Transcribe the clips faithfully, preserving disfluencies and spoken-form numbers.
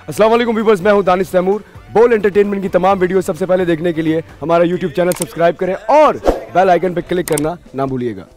अस्सलाम वालेकुम व्यूअर्स, मैं हूं दानिश तैमूर। बोल एंटरटेनमेंट की तमाम वीडियो सबसे पहले देखने के लिए हमारा यूट्यूब चैनल सब्सक्राइब करें और बेल आइकन पर क्लिक करना ना भूलिएगा।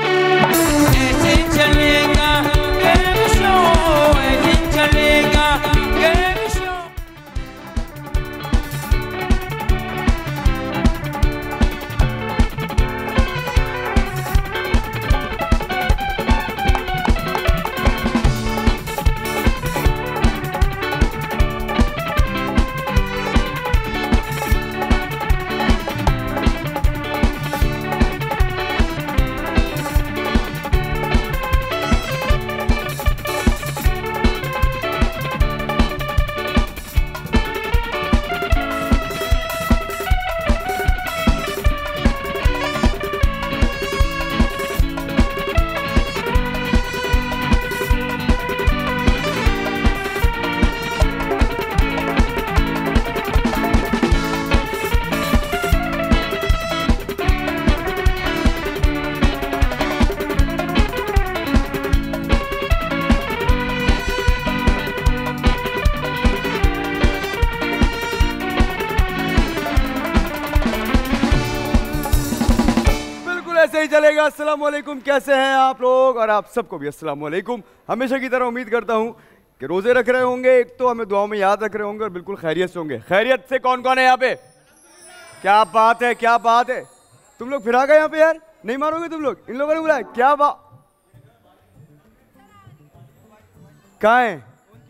ऐसे ही चलेगा। अस्सलाम वालेकुम, कैसे हैं आप लोग? और आप सबको भी अस्सलाम वालेकुम। हमेशा की तरह उम्मीद करता हूं कि रोजे रख रहे होंगे, एक तो हमें दुआओं में याद रख रहे होंगे और बिल्कुल खैरियत से होंगे। खैरियत से कौन कौन है यहाँ पे? क्या बात है, क्या बात है। तुम लोग फिर आ गए यहाँ पे यार, नहीं मारोगे तुम लोग? इन लोगों ने बुलाया, क्या बात। कहाँ है?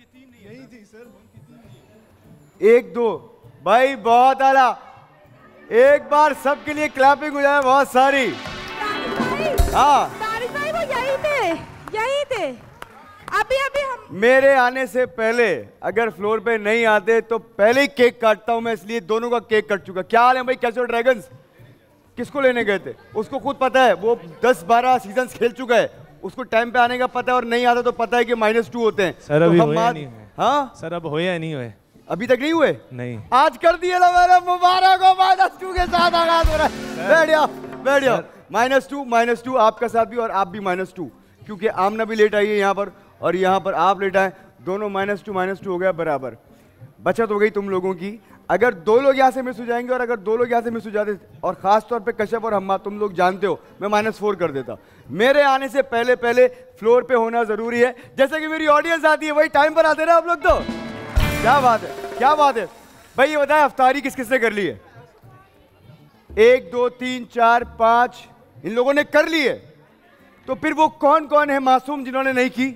एक दो भाई, बहुत आला। एक बार सबके लिए क्लैपिंग हो जाए, बहुत सारी। हाँ, भाई वो यही थे, यही थे। अभी अभी हम मेरे आने से पहले अगर फ्लोर पे नहीं आते तो पहले ही केक काटता हूं मैं, इसलिए दोनों का केक कट चुका। क्या हाल है भाई, कैसे हो ड्रैगन्स? किसको लेने गए थे? उसको खुद पता है, वो दस बारह सीजन खेल चुका है, उसको टाइम पे आने का पता है, और नहीं आता तो पता है कि माइनस टू होते हैं। सर अभी तो हुए नहीं हुए। हाँ सर अब हुए या नहीं हुए? अभी तक नहीं हुए? नहीं, आज कर दिए ना मेरे, मुबारक हो। माइनस टू के साथ आगाज हो रहा है। बैठ जाओ, बैठ जाओ। माइनस टू, माइनस टू आपका साथ भी, और आप भी माइनस टू, क्योंकि आमना भी लेट आई है यहाँ पर और यहाँ पर आप लेट आए, दोनों माइनस टू माइनस टू हो गया बराबर। बचत हो गई तुम लोगों की। अगर दो लोग यहाँ से मिस हो जाएंगे और अगर दो लोग यहाँ से मिस हो जाते, और खास तौर पे कश्यप और हम्मा, तुम लोग जानते हो मैं माइनस फोर कर देता। मेरे आने से पहले पहले फ्लोर पे होना जरूरी है। जैसे कि मेरी ऑडियंस आती है, वही टाइम पर आते ना आप लोग। तो क्या बात है, क्या बात है भाई। ये बताए अफ्तारी किस किसने कर ली है? एक दो तीन चार पांच, इन लोगों ने कर ली है। तो फिर वो कौन कौन है मासूम जिन्होंने नहीं की?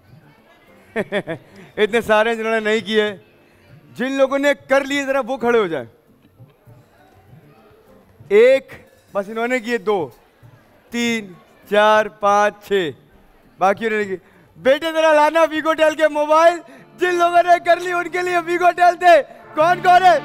इतने सारे हैं जिन्होंने नहीं की है। जिन लोगों ने कर लिए जरा वो खड़े हो जाए। एक बस इन्होंने किए, दो तीन चार पांच छह, बाकी उन्होंने की। बेटे जरा लाना वीगोटेल के मोबाइल। जिन लोगों ने कर ली उनके लिए वीगोटेल थे। कौन कौन है?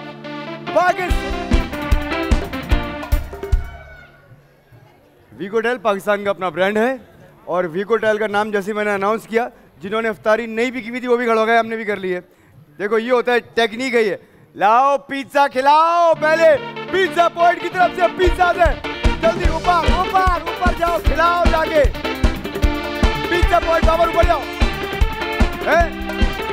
वीगोटेल पाकिस्तान का अपना ब्रांड है, और वीगोटेल का नाम जैसे मैंने अनाउंस किया, जिन्होंने इफ्तारी नहीं भी की थी वो भी खड़ा हो गए, हमने भी कर ली है। देखो ये होता है, टेक्निक है ये। लाओ पिज्जा खिलाओ, पहले पिज्जा पॉइंट की तरफ से पिज्जा दे। जल्दी ऊपर ऊपर ऊपर जाओ, खिलाओ जाके। पिज्जा पॉइंट बाबर ऊपर जाओ। है?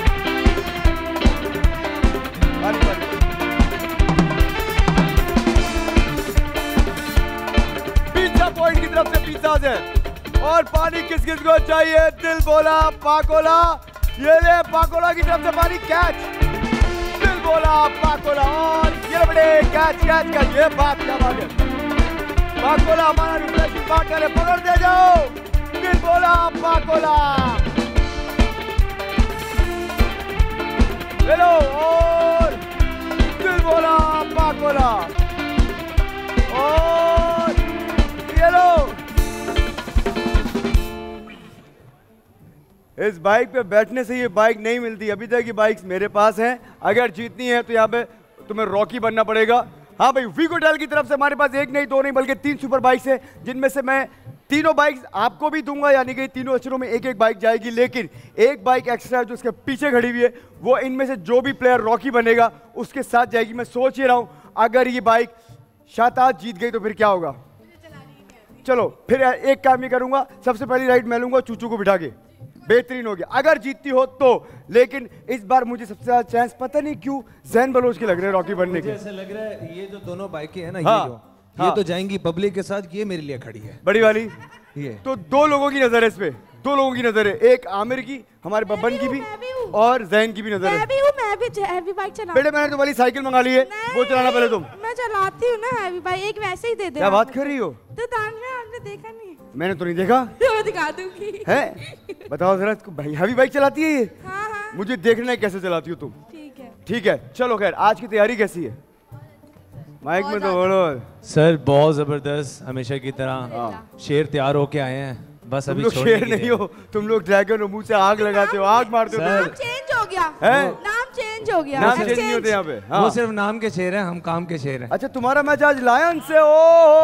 पिज्जा पॉइंट की तरफ से पिज्जा दे। और पानी किस किस को चाहिए? दिल बोला पाकोला, ये ले पाकोला की तरफ से पानी। कैच, दिल बोला पाकोला, और ये बड़े कैच कैच का। ये बात क्या बात है, पाकोला हमारा रिफ्रेशिंग पार्टनर है, पकड़ दे जाओ। दिल बोला पाकोला ले लो, और दिल बोला पाकोला, और ये लो। इस बाइक पे बैठने से ये बाइक नहीं मिलती। अभी तक ये बाइक्स मेरे पास हैं। अगर जीतनी है तो यहाँ पे तुम्हें रॉकी बनना पड़ेगा। हाँ भाई, वीगोटेल की तरफ से हमारे पास एक नहीं दो नहीं बल्कि तीन सुपर बाइक्स हैं, जिनमें से मैं तीनों बाइक्स आपको भी दूंगा, यानी कि तीनों अक्षरों में एक एक बाइक जाएगी। लेकिन एक बाइक एक्स्ट्रा जो उसके पीछे खड़ी हुई है, वो इनमें से जो भी प्लेयर रॉकी बनेगा उसके साथ जाएगी। मैं सोच ही रहा हूं अगर ये बाइक शाताज जीत गई तो फिर क्या होगा। चलो फिर एक काम ही करूंगा, सबसे पहली राइड मैं लूंगा चूचू को बिठा के। बेहतरीन हो गया अगर जीतती हो तो। लेकिन इस बार मुझे सबसे ज्यादा चांस पता नहीं क्यों जैन बलोच के लग रहे हैं रॉकी बनने के। ऐसा लग रहा है ये जो दोनों बाइकें हैं ना, हाँ, ये जो हाँ, ये तो जाएंगी पब्लिक के साथ, ये मेरे लिए खड़ी है बड़ी वाली। ये तो दो लोगों की नजर है इस पे, दो लोगों की नजर है, एक आमिर की, हमारे बब्बन की भी और जैन की भी नजर है। मैं भी हूँ, मैं भी हैवी बाइक चला। बेटे मैंने तुम्हारी साइकिल मंगा ली है, वो चलाना पहले तुम। मैं चलाती हूँ ना हैवी बाइक, एक वैसे ही दे दे। क्या बात कर रही हो? तो तान्या आपने देखा नहीं? मैंने तो नहीं देखा। तो दिखा दूंगी। है बताओ जरा, भाई हैवी बाइक चलाती है ये? हाँ हाँ मुझे देखना है कैसे चलाती हो तुम। ठीक है ठीक है चलो खैर, आज की तैयारी कैसी है? माइक में तो बोलो। सर बहुत जबरदस्त, हमेशा की तरह शेर तैयार होके आए हैं, बस तुम अभी लोग छोड़ने शेर की नहीं देर। हो, तुम लोग ड्रैगन हो, मुंह से आग लगाते हो, आग मारते हो। सर, नाम चेंज हो गया है? नाम चेंज हो गया। नाम चेंज नहीं होते यहाँ पे। हाँ। वो सिर्फ नाम के शेर हैं, हम काम के शेर हैं। अच्छा तुम्हारा मैच आज लायन से हो।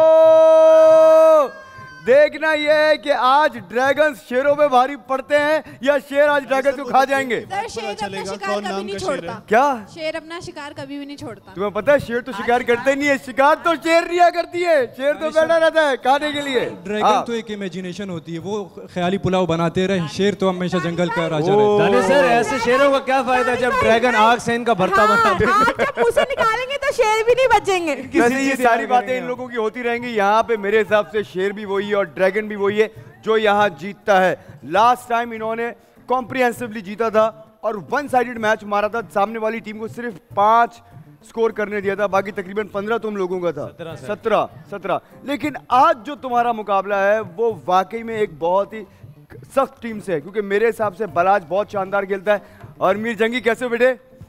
देखना ये है कि आज ड्रैगन शेरों पे भारी पड़ते हैं या शेर आज ड्रैगन को खा जाएंगे। सर शेर अपना शिकार कभी नहीं छोड़ता। क्या शेर अपना शिकार कभी भी नहीं छोड़ता। तुम्हें पता है शेर तो शिकार करते नहीं है, शिकार तो शेर रिया करती है, शेर तो बैठा रहता है खाने के लिए। ड्रैगन तो एक इमेजिनेशन होती है, वो ख्याली पुलाव बनाते रहे, शेर तो हमेशा जंगल का राजा ओ। रहता है। जाने सर ऐसे शेरों का क्या फायदा जब ड्रैगन आग से इनका भरता हाँ, बना दे। आग जब मुंह से निकालेंगे तो शेर भी नहीं बचेंगे। वैसे ये सारी बातें इन लोगों की होती रहेंगी। यहाँ पे मेरे हिसाब से शेर भी वही है और ड्रैगन भी वही है जो यहाँ जीतता है। लास्ट टाइम इन्होंने कॉम्प्रिहेंसिवली जीता था और वन साइडेड मैच मारा था, सामने वाली टीम को सिर्फ पांच स्कोर करने दिया था, बाकी तकरीबन पंद्रह तुम लोगों का था। सत्रह सत्रह। लेकिन आज जो तुम्हारा मुकाबला है वो वाकई में एक बहुत ही सख्त टीम से है, क्योंकि मेरे हिसाब से बलाज बहुत शानदार खेलता है और मीर जंगी कैसे बेटे,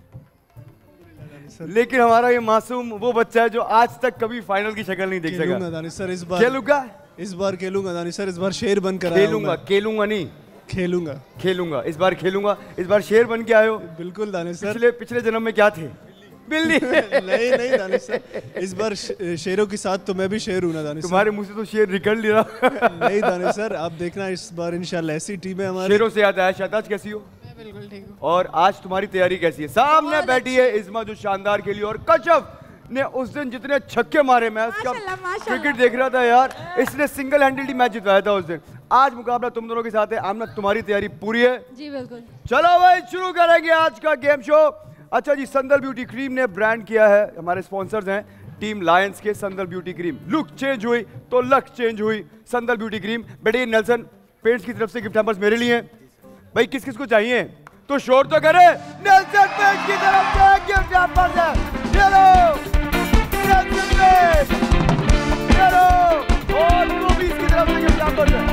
लेकिन हमारा ये मासूम वो बच्चा है जो आज तक कभी फाइनल की शक्ल नहीं देख खेलूंगा सका। दानिश सर इस बार। खेलूंगा इस बार खेलूंगा दानिश सर, इस बार शेर बन कर आया हूं खेलूंगा मैं। खेलूंगा नहीं खेलूंगा खेलूंगा इस बार खेलूंगा। इस बार शेर बन के आए हो। बिल्कुल दानिश सर। पिछले पिछले जन्म में क्या थे? बिल्ली। नहीं नहीं दानिश सर, इस बार श- शेरों के साथ तो मैं भी शेर हूं ना दानिश सर। तुम्हारे मुंह से तो शेर निकल नहीं रहा। नहीं दानिश सर, आप देखना इस बार इंशाल्लाह ऐसी टीम है हमारी। शेरों से याद आया, शहताज कैसी हो? मैं बिल्कुल ठीक हूँ। और आज तुम्हारी तैयारी कैसी है? सामने बैठी है इस्मा जो शानदार खेली और कशफ ने उस दिन जितने छक्के मारे, मैं उसका माशाल्लाह, माशाल्लाह। क्रिकेट देख रहा था यार, इसने सिंगल हैंडेडली मैच जितवाया था उस दिन। आज मुकाबला तुम दोनों के साथ है। आमना तुम्हारी तैयारी पूरी है? जी बिल्कुल। चलो भाई शुरू करेंगे आज का गेम शो। अच्छा जी, संदल ब्यूटी क्रीम ने ब्रांड किया है, हमारे स्पॉन्सर्स हैं टीम लायंस के। Sandal beauty cream, look change हुई तो लक चेंज हुई। Sandal beauty cream. बेटे नेल्सन पेंट्स की तरफ से गिफ्ट हैम्पर्स मेरे लिए हैं। भाई किस किस को चाहिए तो शोर तो करे। नेल्सन पेंट्स की तरफ से गिफ्ट हैम्पर्स है, ये लो नेल्सन पेंट्स, ये लो। और गोबीज की तरफ से गिफ्ट हैम्पर्स है,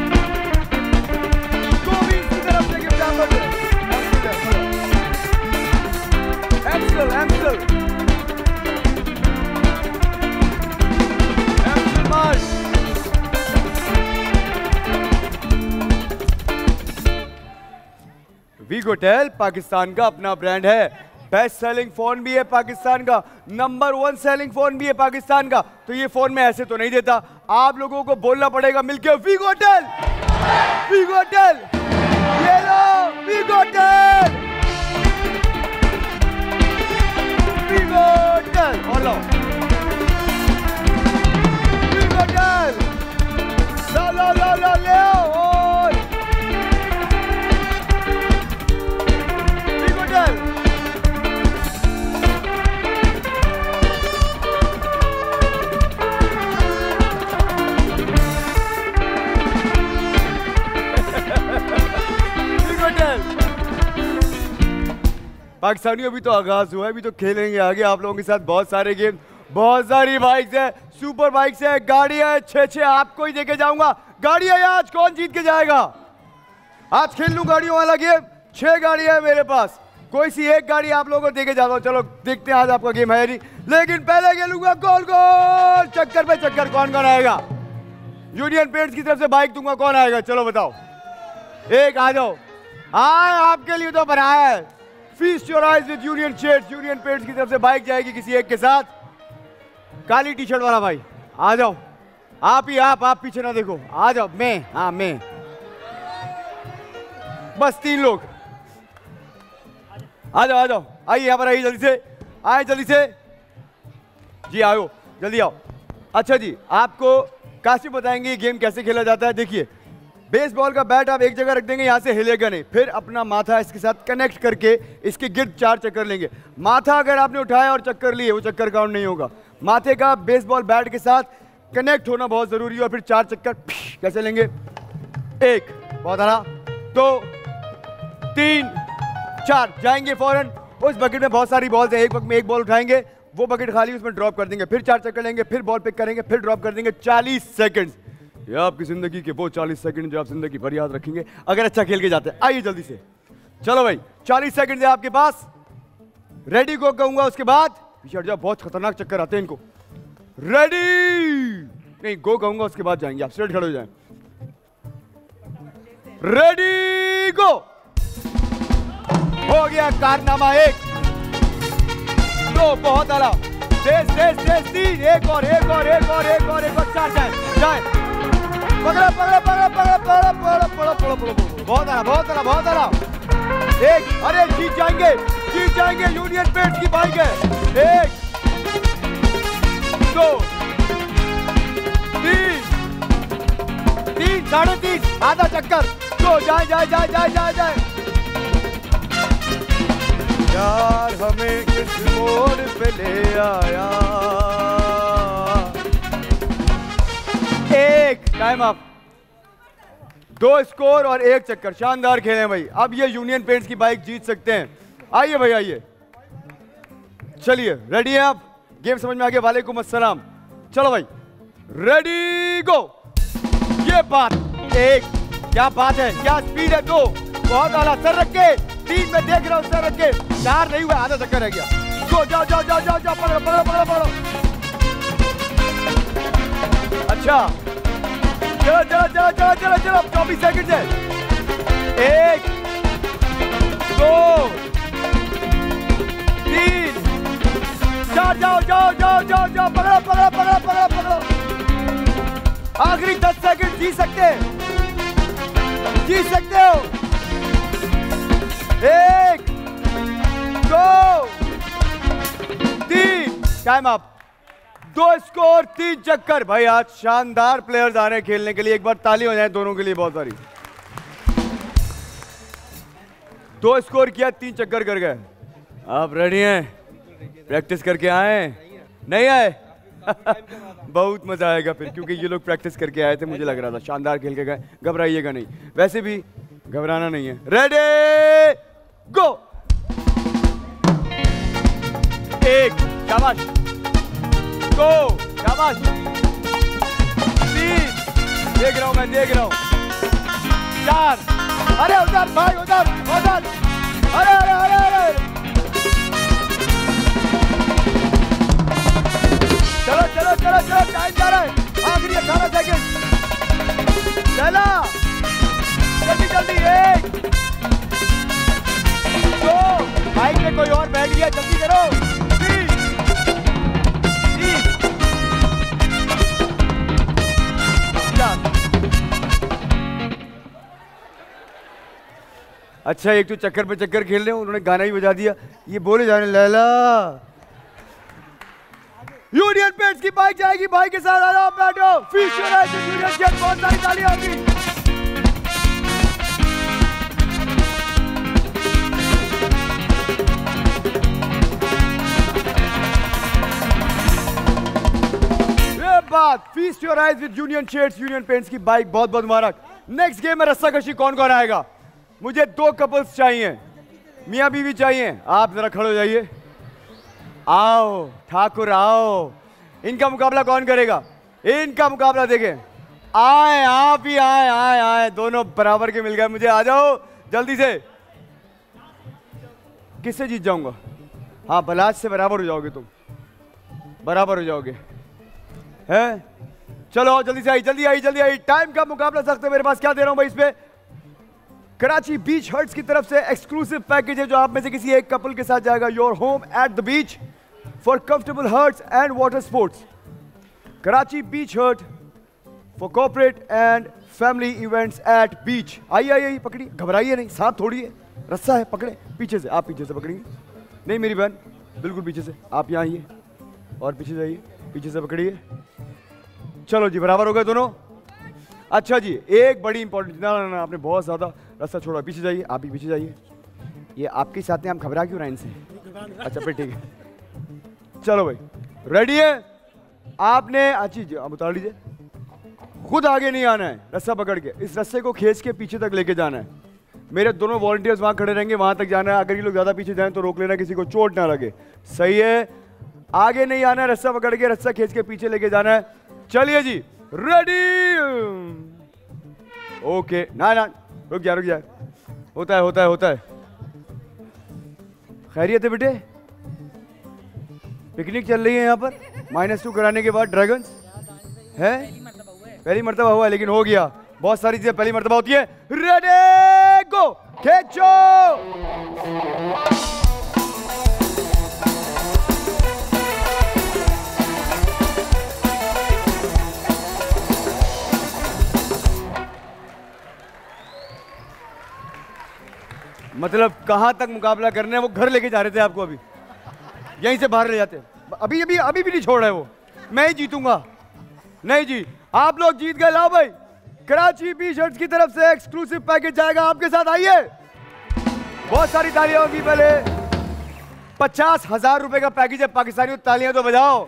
गोबीज की तरफ से गिफ्ट हैम्पर्स है। Amstel, Amstel. Amstel Mart. वीगोटेल पाकिस्तान का अपना ब्रांड है, बेस्ट सेलिंग फोन भी है पाकिस्तान का, नंबर वन सेलिंग फोन भी है पाकिस्तान का। तो ये फोन मैं ऐसे तो नहीं देता, आप लोगों को बोलना पड़ेगा मिलके वीगोटेल, वीगोटेल, ये लो वीगोटेल, वीगोटेल, और लो वीगोटेल, लो लो लो लो ले आओ वीगोटेल। पाकिस्तानियों अभी तो आगाज हुआ है, अभी तो खेलेंगे आगे आप लोगों के साथ बहुत सारे गेम, बहुत सारी बाइक्स है, सुपर बाइक्स है, गाड़ियां है, छह छह आपको ही देके जाऊंगा। गाड़ियां है, आज कौन जीत के जाएगा? आज खेल लूं गाड़ियों वाला गेम। छह गाड़ियां है मेरे पास, कोई सी एक गाड़ी आप लोगों को देके जाता हूं। चलो देखते हैं आज आपका गेम है नहीं, लेकिन पहले खेलूंगा गोल गोल, चक्कर पे चक्कर। कौन कौन आएगा? यूनियन पेंट्स की तरफ से बाइक दूंगा, कौन आएगा? चलो बताओ, एक आ जाओ। हाँ आपके लिए तो बनाया है, feast your eyes with union shades. Union paints की तरफ से बाइक जाएगी किसी एक के साथ। काली टी शर्ट वाला भाई आ जाओ, आप ही आप आप पीछे ना देखो, आ जाओ। मैं, हाँ मैं, बस तीन लोग आ जाओ, आ जाओ, आइए यहाँ पर आइए, जल्दी से आए, जल्दी से जी आओ, जल्दी आओ। अच्छा जी, आपको काशिफ बताएंगे ये गेम कैसे खेला जाता है। देखिए बेसबॉल का बैट आप एक जगह रख देंगे, यहां से हिलेगा नहीं, फिर अपना माथा इसके साथ कनेक्ट करके इसके गिर्द चार चक्कर लेंगे। माथा अगर आपने उठाया और चक्कर लिए, वो चक्कर काउंट नहीं होगा। माथे का बेसबॉल बैट के साथ कनेक्ट होना बहुत जरूरी है। और फिर चार चक्कर कैसे लेंगे? एक, बहुत आला, दो, तीन, चार, जाएंगे फौरन। उस बकेट में बहुत सारी बॉल्स हैं, एक वक्त में एक बॉल उठाएंगे, वो बकेट खाली, उसमें ड्रॉप कर देंगे, फिर चार चक्कर लेंगे, फिर बॉल पिक करेंगे, फिर ड्रॉप कर देंगे। चालीस सेकंड्स, ये आपकी जिंदगी के वो चालीस सेकंड जो आप जिंदगी भर याद रखेंगे अगर अच्छा खेल के जाते हैं। आइए जल्दी से, चलो भाई, चालीस सेकंड है आपके पास। रेडी गो कहूंगा, उसके बाद पीछे हट जाओ, बहुत खतरनाक चक्कर आते हैं इनको। रेडी नहीं, गो कहूंगा उसके बाद जाएंगे आप, स्ट्रेट खड़े हो जाएं। रेडी गो, हो गया कारनामा। एक, दो, बहुत आला, तेज तेज तेज, तीन, एक और एक और एक और एक और एक और चार, जाए जाए, पकड़ा पकड़ा पकड़ा पकड़ा पकड़ा पकड़ा पकड़ा पकड़ा पकड़ा, बहुत आला बहुत आला बहुत आला। एक, अरे जीत जाएंगे जीत जाएंगे, यूनियन पेंट्स की बाइक है। एक, दो, तीन, तीन, साढ़े तीन, आधा चक्कर, दो, जाए जाए जाए जाए जाए जाए। यार हमें किस मोड़ पे ले आया। एक, टाइम अप। दो स्कोर और एक चक्कर, शानदार खेले भाई। अब ये यूनियन पेंट्स की बाइक जीत सकते हैं। आइए भाई आइए, चलिए, रेडी हैं आप? गेम समझ में आ गया? वालेकुम अस्सलाम। चलो भाई, रेडी गो। ये बात, एक, क्या बात है, क्या स्पीड है। दो, बहुत आला, सर रख के। तीन, में देख रहा हूं, सर रख के। चार नहीं हुआ, आधा चक्कर रह गया। दो, जाओ जाओ जाओ जाओ जाओ, पकड़ो पकड़ो पकड़ो पकड़ो। अच्छा, चलो चलो चलो चलो चलो चलो, चौबीस सेकंड है। एक, दो, तीन, चार, जाओ जाओ जाओ जाओ जाओ, पकड़ो पकड़ो पकड़ो पकड़ो पकड़ो। आखिरी दस सेकंड, जी सकते जी सकते हो। एक, दो, तीन, टाइम अप। दो स्कोर, तीन चक्कर। भाई आज शानदार प्लेयर्स आ रहे हैं खेलने के लिए, एक बार ताली हो जाए दोनों के लिए बहुत सारी। दो स्कोर किया, तीन चक्कर कर गए। आप रेडी हैं? प्रैक्टिस करके आए? नहीं आए? बहुत मजा आएगा फिर, क्योंकि ये लोग प्रैक्टिस करके आए थे, मुझे लग रहा था शानदार खेल के गए। घबराइएगा नहीं, वैसे भी घबराना नहीं है। Ready go. एक, शाबाश। दो, शाबाश। तीन, देख रहा हूं मैं, देख रहा हूं। चार, अरे उधर भाई, उधर उधर, अरे अरे अरे अरे, चलो चलो चलो चलो, टाइम जा रहा है, आखिरी अठारह सेकंड। चला जल्दी जल्दी। एक, दो, बाइक में कोई और बैठ गया, जल्दी करो। तीन, तीन, चार। अच्छा, एक तो चक्कर पे चक्कर खेल रहे हो, उन्होंने गाना ही बजा दिया। ये बोले जाने लैला। यूनियन पेंट्स की बाइक जाएगी, भाई के साथ आ जाओ, बैठो। फ्यूचर यूनियन शेयर, बहुत सारी तालियां होगी। ये बात, feast your eyes with union shades, union paints की बाइक, बहुत बहुत मुबारक। नेक्स्ट गेम में रस्साकशी कौन कौन आएगा? मुझे दो कपल्स चाहिए, मियां बीवी चाहिए। आप जरा खड़े हो जाइए। आओ ठाकुर आओ। इनका मुकाबला कौन करेगा? इनका मुकाबला देखें। आए, आप ही आए आए आए, दोनों बराबर के मिल गए मुझे। आ जाओ जल्दी से। किससे जीत जाऊंगा? हाँ, बलाज से बराबर हो जाओगे तुम, बराबर हो जाओगे। हैं? चलो जल्दी से आई, जल्दी आई, जल्दी आई। टाइम का मुकाबला सख्त है मेरे पास। क्या दे रहा हूं भाई इस पे? कराची बीच हर्ट्स की तरफ से एक्सक्लूसिव पैकेज है, जो आप में से किसी एक कपल के साथ जाएगा। Your home at the beach for comfortable huts and water sports. Karachi beach hut for corporate and family events at beach. आइए आइए, पकड़िए, घबराइए नहीं, साथ थोड़ी है, रस्सा है, पकड़े पीछे से। आप पीछे से पकड़ेंगे? नहीं मेरी बहन, बिल्कुल पीछे से। आप यहाँ आइए और पीछे जाइए, पीछे से पकड़िए। चलो जी, बराबर हो गए दोनों। अच्छा जी, एक बड़ी इंपॉर्टेंट, ना ना ना आपने बहुत ज्यादा रास्ता छोड़ा, पीछे जाइए, आप भी पीछे जाइए। ये आपके साथ हैं, हम घबरा क्यों रहे हैं इनसे? अच्छा फिर ठीक है, चलो भाई रेडी है? आपने अच्छी जी आप उतार लीजिए, खुद आगे नहीं आना है, रस्सा पकड़ के इस रस्से को खींच के पीछे तक लेके जाना है। मेरे दोनों वॉलंटियर्स वहां खड़े रहेंगे, वहां तक जाना है। अगर ये लोग ज्यादा पीछे जाएं तो रोक लेना, किसी को चोट ना लगे। सही है, आगे नहीं आना है, रस्सा पकड़ के रस्सा खींच के पीछे लेके जाना है। चलिए जी रेडी? ओके, ना ना रुक जा रुक जा, होता है होता है होता है। खैरियत है बेटे? पिकनिक चल रही है यहाँ पर माइनस टू कराने के बाद? ड्रैगन है, पहली मर्तबा हुआ है, लेकिन हो गया। बहुत सारी चीजें पहली मर्तबा होती है। रेडी गो, खींचो। मतलब कहां तक मुकाबला करना है? वो घर लेके जा रहे थे आपको, अभी यहीं से बाहर ले जाते। अभी अभी अभी भी नहीं छोड़ रहे वो। मैं ही जीतूंगा। नहीं जी, आप लोग जीत गए। लाओ भाई, कराची बी शर्ट्स की तरफ से एक्सक्लूसिव पैकेज जाएगा आपके साथ। आइए, बहुत सारी तालियां होंगी। पहले पचास हजार रुपए का पैकेज है पाकिस्तानियों, तालियां तो बजाओ।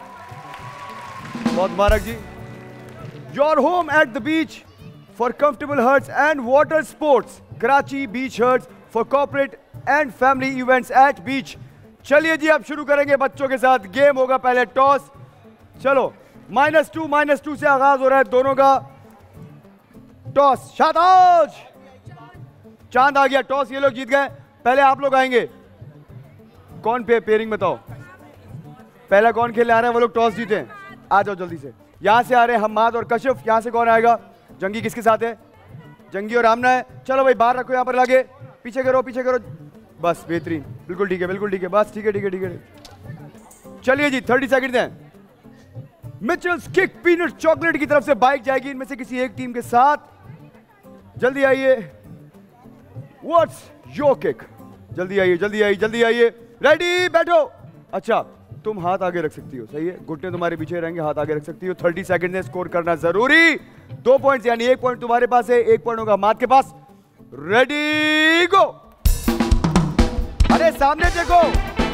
बहुत मुबारक जी। Your home at the beach for comfortable huts and water sports, Karachi beach huts for corporate and family events at beach. चलिए जी, अब शुरू करेंगे बच्चों के साथ। गेम होगा पहले टॉस। चलो, माइनस टू माइनस टू से आगाज हो रहा है दोनों का टॉस। शाबाश, चांद आ गया। टॉस ये लोग जीत गए। पहले आप लोग आएंगे। कौन पे पेयरिंग बताओ? पहला कौन खेलने आ रहा है? वो लोग टॉस जीते हैं। आ जाओ जल्दी से। यहां से आ रहे हैं हम्माद और कशिफ। यहां से कौन आएगा? जंगी किसके साथ है? जंगी और आमना है। चलो भाई, बाहर रखो, यहां पर लागे। पीछे करो पीछे करो, बस बेहतरीन, बिल्कुल ठीक है बिल्कुल ठीक है, बस ठीक है ठीक है ठीक है। चलिए जी, थर्टी सेकंड हैं। मिचेल्स किक पीनट चॉकलेट की तरफ से बाइक जाएगी इनमें से किसी एक टीम के साथ। जल्दी आइए। What's your kick? जल्दी आइए जल्दी आइए जल्दी आइए। रेडी, बैठो। अच्छा, तुम हाथ आगे रख सकती हो, सही है, घुटने तुम्हारे पीछे रहेंगे, हाथ आगे रख सकती हो। थर्टी सेकंड में स्कोर करना जरूरी। दो पॉइंट्स, यानी एक पॉइंट तुम्हारे पास है, एक पॉइंट होगा मात के पास। रेडी गो। अरे सामने देखो।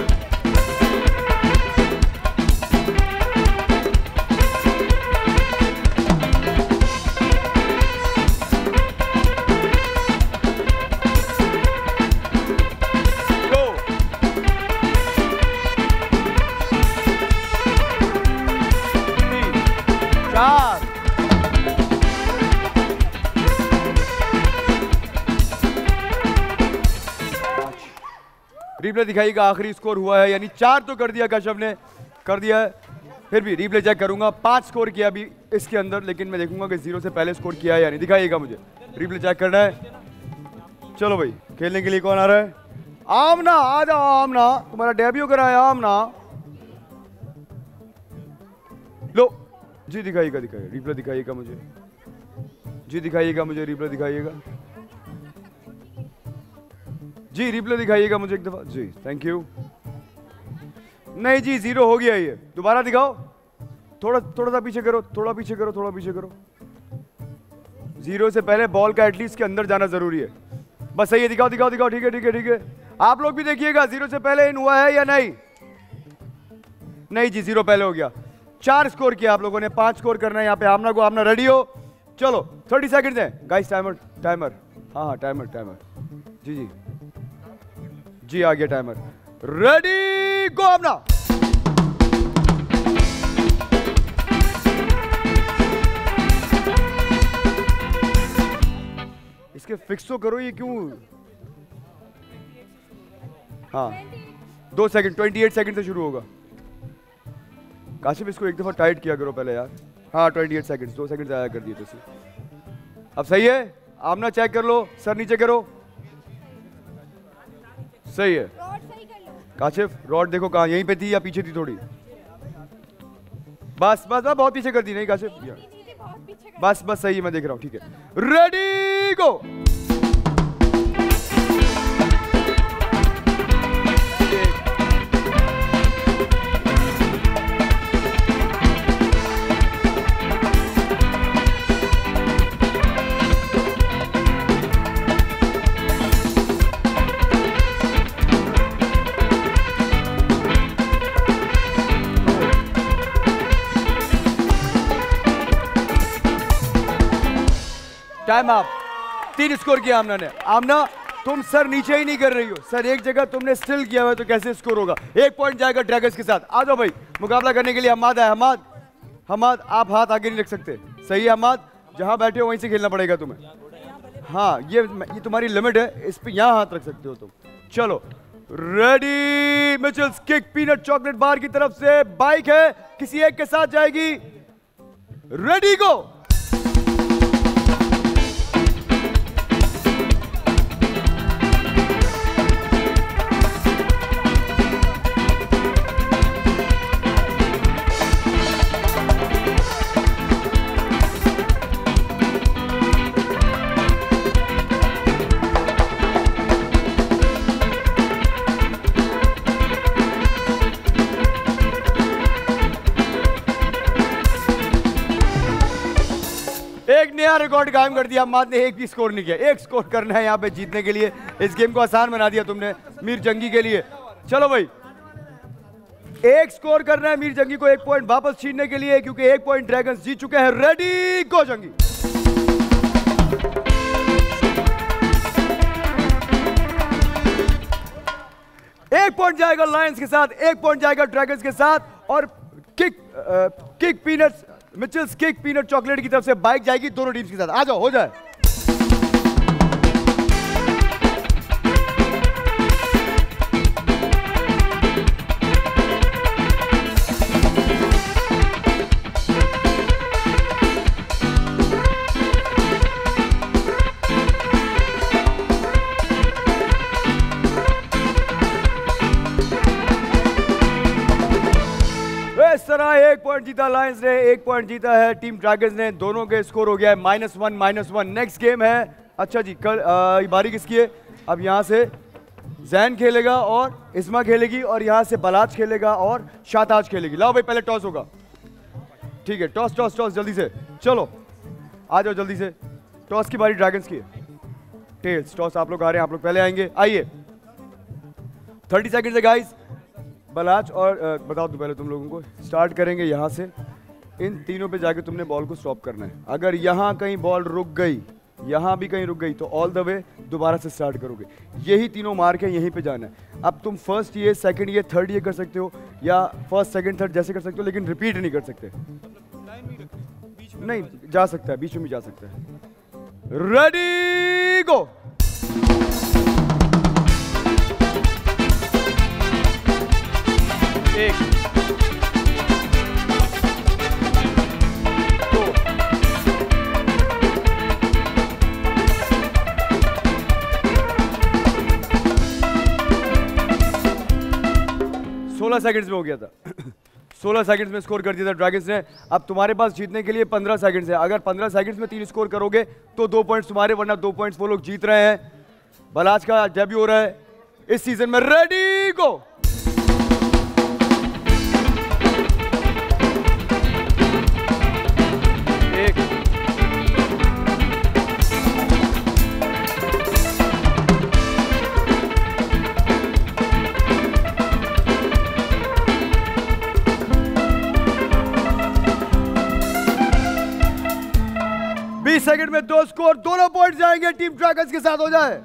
चार, रिप्ले दिखाइएगा आखिरी स्कोर हुआ है, यानी चार तो कर दिया कश्यप ने, कर दिया है। फिर भी रिप्ले चेक करूंगा। पांच स्कोर किया अभी इसके अंदर, लेकिन मैं देखूंगा कि जीरो से पहले स्कोर किया है यानी। दिखाइएगा मुझे, रिप्ले चेक करना है। चलो भाई, खेलने के लिए कौन आ रहा है? आमना, आ जाओ आमना, तुम्हारा डेब्यू कराया आमना। लो जी, दिखाइएगा दिखाइएगा रिप्ले दिखाइएगा मुझे जी, दिखाइएगा मुझे रिप्ले दिखाइएगा जी, रिप्ले दिखाइएगा मुझे एक दफा जी, थैंक यू। नहीं जी, जीरो हो गया ये, दोबारा दिखाओ। थोड़ा थोड़ा सा पीछे करो, थोड़ा पीछे करो, थोड़ा पीछे करो। जीरो से पहले बॉल का एटलीस्ट के अंदर जाना जरूरी है। बस सही है, दिखाओ दिखाओ दिखाओ, ठीक है ठीक है ठीक है। आप लोग भी देखिएगा, जीरो से पहले इन हुआ है या नहीं? नहीं जी, जीरो पहले हो गया। चार स्कोर किया आप लोगों ने, पांच स्कोर करना है यहाँ पे। आमना को, आमना रेडी हो? चलो, थर्टी सेकंड है गाइस। टाइमर टाइमर हाँ हाँ टाइमर टाइमर जी जी जी, आ गया टाइमर। रेडी गो आमना। इसके फिक्स तो करो, ये क्यों? हाँ, दो सेकंड, ट्वेंटी एट सेकंड से शुरू होगा। काशिफ, इसको एक दफा टाइट किया करो पहले यार। हाँ, ट्वेंटी एट सेकंड, दो सेकंड आया कर दिए तो। अब सही है? आमना चेक कर लो, सर नीचे करो। सही है। काशिफ, रॉड देखो कहाँ, यहीं पे थी या पीछे थी थोड़ी? बस बस बस, बहुत पीछे कर दी। नहीं काशिफ, बस बस सही है, मैं देख रहा हूँ, ठीक है। Ready go. Time up. तीन स्कोर किया आमना ने। आमना तुम सर नीचे ही नहीं कर रही हो सर, एक जगह तुमने स्टिल किया हुआ है तो कैसे स्कोर होगा? एक पॉइंट जाएगा ड्रैगन्स के साथ। आ जाओ भाई मुकाबला करने के लिए। हमाद है। हमाद हमाद आप हाथ आगे नहीं रख सकते, सही है हमाद? जहां बैठे हो वहीं से खेलना पड़ेगा तुम्हें। हाँ ये ये तुम्हारी लिमिट है, इस पे यहाँ हाथ रख सकते हो तुम। चलो ready. Mitchell's kick peanut chocolate bar की तरफ से बाइक है, किसी एक के साथ जाएगी। Ready go. एक नया रिकॉर्ड कायम कर दिया। हमाद ने एक भी स्कोर नहीं किया। एक स्कोर करना है यहाँ पे जीतने के लिए। इस गेम को आसान बना दिया तुमने मीर जंगी के लिए। चलो भाई एक स्कोर करना है मीर जंगी को एक पॉइंट वापस छीनने के लिए, क्योंकि एक पॉइंट ड्रैगन्स जीत चुके हैं। रेडी गो जंगी। एक पॉइंट जाएगा लायंस के साथ, एक पॉइंट जाएगा ड्रैगन्स के साथ। और किक आ, kick peanuts Mitchell's kick peanut chocolate की तरफ से बाइक जाएगी दोनों टीम्स के साथ। आ जाओ हो जाए। इस तरह एक पॉइंट जीता लायंस ने, एक पॉइंट जीता है टीम ड्रैगन्स ने। दोनों के स्कोर हो गया है minus one minus one. Next game है, अच्छा जी कल आ, बारी किसकी है? अब यहाँ से जैन खेलेगा और इस्मा खेलेगी और यहाँ से बलाज खेलेगा और शाताज खेलेगी। लाओ भाई पहले टॉस होगा। ठीक है टॉस टॉस टॉस जल्दी से चलो आ जाओ जल्दी से। टॉस की बारी ड्रैगन्स की है। टेल्स टॉस आप लोग आ रहे हैं, आप लोग पहले आएंगे। आइए थर्टी सेकेंड है गाइस। बलाज और आ, बताओ तो पहले तुम लोगों को स्टार्ट करेंगे यहाँ से। इन तीनों पे जाके तुमने बॉल को स्टॉप करना है। अगर यहाँ कहीं बॉल रुक गई, यहाँ भी कहीं रुक गई तो ऑल द वे दोबारा से स्टार्ट करोगे। यही तीनों मार्क है, यहीं पे जाना है। अब तुम फर्स्ट ये सेकंड ये थर्ड ये कर सकते हो या फर्स्ट सेकंड थर्ड जैसे कर सकते हो, लेकिन रिपीट नहीं कर सकते। नहीं जा सकता है, बीच में भी जा सकता है। Ready go. एक दो सोलह सेकंड्स में हो गया था। सोलह सेकंड्स में स्कोर कर दिया था ड्रैगन्स ने। अब तुम्हारे पास जीतने के लिए पंद्रह सेकंड्स है। अगर पंद्रह सेकंड्स में तीन स्कोर करोगे तो दो पॉइंट्स तुम्हारे, वरना दो पॉइंट्स वो लोग जीत रहे हैं। बलाज का डेब्यू हो रहा है इस सीजन में। Ready go. बीस सेकंड में दो स्कोर, दोनों पॉइंट जाएंगे टीम ड्रैगन्स के साथ। हो जाए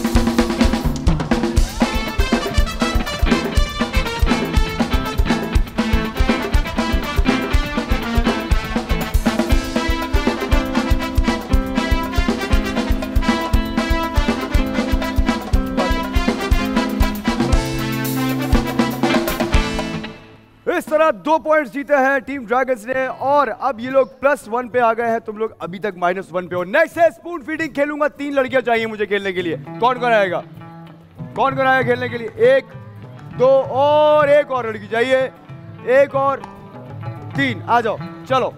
इस तरह दो पॉइंट्स जीते हैं टीम ड्रैगन्स ने और अब ये लोग प्लस वन पे आ गए हैं। तुम लोग अभी तक माइनस वन पे हो। नेक्स्ट है स्पून फीडिंग खेलूंगा। तीन लड़कियां चाहिए मुझे खेलने के लिए। कौन कौन आएगा? कौन कौन आएगा खेलने के लिए? एक दो और एक और लड़की चाहिए। एक और तीन। आ जाओ चलो।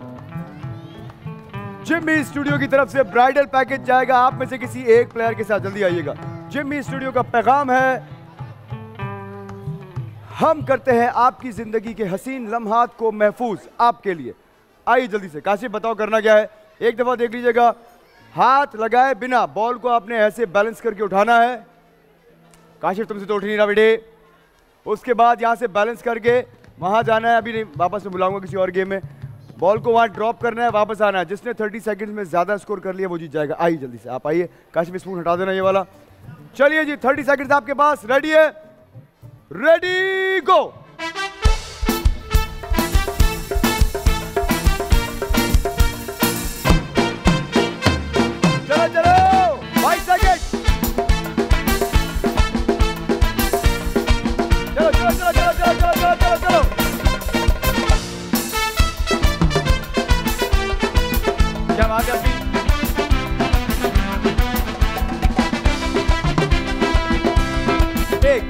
जिम्मी स्टूडियो की तरफ से ब्राइडल पैकेज जाएगा आप में से किसी एक प्लेयर के साथ। जल्दी आइएगा। जिम्मी स्टूडियो का पैगाम है, हम करते हैं आपकी जिंदगी के हसीन लम्हात को महफूज आपके लिए। आइए जल्दी से। काशिफ बताओ करना क्या है? एक दफा देख लीजिएगा। हाथ लगाए बिना बॉल को आपने ऐसे बैलेंस करके उठाना है। काशिफ तुमसे तो उठ नहीं रहा बेटे। उसके बाद यहां से बैलेंस करके वहां जाना है। अभी नहीं, वापस में बुलाऊंगा किसी और गेम में। बॉल को वहां ड्रॉप करना है, वापस आना है। जिसने तीस सेकंड्स में ज्यादा स्कोर कर लिया वो जीत जाएगा। आइए जल्दी से आप आइए, काशिफ स्पून हटा देना ये वाला। चलिए जी, तीस सेकंड्स आपके पास, रेडी है? Ready go. चलो चलो, बाईस सेकंड। चलो चलो चलो चलो चलो चलो चलो चलो चलो। क्या बात है अभी? एक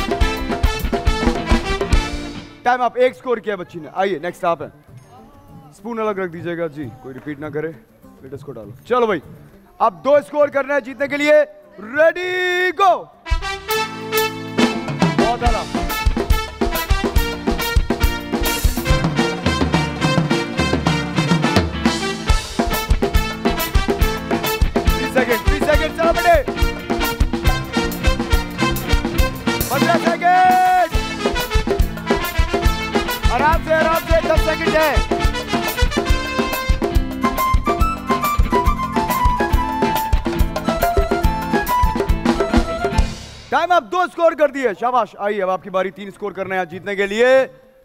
टाइम आप एक स्कोर किया बच्ची ने। आइए नेक्स्ट आप है। स्पून अलग रख दीजिएगा जी, कोई रिपीट ना करे। लेटेस्ट को डालो। चलो भाई, अब दो स्कोर करना है जीतने के लिए। Ready go. बहुत आला। सेकंड, तीस सेकंड, चलो बेटे। पंद्रह सेकंड, आराम से आराम से, दस सेकंड है। टाइम आप दो स्कोर कर दिए, शाबाश। आइए अब आपकी बारी, तीन स्कोर करना है जीतने के लिए।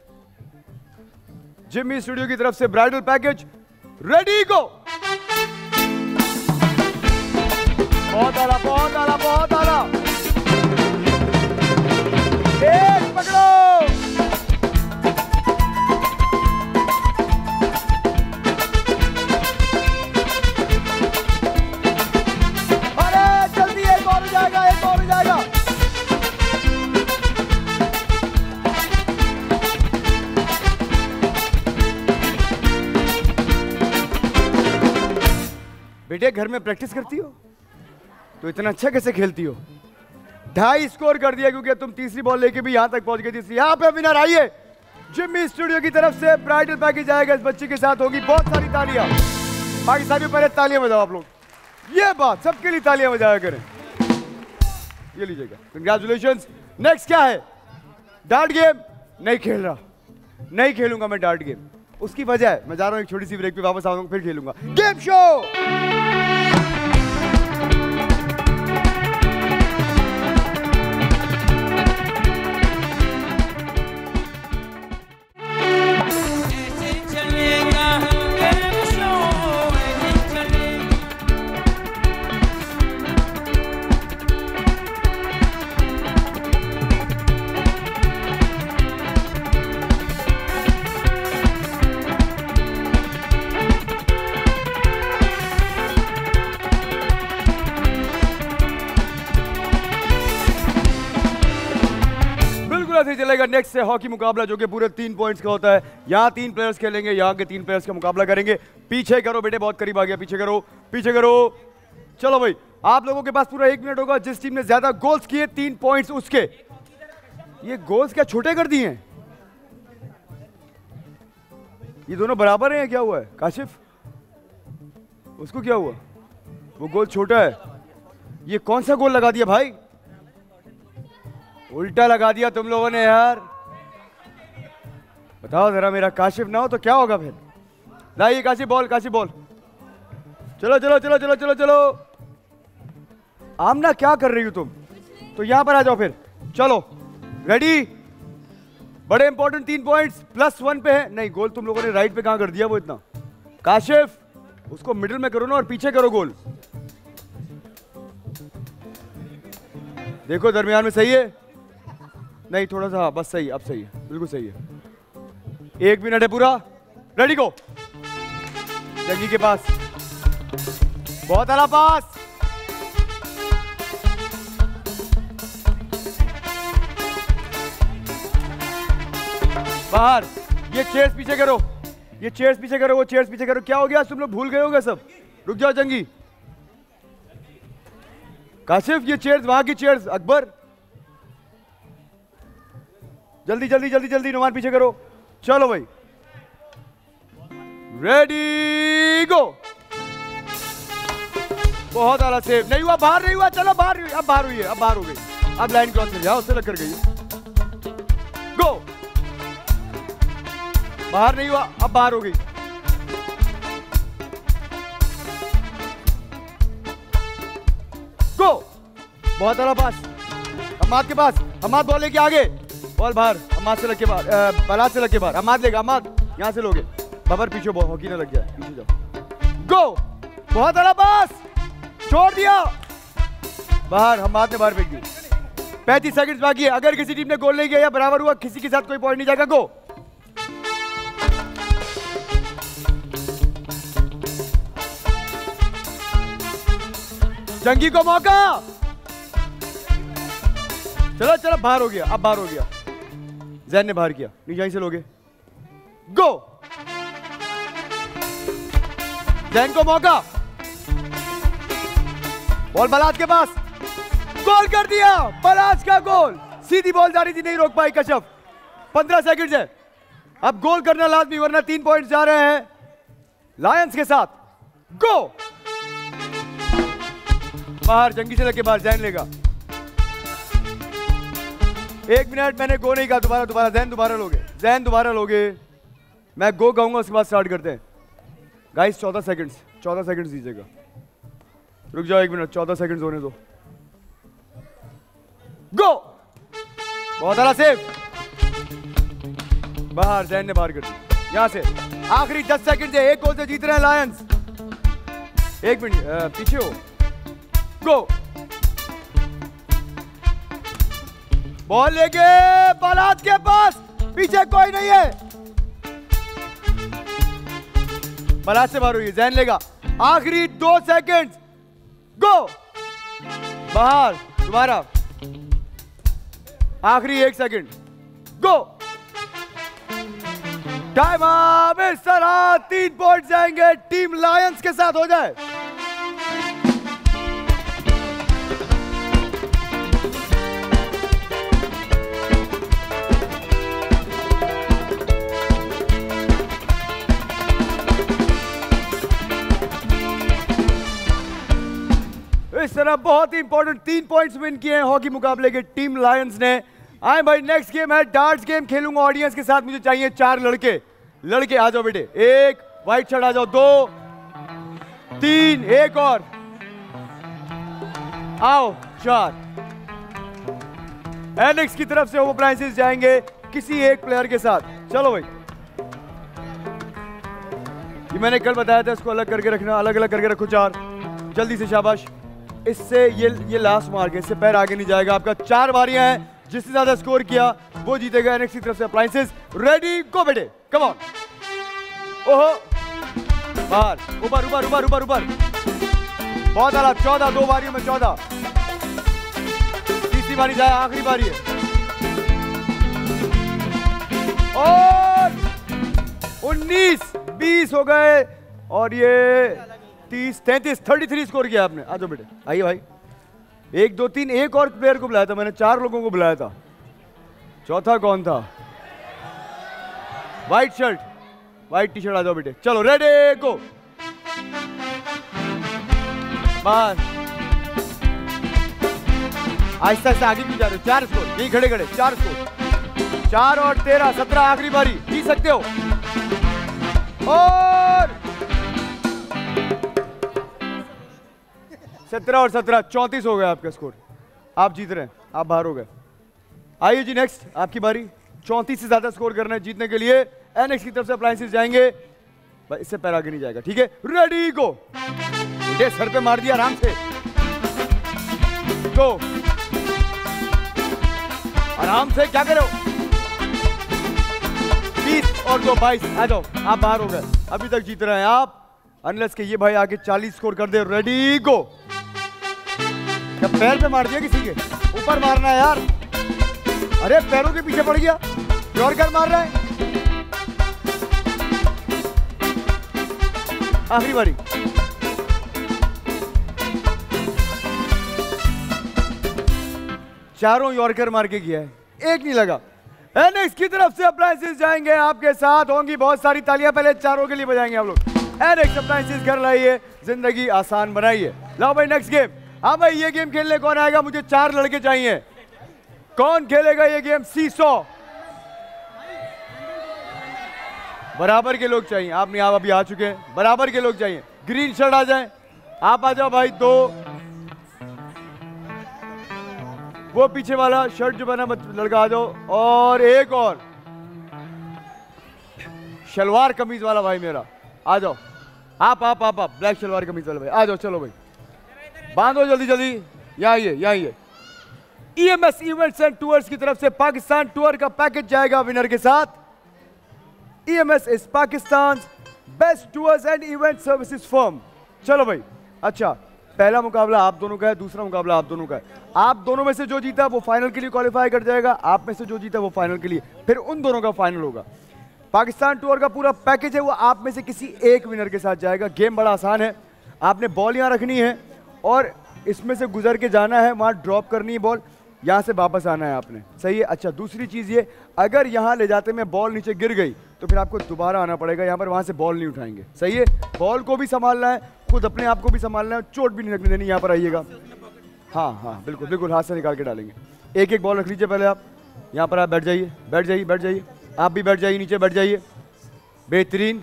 जिम्मी स्टूडियो की तरफ से ब्राइडल पैकेज, रेडी गो। बहुत आला, बहुत आला, बहुत आला। एक पकड़ो। अरे जल्दी, एक और हो जाएगा, एक और हो जाएगा। बेटे घर में प्रैक्टिस करती हो तो इतना अच्छा कैसे खेलती हो? ढाई स्कोर कर दिया क्योंकि तुम तीसरी बॉल लेके भी यहां तक पहुंच गई थी। यहां पे विनर आइए, जिम्मी स्टूडियो की तरफ से ब्राइडल पैकेज आएगा। इस बच्ची के साथ होगी बहुत सारी तालियां। बाकी सारी पहले तालियां बजाओ आप लोग। ये बात, सबके लिए तालियां बजाया करें। ये लीजिएगा, कंग्रेचुलेशंस। नेक्स्ट क्या है? Dart game. नहीं खेल रहा, नहीं खेलूंगा मैं डार्ट गेम। उसकी वजह है, मैं जा रहा हूं एक छोटी सी ब्रेक पे, वापस आऊंगा फिर खेलूंगा गेम शो। चलेगा नेक्स्ट से हॉकी मुकाबला, जो कि पूरे तीन पॉइंट्स का होता है। यहाँ तीन प्लेयर्स खेलेंगे, यहाँ के तीन प्लेयर्स का मुकाबला करेंगे। पीछे करो बेटे, बहुत करीब आ गया, पीछे करो, पीछे करो। चलो भाई, आप लोगों के पास पूरा एक मिनट होगा। जिस टीम ने ज्यादा गोल्स किए, तीन पॉइंट्स उसके। ये गोल्स क्या छोटे कर दिए हैं? ये दोनों बराबर हैं, क्या हुआ है? काशिफ, उसको क्या हुआ? वो गोल छोटा है। ये कौन सा गोल लगा दिया भाई? उल्टा लगा दिया तुम लोगों ने यार। बताओ जरा, मेरा काशिफ ना हो तो क्या होगा फिर? लाइए काशिफ बॉल, काशिफ बॉल। चलो चलो चलो चलो चलो चलो। आमना क्या कर रही हो तुम? तो यहां पर आ जाओ फिर। चलो रेडी। बड़े इंपॉर्टेंट तीन पॉइंट्स, प्लस वन पे है। नहीं, गोल तुम लोगों ने राइट पे कहां कर दिया वो इतना? काशिफ, उसको मिडिल में करो ना और पीछे करो गोल। देखो दरमियान में सही है? नहीं, थोड़ा सा, बस सही, अब सही है, बिल्कुल सही है। एक मिनट है पूरा, रेडी गो। जंगी के पास, बहुत आला पास। बाहर। ये चेयर्स पीछे करो, ये चेयर्स पीछे करो, वो चेयर्स पीछे करो। क्या हो गया, तुम लोग भूल गए होगे सब? रुक जाओ जंगी। काशिफ, ये चेयर्स वहां की चेयर्स। अकबर, जल्दी जल्दी जल्दी जल्दी, नुमान पीछे करो। चलो भाई, रेडी गो। बहुत आला सेव। नहीं हुआ, बाहर नहीं हुआ। चलो बाहर, अब बाहर हुई है, अब बाहर हो गई। अब लाइन क्रॉस कर जाओ, उससे लग कर गई। गो। बाहर नहीं हुआ, अब बाहर हो गई। बहुत आला पास अम्माद के पास। अम्माद बॉल लेके आगे, बॉल बाहर, अम्माद से लग के बाहर, बलाद से लग के बाहर। अम्माद लेगा, अम्माद यहाँ से लोगे। बाबर पीछे, बॉल हॉकी ना लग जाए, पीछे जाओ। गो, बहुत आला पास, छोड़ दिया बाहर। अम्माद ने बाहर फेंक दी। पैंतीस सेकंड्स बाकी है। अगर किसी टीम ने गोल नहीं किया या बराबर हुआ, किसी के साथ कोई पॉइंट नहीं जाएगा। गो, जंगी को मौका। चलो चलो, बाहर हो गया, अब बाहर हो गया। जैन ने बाहर किया, नहीं यहीं से लोगे। गो, जैन को मौका, बॉल बलाज के पास, गोल कर दिया। बलाज का गोल, सीधी बॉल जा रही थी, नहीं रोक पाई कश्यप। पंद्रह सेकंड है, अब गोल करना लाजमी, वरना तीन पॉइंट जा रहे हैं लायंस के साथ। गो, बाहर, जंगी से लगे बाहर, जैन लेगा। एक मिनट, मैंने गो नहीं कहा, दोबारा दोबारा जैन दोबारा लोगे, जैन दोबारा लोगे। मैं गो कहूंगा, उसके बाद स्टार्ट करते हैं। गाइस चौदह सेकंड्स, चौदह सेकंड्स दीजिएगा। रुक जाओ एक मिनट, चौदह सेकंड्स होने दो। गो, बहुत आला सेव, बाहर, जैन ने बाहर कर दी। यहां से आखिरी दस सेकंड है, एक गोल से जीत रहे हैं लायंस। एक मिनट पीछे हो। गो, बॉल लेके बलाद के पास, पीछे कोई नहीं है। बलाद से बाहर हुई, जैन लेगा। आखिरी दो सेकंड। गो, बाहर, दोबारा, आखिरी एक सेकंड। गो, टाइम अप। इस तरह तीन पॉइंट जाएंगे टीम लायंस के साथ, हो जाए। इस तरह बहुत ही इंपॉर्टेंट तीन पॉइंट्स विन किए हैं हॉकी मुकाबले के टीम लायंस ने। आए भाई, नेक्स्ट गेम है डार्ट्स गेम, खेलूंगा ऑडियंस के साथ। मुझे चाहिए चार लड़के। लड़के आ जाओ बेटे, एक व्हाइट शर्ट आ जाओ, दो, तीन, एक और आओ, चार। एलेक्स की तरफ से होम अप्लायंसेस जाएंगे किसी एक प्लेयर के साथ। चलो भाई, ये मैंने कल बताया था, इसको अलग करके रखना, अलग अलग करके रखो चार, जल्दी से, शाबाश। इससे ये ये लास्ट मार्क है, इससे पैर आगे नहीं जाएगा आपका। चार बारियां हैं, जिससे ज्यादा स्कोर किया वो जीतेगा एनएक्स की तरफ से अप्लायंसेस। रेडी, गो बेटे, कम ऑन। ओहो, बाहर, ऊपर ऊपर ऊपर ऊपर ऊपर, बहुत आला। चौदह, दो बारियों में चौदह। तीसरी बारी जाए, आखिरी बारी है। और उन्नीस, बीस हो गए, और ये तीस, तैंतीस, थर्टी थ्री स्कोर किया आपने। आ जाओ बेटे, आइए भाई। एक, दो, तीन, एक और प्लेयर को बुलाया था मैंने, चार लोगों को बुलाया था। चौथा कौन था? White shirt, white T shirt, आ जाओ बेटे। चलो रेडी, गो। बाहर, आहिस्ता आहिस्ता आगे क्यों जा रहे हो? चार स्कोर, यही खड़े खड़े, चार स्कोर, चार और तेरह, सत्रह, आखिरी बारी, जीत सकते हो। और सत्रह और सत्रह, चौंतीस हो गया आपका स्कोर। आप जीत रहे हैं, आप बाहर हो गए। आइए जी, नेक्स्ट आपकी बारी। चौंतीस से ज्यादा स्कोर करना है जीतने के लिए। एनएक्स की तरफ से अप्लायंसेस जाएंगे, इससे पैर आगे नहीं जाएगा, ठीक है? Ready, go. ये सर पे मार दिया आराम से। गो, आराम से, क्या करो? बीस और दो, बाईस, आ जाओ, आप बाहर हो गए। अभी तक जीत रहे हैं आप, अनलेस के ये भाई आगे चालीस स्कोर कर दे। Ready, go. क्या पैर पे मार दिया किसी के? ऊपर मारना है यार। अरे पैरों के पीछे पड़ गया, यॉर्कर मार रहा है। आखिरी बारी, चारों यॉर्कर मार के किया है, एक नहीं लगा। एनएक्स की तरफ से अप्लायंसेस जाएंगे आपके साथ। होंगी बहुत सारी तालियां, पहले चारों के लिए बजाएंगे आप लोग। एनएक्स अप्लायंसेस घर लाइए, जिंदगी आसान बनाइए। लाओ भाई नेक्स्ट गेम। हाँ भाई, ये गेम खेलने कौन आएगा? मुझे चार लड़के चाहिए। कौन खेलेगा ये गेम? सीसॉ। बराबर के लोग चाहिए। आप नहीं, आप अभी आ चुके हैं। बराबर के लोग चाहिए। ग्रीन शर्ट आ जाए, आप आ जाओ भाई। दो, वो पीछे वाला शर्ट जो बना लड़का आ जाओ, और एक और शलवार कमीज वाला भाई मेरा आ जाओ। आप आप आप आप ब्लैक शलवार कमीज वाला भाई आ जाओ। चलो भाई बांधो जल्दी जल्दी। यहाँ आइए यहाँ आइए। ईएमएस इवेंट्स एंड टूर्स की तरफ से पाकिस्तान टूर का पैकेज जाएगा विनर के साथ। EMS is Pakistan best tours and event services firm. चलो भाई अच्छा, पहला मुकाबला आप दोनों का है, दूसरा मुकाबला आप दोनों का है। आप दोनों में से जो जीता वो फाइनल के लिए क्वालिफाई कर जाएगा, आप में से जो जीता वो फाइनल के लिए, फिर उन दोनों का फाइनल होगा। पाकिस्तान टूर का पूरा पैकेज है वो आप में से किसी एक विनर के साथ जाएगा। गेम बड़ा आसान है, आपने बॉल यहाँ रखनी है और इसमें से गुजर के जाना है, वहाँ ड्रॉप करनी है बॉल, यहाँ से वापस आना है आपने। सही है। अच्छा दूसरी चीज़ ये, अगर यहाँ ले जाते में बॉल नीचे गिर गई तो फिर आपको दोबारा आना पड़ेगा यहाँ पर, वहाँ से बॉल नहीं उठाएंगे। सही है। बॉल को भी संभालना है, खुद अपने आप को भी संभालना है, चोट भी नहीं लगने देनी। यहाँ पर आइएगा। हाँ हाँ बिल्कुल बिल्कुल, हाथ से निकाल के डालेंगे। एक एक बॉल रख लीजिए पहले आप। यहाँ पर आप बैठ जाइए बैठ जाइए बैठ जाइए। आप भी बैठ जाइए, नीचे बैठ जाइए। बेहतरीन।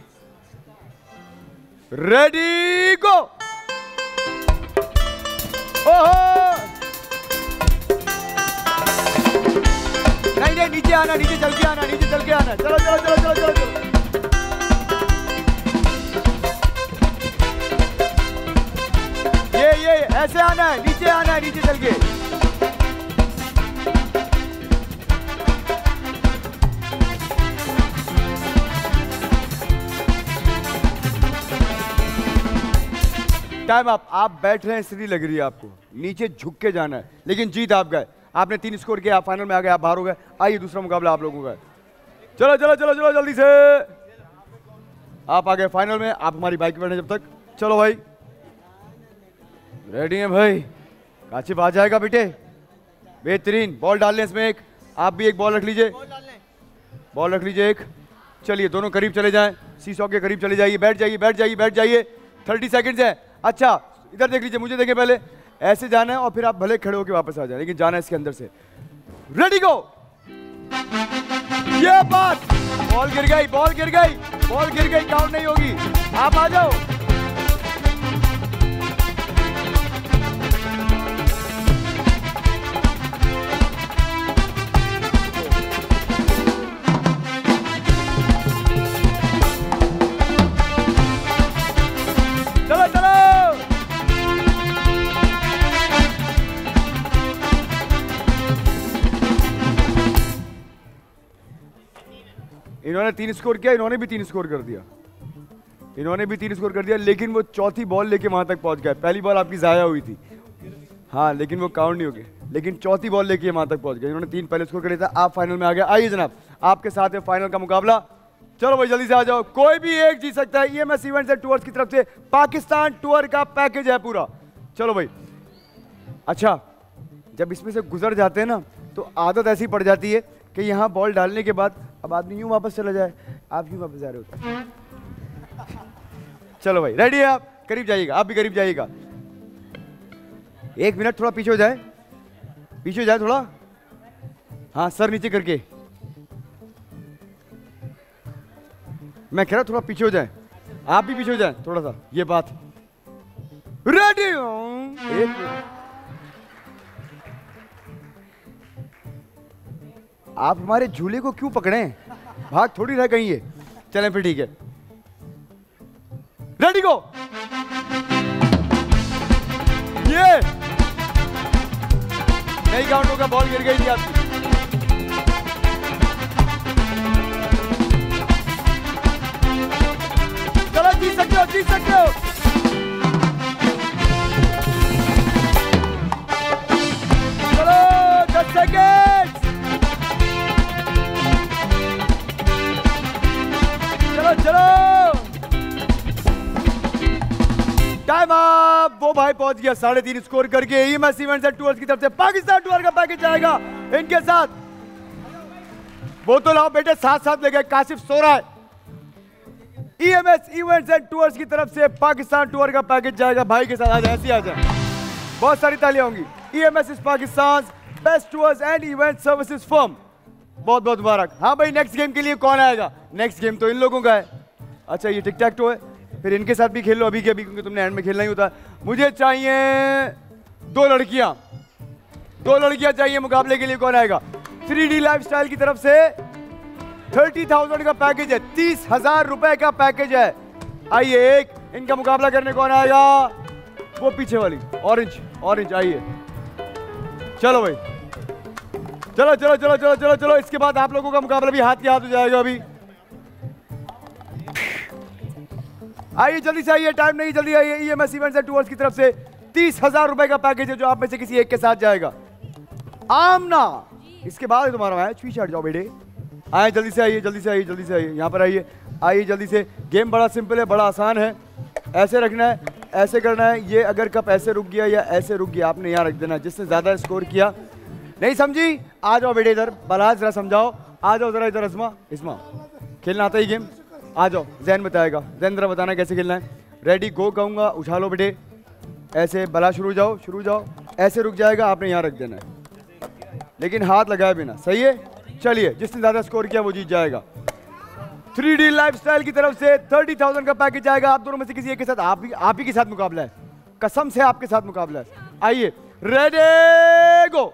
Ready go. ओहो नहीं नहीं, नीचे आना, नीचे चल के आना, नीचे चल के आना। चलो चलो चलो चलो चलो चलो। ये ये ऐसे आना है, नीचे आना है, नीचे चल के। टाइम आप आप बैठ रहे हैं इसलिए लग रही है आपको, नीचे झुक के जाना है, लेकिन जीत आप गए। आपने तीन स्कोर किया, आप फाइनल में आ गए, आप बाहर हो गए। आइए दूसरा मुकाबला आप लोगों का है। चलो चलो चलो चलो जल्दी से। आप आ गए फाइनल में, आप हमारी बाइक पे बैठे जब तक। चलो भाई रेडी हैं भाई? काशिफ आ जाएगा बेटे। बेहतरीन। बॉल डालने इसमें एक, आप भी एक बॉल रख लीजिए, बॉल रख लीजिए एक। चलिए दोनों करीब चले जाएं, सीसॉ के करीब चले जाइए। बैठ जाइए बैठ जाइए बैठ जाइए। थर्टी सेकेंड्स है। अच्छा इधर देख लीजिए, मुझे देखें पहले। ऐसे जाना है और फिर आप भले खड़े होकर वापस आ जाए, लेकिन जाना है इसके अंदर से। Ready go. ये बात, बॉल गिर गई, बॉल गिर गई, बॉल गिर गई, काउंट नहीं होगी। आप आ जाओ। चलो चलो। इन्होंने तीन स्कोर किया, इन्होंने भी तीन स्कोर कर दिया, इन्होंने भी तीन स्कोर कर दिया, लेकिन वो चौथी बॉल लेके वहां तक पहुंच गए। पहली बॉल आपकी जाया हुई थी, हाँ, लेकिन वो काउंट नहीं हो गई, लेकिन चौथी बॉल लेके वहां तक पहुंच गए। इन्होंने तीन पहले स्कोर कर लिया था, आप फाइनल में आ गए। आइए जनाब, आपके साथ है फाइनल का मुकाबला। चलो भाई जल्दी से आ जाओ, कोई भी एक जीत सकता है। ईएमएस इवेंट्स एंड टूर्स की तरफ से पाकिस्तान टूर का पैकेज है पूरा। चलो भाई। अच्छा जब इसमें से गुजर जाते हैं ना, तो आदत ऐसी पड़ जाती है कि यहाँ बॉल डालने के बाद अब आदमी यूं वापस चला जाए। आप यूं वापस जा रहे होते। चलो भाई रेडी है आप? करीब जाइएगा, आप भी करीब जाइएगा। एक मिनट, थोड़ा पीछे हो जाए, पीछे हो जाए थोड़ा। हाँ सर नीचे करके, मैं कह रहा थोड़ा पीछे हो जाए, आप भी पीछे हो जाए थोड़ा सा। ये बात रेडी हूं। एक मिनट, आप हमारे झूले को क्यों पकड़े? भाग थोड़ी रह गई है। चलें फिर ठीक है। Ready go. ये नहीं काउंट होगा, बॉल गिर गई थी आपकी। चलो जीत सकते हो, जीत सकते हो। चलो दस सेकेंड। चलो चलो टाइम अप। वो भाई पहुंच गया साढ़े तीन स्कोर करके। ईएमएस इवेंट्स एंड टूर्स की तरफ से पाकिस्तान टूर का पैकेज जाएगा इनके साथ। वो तो लाओ बेटे, साथ साथ ले गए, काशिफ सो रहा है। ईएमएस इवेंट्स एंड टूर्स की तरफ से पाकिस्तान टूर का पैकेज जाएगा भाई के साथ। आ जाए, ऐसे आ जाए, बहुत सारी तालियां होंगी। EMS is Pakistan best tours and event services firm. बहुत बहुत मुबारक। हाँ भाई, नेक्स्ट गेम के लिए कौन आएगा? नेक्स्ट गेम तो इन लोगों का है। अच्छा ये टिक टैक टो है, फिर इनके साथ भी खेल लो अभी के अभी, क्योंकि तुमने एंड में खेलना ही होता है। मुझे चाहिए दो लड़कियां, दो लड़कियां चाहिए मुकाबले के लिए, कौन आएगा? थ्री डी लाइफस्टाइल की तरफ से थर्टी थाउजेंड का पैकेज है, तीस हजार रुपए का पैकेज है। आइए, एक इनका मुकाबला करने कौन आएगा? वो पीछे वाली ऑरेंज, ऑरेंज आइए। चलो भाई, चलो चलो चलो चलो चलो चलो। इसके बाद आप लोगों का मुकाबला भी हाथ के हाथ हो जाएगा अभी। आइए जल्दी से आइए, टाइम नहीं, जल्दी आइए। ईएमएस इवेंट्स एंड टूर्स की तरफ से तीस हजार रुपए का पैकेज है जो आप में से किसी एक के साथ जाएगा। आमना, इसके बाद तुम्हारा मैच, पीछे हट जाओ बेटे। आए जल्दी से आइए, जल्दी से आइए, जल्दी से आइए, यहाँ पर आइए, आइए जल्दी से। गेम बड़ा सिंपल है, बड़ा आसान है। ऐसे रखना है, ऐसे करना है। ये अगर कप ऐसे रुक गया या ऐसे रुक गया, आपने यहाँ रख देना। जिसने ज्यादा स्कोर किया, नहीं समझी? आ जाओ बेटे इधर, बलाज जरा समझाओ। आ जाओ जरा इधर। इस्मा, इस्मा खेलना आता है गेम? आ जाओ, जैन बताएगा। जैन जरा बताना कैसे खेलना है। रेडी गो कहूँगा, उठा लो बेटे। ऐसे बला शुरू जाओ, शुरू जाओ। ऐसे रुक जाएगा, आपने यहाँ रख देना है, लेकिन हाथ लगाए बिना। सही है? चलिए, जिसने ज्यादा स्कोर किया वो जीत जाएगा। थ्री डी लाइफस्टाइल की तरफ से थर्टी थाउजेंड का पैकेज आएगा। आप दोनों में से किसी एक के साथ, आप ही आप ही के साथ मुकाबला है। कसम से आपके साथ मुकाबला है। आइए, रेडी गो।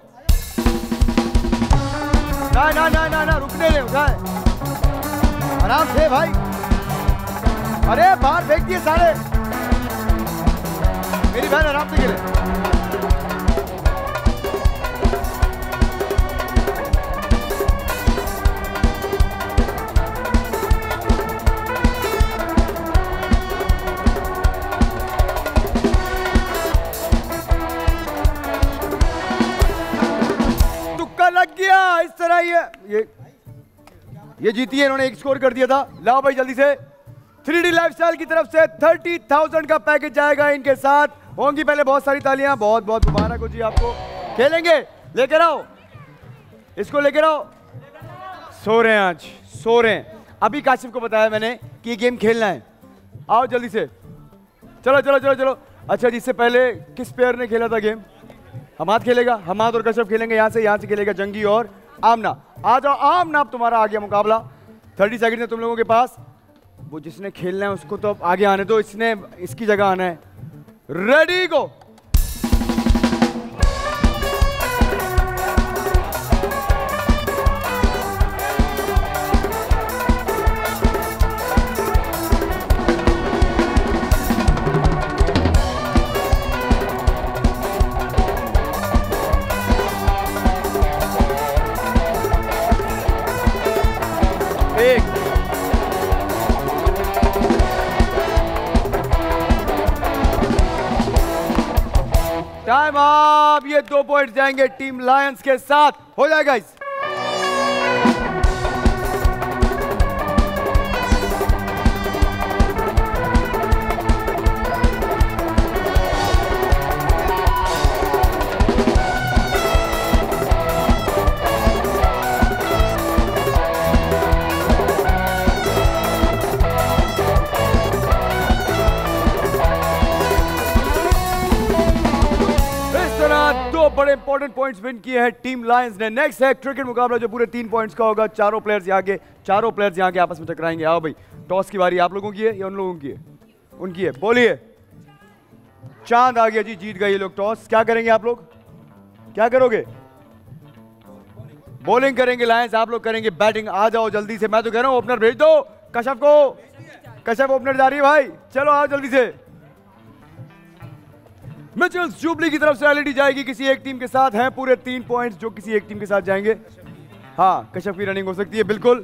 ना ना ना ना ना रुकने दे, उठाए आराम से भाई। अरे बाहर फेंक दिए सारे। मेरी बहन आराम से खेले। तुक्का लग गया। इस तरह ये ये ये जीती है, इन्होंने एक स्कोर कर दिया था। लाओ भाई जल्दी से। थ्री डी लाइफस्टाइल की तरफ से थर्टी थाउजेंड का पैकेज जाएगा इनके साथ। होंगी पहले बहुत सारी तालियां। बहुत बहुत मुबारक हो जी आपको। खेलेंगे, लेकर आओ इसको, लेकर आओ। सो रहे हैं आज, सो रहे हैं। अभी काशिफ को बताया मैंने कि ये गेम खेलना है। आओ जल्दी से, चलो चलो चलो चलो। अच्छा, जिससे पहले किस पेयर ने खेला था गेम? हमाद खेलेगा, हमाद और कश्यप खेलेंगे। यहाँ से यहाँ से खेलेगा जंगी और आमना। आ जाओ आमना, अब तुम्हारा आ गया मुकाबला। थर्टी सेकंड है तुम लोगों के पास। वो जिसने खेलना है उसको तो अब आगे आने दो, इसने इसकी जगह आना है। Ready go. एक टाइम आप। ये दो पॉइंट जाएंगे टीम लायंस के साथ। हो जाएगा इस दो बड़े इंपॉर्टेंट पॉइंट्स विन किए हैं टीम लायंस ने। नेक्स्ट है क्रिकेट मुकाबला जो पूरे तीन पॉइंट्स का होगा। चारों प्लेयर्स यहाँ के चारों प्लेयर्स यहाँ के आपस में टकराएंगे। आओ भाई, टॉस की बारी आप लोगों की है या उन लोगों की है? उनकी है। बोलिए। चांद आ गया जी, जीत गए ये लोग टॉस। क्या करेंगे आप लोग? क्या करोगे? बॉलिंग करेंगे लायंस, आप लोग करेंगे बैटिंग। आ जाओ जल्दी से, मैं तो कह रहा हूँ ओपनर भेज दो कश्यप को। कश्यप ओपनर जा रही है भाई, चलो आओ जल्दी से। मिचेल्स जुबली की तरफ से एलईडी जाएगी किसी एक टीम के साथ। हैं पूरे तीन पॉइंट्स जो किसी एक टीम के साथ जाएंगे। हाँ, कश्यप की रनिंग हो सकती है बिल्कुल।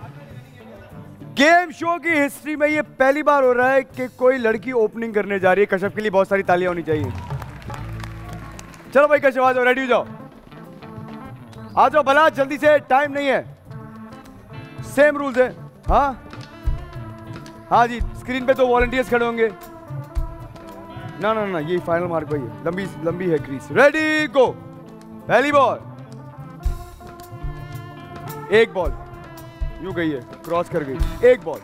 गेम शो की हिस्ट्री में ये पहली बार हो रहा है कि कोई लड़की ओपनिंग करने जा रही है। कश्यप के लिए बहुत सारी तालियां होनी चाहिए। चलो भाई कश्यप आ जाओ, रेडी हो जाओ। आ जाओ भला जल्दी से, टाइम नहीं है। सेम रूल्स है। हाँ हाँ जी, स्क्रीन पे तो वॉलंटियर्स खड़े होंगे। ना ना ना, ये फाइनल मार्क भाई, लंबी लंबी है क्रीज। रेडी गो। पहली बॉल, एक बॉल यूं गई है, क्रॉस कर गई। एक बॉल,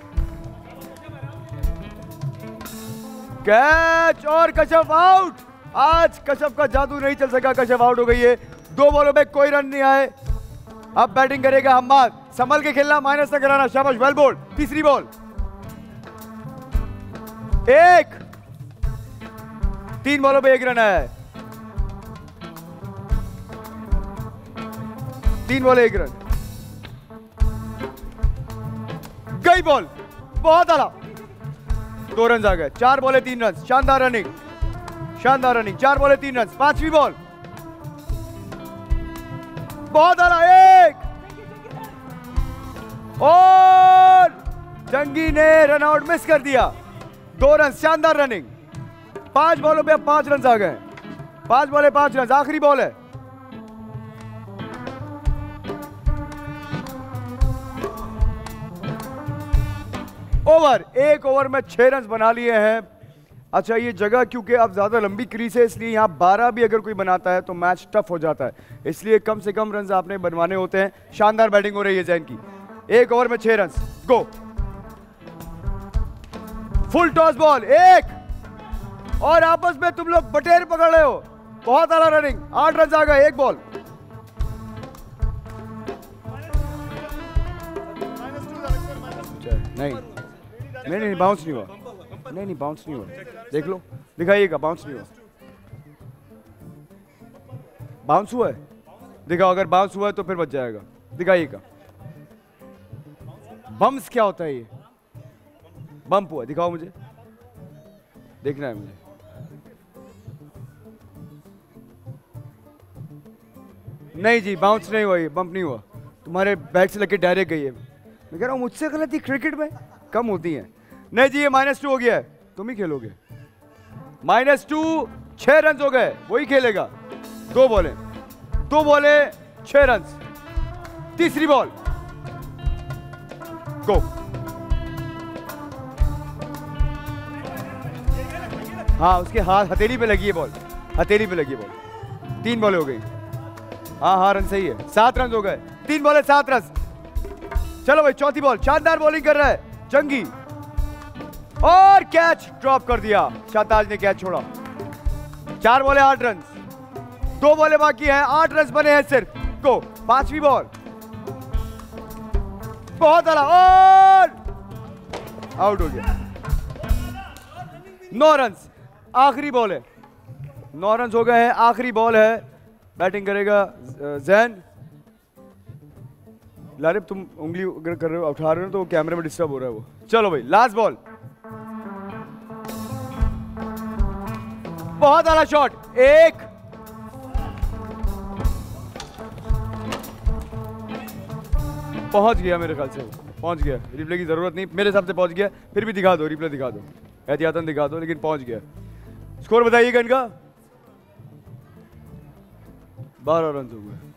कैच और कश्यप आउट। आज कश्यप का जादू नहीं चल सका, कश्यप आउट हो गई है। दो बॉलों में कोई रन नहीं आए। अब बैटिंग करेगा हम्माद। संभल के खेलना, माइनस न कराना। शाबाश, वेल बॉल। तीसरी बॉल, एक। तीन बॉलों पे एक रन आया है। तीन बॉल एक रन, गई बॉल, बहुत आला, दो रन आ गए। चार बॉले तीन रन, शानदार रनिंग, शानदार रनिंग, चार बॉले तीन रन। पांचवी बॉल, बहुत आला, एक और जंगी ने रन आउट मिस कर दिया, दो रन, शानदार रनिंग। पांच बॉलों पे अब पांच रन आ गए, पांच बॉले पांच रन। आखिरी बॉल है, ओवर, एक ओवर में छह रन बना लिए हैं। अच्छा, ये जगह क्योंकि अब ज्यादा लंबी क्रीज है, इसलिए यहाँ बारह भी अगर कोई बनाता है तो मैच टफ हो जाता है, इसलिए कम से कम रन आपने बनवाने होते हैं। शानदार बैटिंग हो रही है जैन की, एक ओवर में छह run. Go, full toss ball, एक और आपस में तुम लोग बटेर पकड़ रहे हो, बहुत आला रनिंग, आठ रन आ गए, एक बॉल। नहीं नहीं नहीं बाउंस नहीं हुआ, नहीं नहीं बाउंस नहीं हुआ, देख लो, दिखाइएगा, बाउंस नहीं हुआ। बाउंस हुआ है, दिखाओ, अगर बाउंस हुआ है तो फिर बच जाएगा, दिखाइएगा। बम्स क्या होता है? ये बम्प हुआ, दिखाओ मुझे, देखना है मुझे। नहीं जी, बाउंस नहीं हुआ, ये बम्प नहीं हुआ, तुम्हारे बैट से लगे डायरेक्ट गई है। मैं कह रहा हूँ मुझसे गलती क्रिकेट में कम होती है। नहीं जी, ये माइनस टू हो गया है, तुम ही खेलोगे। माइनस टू, छह रन हो गए, वही खेलेगा। दो बॉले, दो बॉले छह रन। तीसरी बॉल, गो। हाँ, उसके हाथ हथेली पे लगी है बॉल, हथेली पे लगी है बॉल। तीन बॉले हो गई, हाँ हाँ रन सही है, सात रन हो गए, तीन बॉले सात रन। चलो भाई, चौथी बॉल, शानदार बॉलिंग कर रहा है जंगी, और कैच ड्रॉप कर दिया, शाहताज ने कैच छोड़ा। चार बॉले आठ रन, दो बॉले बाकी हैं, आठ रन बने हैं सिर्फ। को पांचवी बॉल, बहुत आला, और आउट हो गया, नौ रन। आखिरी बॉल है, नौ रन हो गए हैं, आखिरी बॉल है। बैटिंग करेगा जैन। लारिब, तुम उंगली अगर कर रहे हो, उठा रहे हो तो कैमरे में डिस्टर्ब हो रहा है वो। चलो भाई, लास्ट बॉल, बहुत आला शॉट, एक पहुंच गया, मेरे ख्याल से पहुंच गया, रिप्ले की जरूरत नहीं मेरे हिसाब से, पहुंच गया। फिर भी दिखा दो, रिप्ले दिखा दो, एहतियातन दिखा दो, लेकिन पहुंच गया। स्कोर बताइएगा इनका, बारह रन हो गए,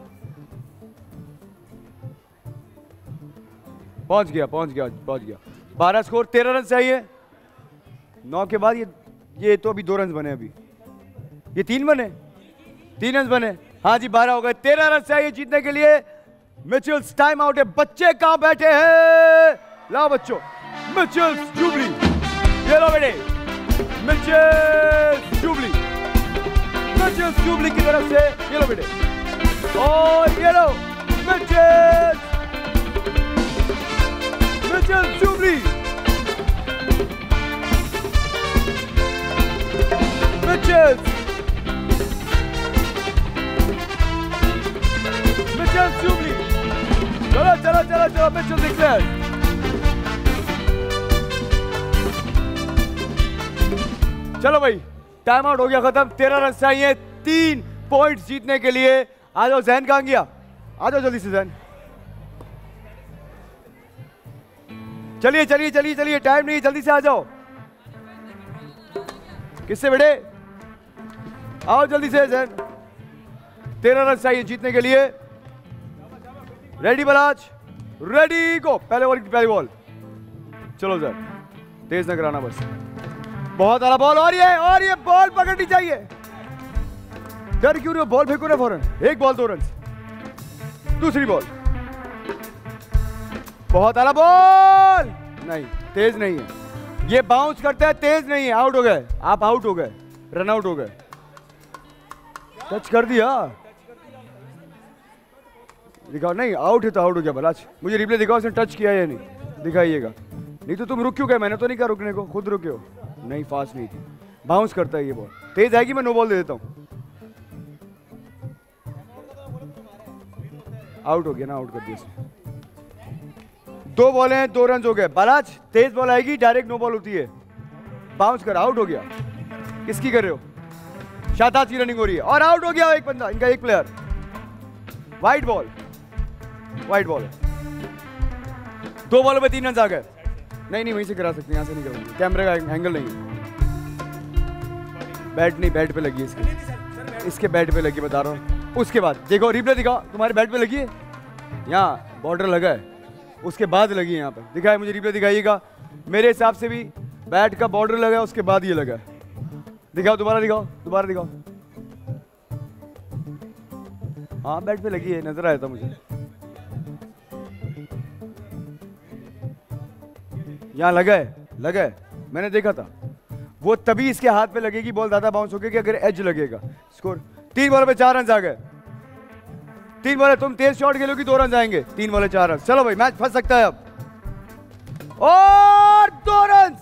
पहुंच गया पहुंच गया पहुंच गया। बारह स्कोर, तेरह रन चाहिए। नौ के बाद ये ये तो अभी दो रन बने, अभी ये तीन बने, तीन रन बने, हाँ जी बारह हो गए। तेरह रन चाहिए जीतने के लिए। मिचेल्स टाइम आउट है। बच्चे कहां बैठे हैं? लाओ बच्चों, मिचेल्स जुबली, ये लो बेटे, मिचेल्स जुबली, मिचेल्स जुबली की तरफ से ये लो बेटे, और ये लो मिचेल्स, मिचेल्स जुबली, मिचेल्स, मिचेल्स जुबली। चलो चलो चलो चलो, मिचेल्स डिक्लेयर। चलो भाई, टाइम आउट हो गया खत्म। तेरह रन चाहिए तीन पॉइंट्स जीतने के लिए। आ जाओ, जैन कहां गया? आ जाओ जल्दी से जैन। चलिए चलिए चलिए चलिए, टाइम नहीं, जल्दी से आ जाओ। किससे बेटे? आओ जल्दी से जैन। तेरह रन चाहिए जीतने के लिए। रेडी बलाज? Ready go. पहले बॉल की पहली बॉल। चलो जैन, तेज न कराना बस। बहुत आला बॉल, और ये और ये बॉल पकड़नी चाहिए। डर क्यों रहे हो? बॉल फेंको ना फौरन। एक बॉल दो रन। दूसरी बॉल, बहुत आला बॉल, नहीं तेज नहीं है, ये बाउंस करता है, तेज नहीं है। आउट हो गए आप, आउट हो गए, रन आउट हो गए। टच कर दिया, दिखाओ। नहीं आउट है तो आउट हो गया बलाच। मुझे रिप्ले दिखाओ उसने टच किया या नहीं, दिखाइएगा। नहीं तो तुम रुक क्यों गए? मैंने तो नहीं कहा रुकने को, खुद रुके हो। नहीं, फास्ट नहीं थी, बाउंस करता है ये बॉल। तेज आएगी मैं नो बॉल दे देता हूं। आउट हो गया ना, आउट कर दिया इसने। दो बॉल हैं, दो रन हो गए। बालाज तेज बॉल आएगी, डायरेक्ट नो बॉल होती है, बाउंस कर, आउट हो गया। किसकी कर रहे हो? शाहताज की रनिंग हो रही है और आउट हो गया एक बंदा, इनका एक player. White ball, white ball. दो बॉलों पे तीन रन आ गए। नहीं नहीं वहीं से करा सकते हैं, यहाँ से नहीं करेंगे, कैमरे का एंगल नहीं है। बैट नहीं, बैट पे लगी है इसके, इसके बैट पे लगी, बता रहा हूँ। उसके बाद देखो रिप्ले दिखाओ, तुम्हारे बैट पे लगी है, यहाँ बॉर्डर लगा है, उसके बाद लगी है यहाँ पर। दिखाए मुझे, रिप्ले दिखाइएगा। मेरे हिसाब से भी बैट का बॉर्डर लगा है, उसके बाद ये लगा है। दिखाओ, दोबारा दिखाओ, दोबारा दिखाओ। हाँ बैट पे लगी है, नजर आया था मुझे। यहाँ लगा है, लगा है, मैंने देखा था। वो तभी इसके हाथ पे लगेगी बॉल, ज्यादा बाउंस होगी कि अगर एज लगेगा। स्कोर तीन बॉल पे चार रन आ गए। तीन बॉल, तुम तेज शॉट खेलोगी दो रन आएंगे। तीन बॉल चार रन, चलो भाई मैच फंस सकता है अब। और दो रन,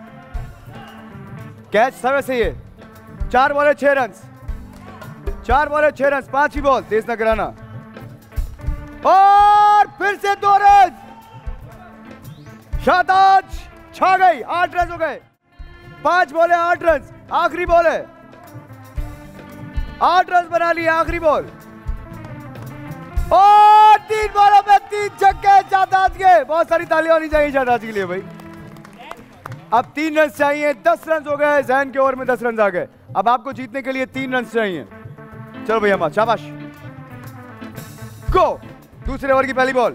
कैच था वैसे ये। चार बॉल छह रन, चार बॉल छह रन, पांच ही बॉल, तेज ना कराना। और फिर से दो रन, शाहताज छा गई, आठ रन हो गए। पांच बॉल है, आठ रन, आखिरी बॉल है, आठ रन बना लिए, आखिरी बॉल। और तीन बॉलों में तीन छक्के शाहताज के। बहुत सारी तालियां होनी चाहिए शाहताज के लिए भाई। अब तीन रन चाहिए, दस रन हो गए, जैन के ओवर में दस रन आ गए। अब आपको जीतने के लिए तीन रन चाहिए। चलो भैया मां, शाबाश, गो। दूसरे ओवर की पहली बॉल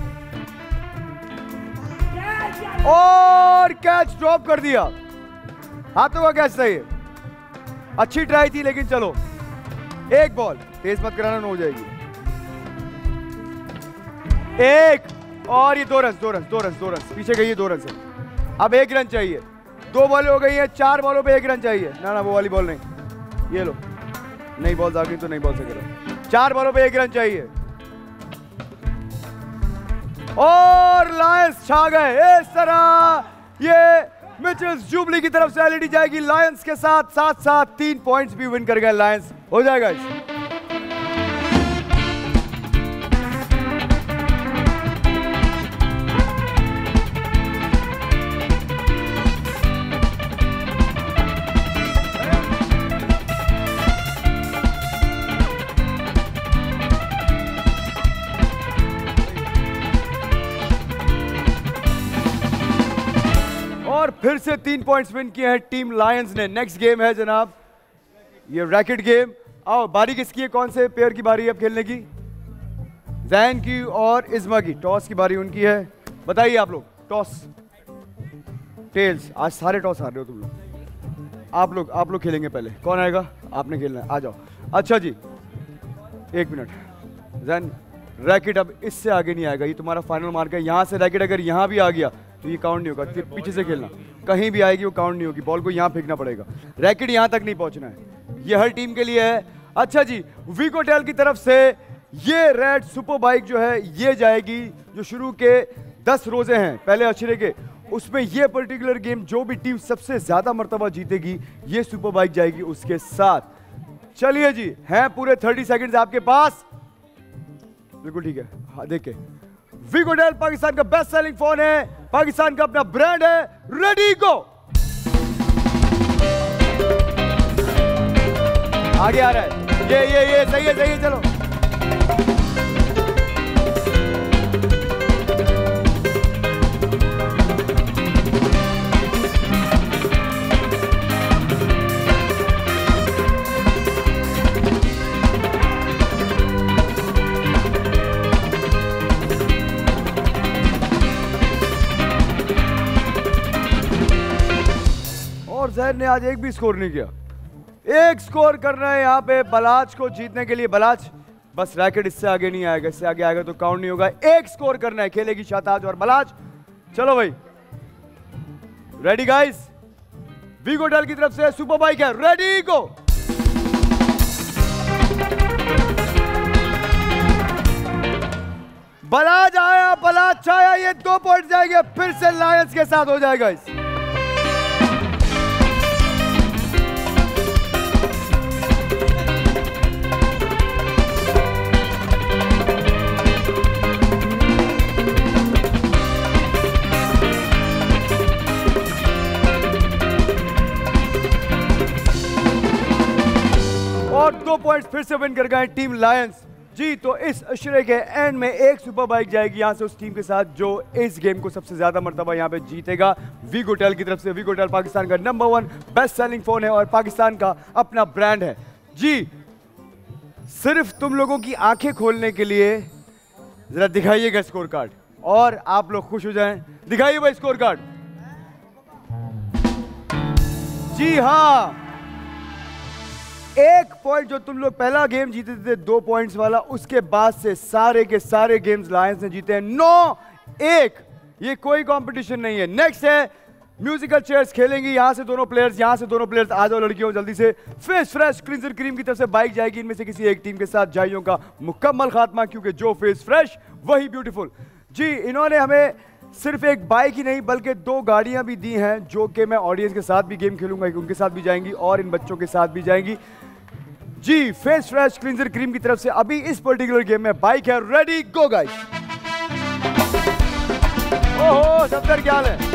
और कैच ड्रॉप कर दिया। हाथों का कैच सही है, अच्छी ट्राई थी लेकिन चलो। एक बॉल, तेज मत कराना, नो हो जाएगी। एक और ये दो रन, दो रन, दो रन, दो रन, पीछे गई है, दो रन से। अब एक रन चाहिए, दो बॉल हो गई है, चार बॉलों पे एक रन चाहिए। ना ना वो वाली बॉल नहीं, ये लो, नई बॉल आ गई तो नई बॉल से करो। चार बॉलों पे एक रन चाहिए और लायंस छा गए। इस तरह ये मिचेल्स जुबली की तरफ से एलईडी जाएगी लायंस के साथ, साथ साथ तीन पॉइंट्स भी विन कर गए लायंस। हो जाएगा इस। और फिर से तीन पॉइंट्स विन किए हैं टीम लायंस ने। नेक्स्ट गेम है जनाब ये रैकेट गेम। आओ, बारी किसकी है, कौन से पेयर की बारी है अब खेलने की? जैन की और इज़्मा की। टॉस की बारी उनकी है। बताइए आप लोग, टॉस टेल्स। आज सारे टॉस हार रहे हो तुम लोग। आप लोग आप लोग खेलेंगे पहले, कौन आएगा? आपने खेलना है, आ जाओ। अच्छा जी एक मिनट, जैन रैकेट अब इससे आगे नहीं आएगा, ये तुम्हारा फाइनल मार्क है। यहाँ से रैकेट अगर यहाँ भी आ गया तो ये काउंट नहीं होगा, फिर पीछे से खेलना, कहीं भी आएगी वो काउंट नहीं होगी। बॉल को यहाँ फेंकना पड़ेगा, रैकेट यहाँ तक नहीं पहुँचना है। ये हर टीम के लिए है। अच्छा जी, वीकोटेल की तरफ से ये रेड सुपर बाइक जो है ये जाएगी, जो शुरू के दस रोजे हैं पहले अशरे के, उसमें ये पर्टिकुलर गेम जो भी टीम सबसे ज्यादा मर्तबा जीतेगी ये सुपर बाइक जाएगी उसके साथ। चलिए जी, हैं पूरे थर्टी सेकेंड्स आपके पास। बिल्कुल ठीक है, हाँ देखे। वीकोटेल पाकिस्तान का बेस्ट सेलिंग फोन है, पाकिस्तान का अपना ब्रांड है। Ready go. आगे आ रहा है, ये ये ये सही है, सही है, चलो। और जहर ने आज एक भी स्कोर नहीं किया। एक स्कोर करना है यहाँ पे बलाज को जीतने के लिए। बलाज बस रैकेट इससे आगे नहीं आएगा, इससे आगे आएगा तो काउंट नहीं होगा। एक स्कोर करना है, खेलेगी शाहताज और बलाज। चलो भाई, रेडी गाइस? वीकोटेल की तरफ से सुपर बाइक है, रेडी गो। बलाज आया, बलाज छाया, ये दो पॉइंट जाएंगे, फिर से लायंस के साथ हो जाएगा इस। पॉइंट्स फिर से विन कर गए टीम लायंस। जी, तो इस अशरे के एंड में एक सुपर बाइक जाएगी यहाँ से उस टीम के साथ जो इस गेम को सबसे ज्यादा मर्तबा यहाँ पे जीतेगा। वीगोटेल की तरफ से। वीगोटेल पाकिस्तान का number one best selling phone है और पाकिस्तान का अपना ब्रांड है। जी, सिर्फ तुम लोगों की आंखें खोलने के लिए जरा दिखाइएगा स्कोर कार्ड और आप लोग खुश हो जाएं। दिखाइए भाई स्कोर कार्ड। जी हाँ, एक पॉइंट जो तुम लोग पहला गेम जीते थे दो पॉइंट्स वाला, उसके बाद से सारे के सारे गेम्स लायंस ने जीते हैं नौ एक। ये कोई कंपटीशन नहीं है। नेक्स्ट है म्यूजिकल चेयर्स खेलेंगी यहाँ से दोनों प्लेयर्स, यहाँ से दोनों प्लेयर्स। आ जाओ लड़कियों जल्दी से। फेस फ्रेश क्लींजर क्रीम की तरफ से बाइक जाएगी इनमें से किसी एक टीम के साथ। जाइयों का मुकम्मल खात्मा, क्योंकि जो फेस फ्रेश वही ब्यूटीफुल। जी, इन्होंने हमें सिर्फ एक बाइक ही नहीं बल्कि दो गाड़ियां भी दी हैं जो कि मैं ऑडियंस के साथ भी गेम खेलूंगा, उनके साथ भी जाएंगी और इन बच्चों के साथ भी जाएंगी। जी, फेस फ्रेश क्लींजर क्रीम की तरफ से अभी इस पर्टिकुलर गेम में बाइक है। Ready go guys. ओहो सत्तर क्या हाल है?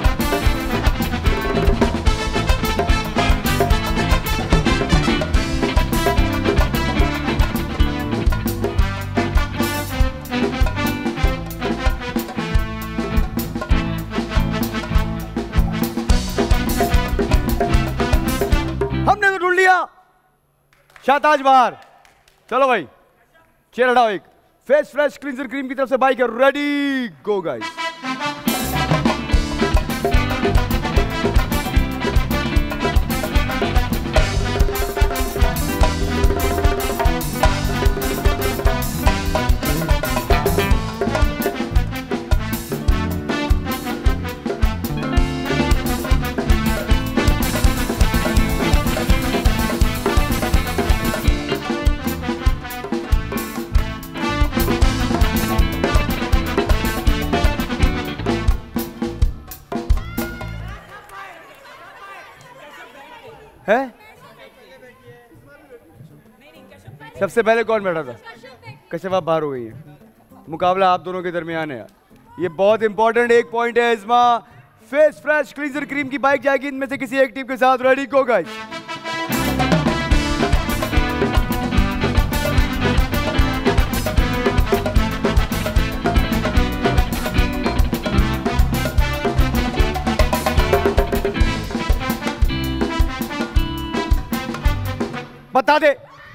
हमने तो ढूंढ लिया शाहताज बाहर। चलो भाई, चेयर हटाओ एक। फेस फ्रेश क्लींजर क्रीम की तरफ से बाइक है। Ready go guys. है? सबसे पहले कौन बैठा था? कश्यप आप बाहर हो गई है। मुकाबला आप दोनों के दरमियान है यार। ये बहुत इंपॉर्टेंट एक पॉइंट है। Isma Face Fresh cleanser cream की बाइक जाएगी इनमें से किसी एक टीम के साथ। Ready go guys. बता दे।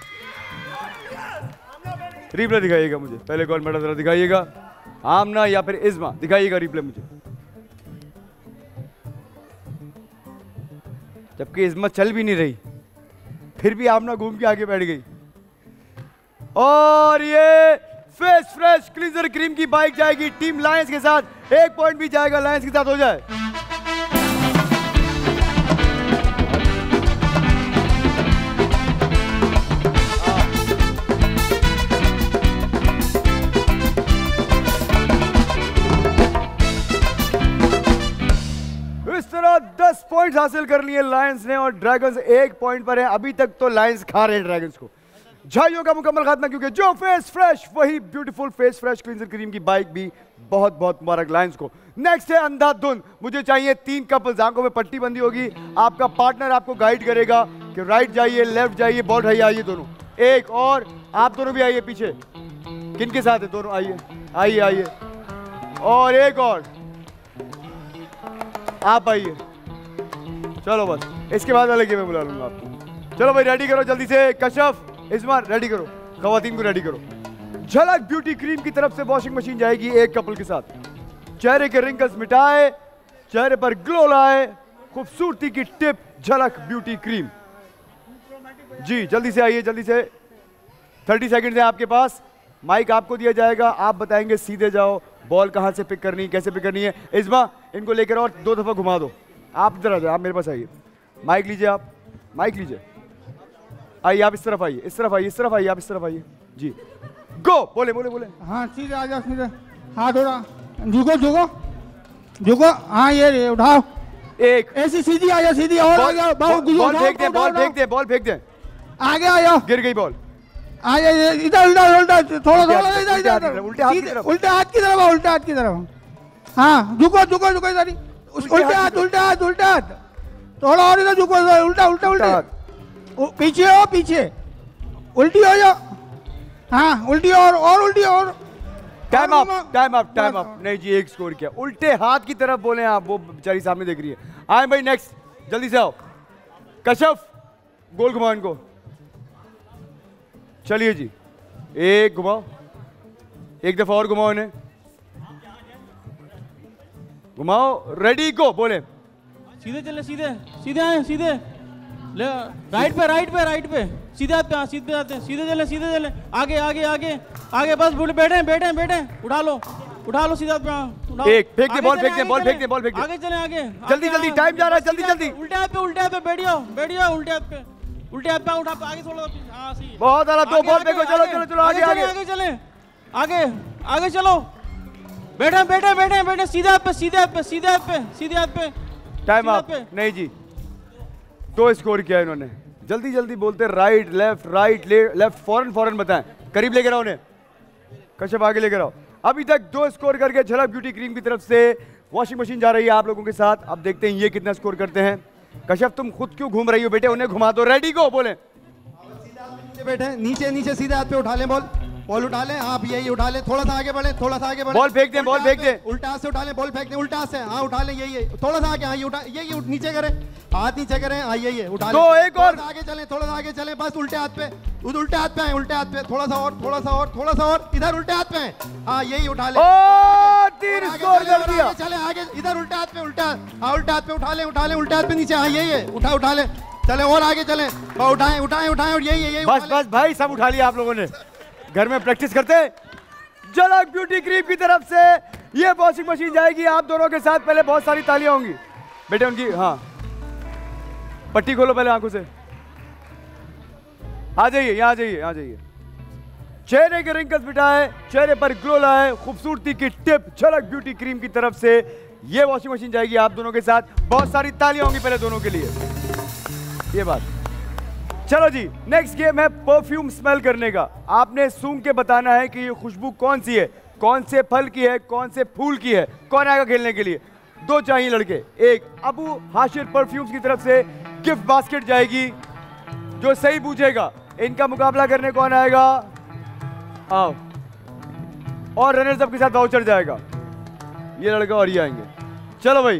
रिप्ले दिखाइएगा मुझे। पहले कौन बैठा जरा दिखाइएगा। आमना या फिर इस्मा, दिखाइएगा रिप्ले मुझे। जबकि इस्मा चल भी नहीं रही, फिर भी आमना घूम के आगे बैठ गई। और ये फेस फ्रेश क्लींजर क्रीम की बाइक जाएगी टीम लायंस के साथ। एक पॉइंट भी जाएगा लायंस के साथ। हो जाए। इस तरह दस पॉइंट्स हासिल कर लिए लायंस ने और ड्रैगन्स एक पॉइंट पर हैं। अभी तक तो लायंस खा रहे हैं ड्रैगन्स को। झाइयों का मुकम्मल खात्मा, क्योंकि जो फेस फ्रेश वही beautiful. Face Fresh cleanser cream की बाइक भी बहुत बहुत मुबारक लायंस को। नेक्स्ट है अंधाधुंध। मुझे चाहिए तीन कपल्स, आंखों में पट्टी बंदी होगी। आपका पार्टनर आपको गाइड करेगा कि राइट जाइए, लेफ्ट जाइए, बॉल उठाइए। आइए दोनों, एक और आप दोनों भी आइए पीछे। किनके साथ है दोनों? आइए आइए आइए। और एक और आप आइए। चलो बस, इसके बाद वाले गेम में बुला लूंगा आपको। चलो भाई रेडी करो जल्दी से। कश्यप, इस्मा रेडी करो। खवातीन को रेडी करो। झलक ब्यूटी क्रीम की तरफ से वॉशिंग मशीन जाएगी एक कपल के साथ। चेहरे के रिंकल्स मिटाए, चेहरे पर ग्लो लाए, खूबसूरती की टिप झलक ब्यूटी क्रीम। जी जल्दी से आइए, जल्दी से। थर्टी सेकेंड है आपके पास। माइक आपको दिया जाएगा, आप बताएंगे सीधे जाओ, बॉल कहां से पिक करनी है, कैसे पिक करनी है। इस्मा इनको लेकर और दो दफा घुमा दो। आप इधर आ जाओ, आप मेरे पास आइए। माइक लीजिए, आप माइक लीजिए। आइए आप इस तरफ आइए, इस तरफ आइए, इस तरफ आइए, आप इस तरफ आइए। जी गो। बोले बोले बोले। हाँ सीधे आ जाओ, सीधे हाथ उड़ा, झुको झुको झुको। हाँ ये रे उठाओ। एक ऐसी सीधी आ जाओ, सीधी और आ जाओ। बॉल फेंक दे, बॉल फेंक दे, बॉल फेंक दे। आगे आ जाओ। गिर गई बॉल। आ जाइए इधर, उल्टा उल्टा थोड़ा थोड़ा इधर इधर। उल्टे हाथ की तरफ, उल्टे हाथ की तरफ, उल्टे हाथ की तरफ। हाँ झुको झुको झुको इधर ही। उल्टे हाथ, उल्टे हाथ, उल्टे हाथ। थोड़ा और इधर झुको, उल्टा उल्टा उल्टा। पीछे हो, पीछे उल्टी हो जाओ। हाँ उल्टी और और उल्टी और। Time up time up time up. नहीं जी एक स्कोर किया। उल्टे हाथ की तरफ बोले आप, वो बेचारी सामने देख रही है। आए भाई नेक्स्ट जल्दी से आओ। कश्यप गोल घुमाओ इनको। चलिए जी एक घुमाओ, एक दफा और घुमाओ इन्हें, घुमाओ। रेडी गो बोले। सीधे चले सीधे सीधे आए सीधे ले राइट पे राइट पे राइट पे सीधे आते हैं सीधे आते हैं सीधे चले सीधे चले आगे आगे आगे आगे बस बोले बैठे बैठे बैठे उठा लो उठा लो सीधा उठाओ। एक फेंक दे बॉल फेंक दे बॉल फेंक दे बॉल फेंक दे। आगे चले आगे जल्दी जल्दी टाइम जा रहा है जल्दी जल्दी। उल्टे हाथ पे उल्टे हाथ पे बैठियो बैठियो उल्टे हाथ पे उल्टे हाथ पे उठा आगे थोड़ा। हां सही बहुत आला। दो बॉल फेंको। चलो चलो चलो आगे आगे आगे चले आगे आगे चलो। बैठे बैठे बैठे बैठे सीधे हाथ पे सीधे हाथ पे सीधे हाथ पे सीधे हाथ पे। Time up. नहीं जी दो स्कोर किया इन्होंने। जल्दी जल्दी बोलते राइट लेफ्ट राइट लेफ्ट फौरन फौरन बताएं। करीब लेकर आओ उन्हें। कश्यप आगे लेकर आओ। अभी तक दो स्कोर करके झलक ब्यूटी क्रीम की तरफ से वॉशिंग मशीन जा रही है आप लोगों के साथ। अब देखते हैं ये कितना स्कोर करते हैं। कश्यप तुम खुद क्यों घूम रही हो बेटे, उन्हें घुमा दो। रेडी गो बोले। नीचे बैठे नीचे नीचे सीधे हाथ पे उठा ले बॉल बॉल उठा ले। आप यही उठा ले, थोड़ा सा आगे बढ़े थोड़ा सा आगे बढ़े। बॉल फेंक दे बॉल फेंक दे। उल्टा हाथ से उठा ले बॉल फेंक दे उल्टा हाथ से। हाँ उठा ले यही है थोड़ा सा आगे। हाँ ये उठा यही नीचे करे हाथ नीचे करें। हाँ यही है उठा ले। दो एक और आगे चले थोड़ा सा आगे चले बस उल्टे हाथ पे उल्टे हाथ पे आए उल्टे हाथ पे थोड़ा सा और थोड़ा सा और थोड़ा सा और इधर उल्टे हाथ पे। हाँ यही उठा ले। ओ तीन स्कोर कर दिया। चले आगे इधर उल्टे हाथ पे उल्टा हाँ उल्टे हाथ पे उठा ले उठा ले उल्टे हाथ पे नीचे। हाँ यही है उठा उठा ले चले और आगे चले उठाए उठाए उठाए और यही है यही। बस बस भाई सब उठा लिया आप लोगों ने। घर में प्रैक्टिस करते। झलक ब्यूटी क्रीम की तरफ से ये वॉशिंग मशीन जाएगी आप दोनों के साथ। पहले बहुत सारी तालियां होंगी बेटे उनकी। हाँ पट्टी खोलो पहले आंखों से। आ जाइए यहाँ जाइए यहाँ जाइए। चेहरे के रिंकल्स मिटाए, चेहरे पर ग्लो लाए, खूबसूरती की टिप झलक ब्यूटी क्रीम की तरफ से ये वॉशिंग मशीन जाएगी आप दोनों के साथ। बहुत सारी तालियां होंगी पहले दोनों के लिए। ये बात। चलो जी नेक्स्ट गेम है परफ्यूम स्मेल करने का। आपने सूंघ के बताना है कि ये खुशबू कौन सी है, कौन से फल की है, कौन से फूल की है। कौन आएगा खेलने के लिए? दो चाहिए लड़के। एक अबू हाशिर परफ्यूम्स की तरफ से गिफ्ट बास्केट जाएगी। जो सही पूछेगा इनका मुकाबला करने कौन आएगा? आओ। और रनर्स अप के साथ वाउचर जाएगा। ये लड़का और ये आएंगे। चलो भाई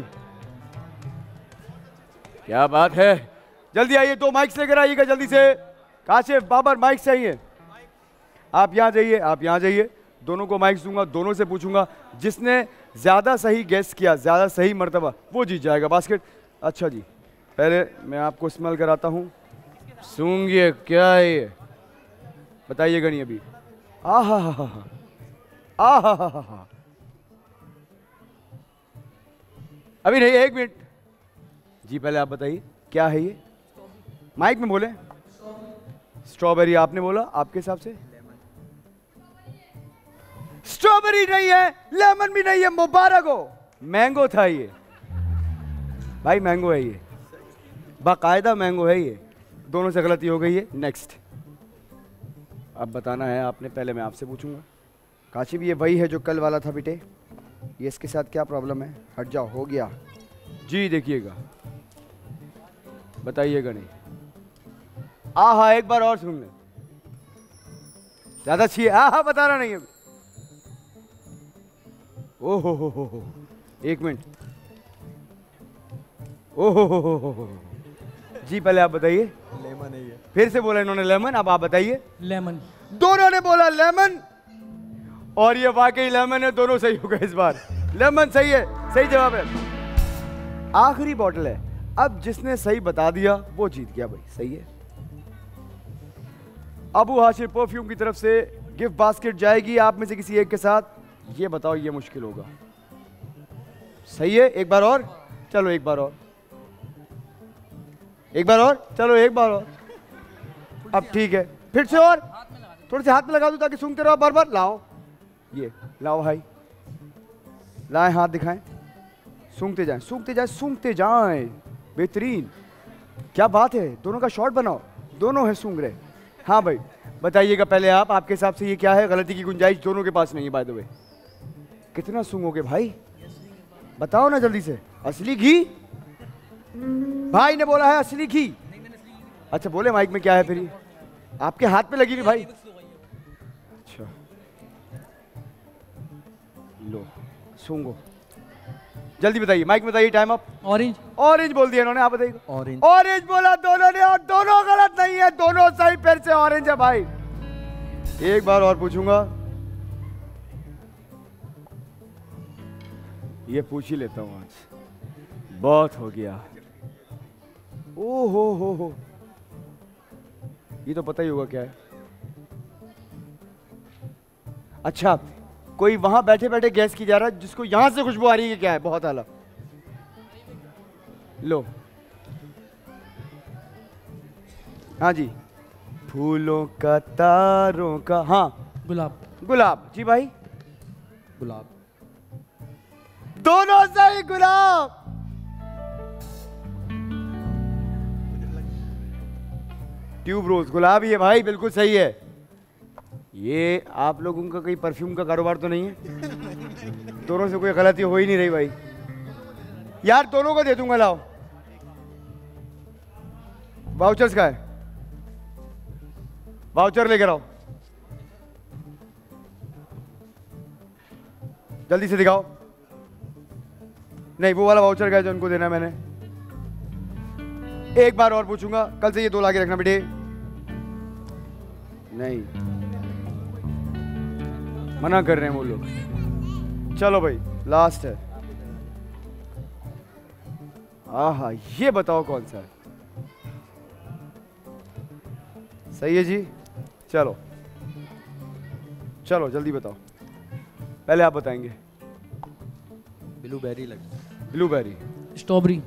क्या बात है। जल्दी आइए, दो माइक्स लेकर आइएगा जल्दी से। काशिफ बाबर माइक चाहिए। आप यहाँ जाइए, आप यहाँ जाइए। दोनों को माइक दूंगा, दोनों से पूछूंगा जिसने ज्यादा सही गेस किया, ज्यादा सही मर्तबा, वो जीत जाएगा बास्केट। अच्छा जी पहले मैं आपको स्मेल कराता हूँ। सूंघिए क्या है ये, बताइएगा नहीं अभी। आ हा हा हा आ हा हा हा अभी नहीं, एक मिनट जी पहले आप बताइए क्या है ये। माइक में बोले। स्ट्रॉबेरी आपने बोला, आपके हिसाब से स्ट्रॉबेरी नहीं है, लेमन भी नहीं है, मुबारक हो। मैंगो था ये भाई, मैंगो है ये, बाकायदा मैंगो है ये। दोनों से गलती हो गई है। नेक्स्ट अब बताना है आपने, पहले मैं आपसे पूछूंगा। काशिफ ये वही है जो कल वाला था बेटे, ये इसके साथ क्या प्रॉब्लम है? हट जाओ, हो गया जी। देखिएगा बताइएगा नहीं। आहा एक बार और सुन ले, ज्यादा अच्छी है। आहा बताना नहीं है। ओ हो हो हो हो एक मिनट। ओ हो हो हो हो जी पहले आप बताइए। लेमन है ये। फिर से बोला इन्होंने लेमन, अब आप बताइए। लेमन। दोनों ने बोला लेमन और ये वाकई लेमन है। दोनों सही हो गए इस बार। लेमन सही है, सही जवाब है। आखिरी बॉटल है, अब जिसने सही बता दिया वो जीत गया भाई। सही है। अबू हाशिर परफ्यूम की तरफ से गिफ्ट बास्केट जाएगी आप में से किसी एक के साथ। ये बताओ ये मुश्किल होगा। सही है, एक बार और। चलो एक बार और, एक बार और, चलो एक बार और। अब ठीक है, फिर से और थोड़े से हाथ में लगा दो ताकि सूंघते रहो बार बार। लाओ ये, लाओ भाई, लाए हाथ दिखाएं। सूंघते जाएं, सूंघते जाएं, सूंघते जाएं। बेहतरीन, क्या बात है। दोनों का शॉट बनाओ, दोनों है सूंघ रहे। हाँ भाई बताइएगा पहले आप, आपके हिसाब से ये क्या है? गलती की गुंजाइश दोनों के पास नहीं है बाय द वे। कितना सूंघोगे भाई, बताओ ना जल्दी से। असली घी भाई ने बोला है, असली घी। अच्छा बोले माइक में क्या है फिर? आपके हाथ पे लगी हुई भाई। अच्छा लो सूंगो, जल्दी बताइए, माइक में बताइए, टाइम अप। ऑरेंज। ऑरेंज बोल दिया इन्होंने, आप बताइए। ऑरेंज। ऑरेंज बोला दोनों ने और दोनों गलत नहीं है, दोनों सही, फिर से ऑरेंज है भाई। एक बार और पूछूंगा, ये पूछ ही लेता हूं आज, बहुत हो गया। ओ हो हो हो, ये तो पता ही होगा क्या है। अच्छा, कोई वहां बैठे बैठे गैस की जा रहा है जिसको यहां से खुशबू आ रही है, क्या है? बहुत आला। लो हाँ जी, फूलों का तारों का, हाँ गुलाब। गुलाब जी भाई, गुलाब। दोनों सही, गुलाब। ट्यूब रोज, गुलाब ही है भाई, बिल्कुल सही है। ये आप लोगों का कहीं परफ्यूम का कारोबार तो नहीं है? दोनों से कोई गलती हो ही नहीं रही भाई। यार दोनों को दे दूंगा, लाओ। वाउचर्स का है, वाउचर लेकर आओ, जल्दी से दिखाओ। नहीं, वो वाला वाउचर का है जो उनको देना है मैंने। एक बार और पूछूंगा, कल से ये दो लाके रखना बेटे। नहीं, मना कर रहे हैं वो लोग। चलो भाई, लास्ट है। आहा, ये बताओ कौन सा है? सही है जी, चलो चलो जल्दी बताओ, पहले आप बताएंगे। ब्लूबेरी लगता। ब्लूबेरी। स्ट्रॉबेरी।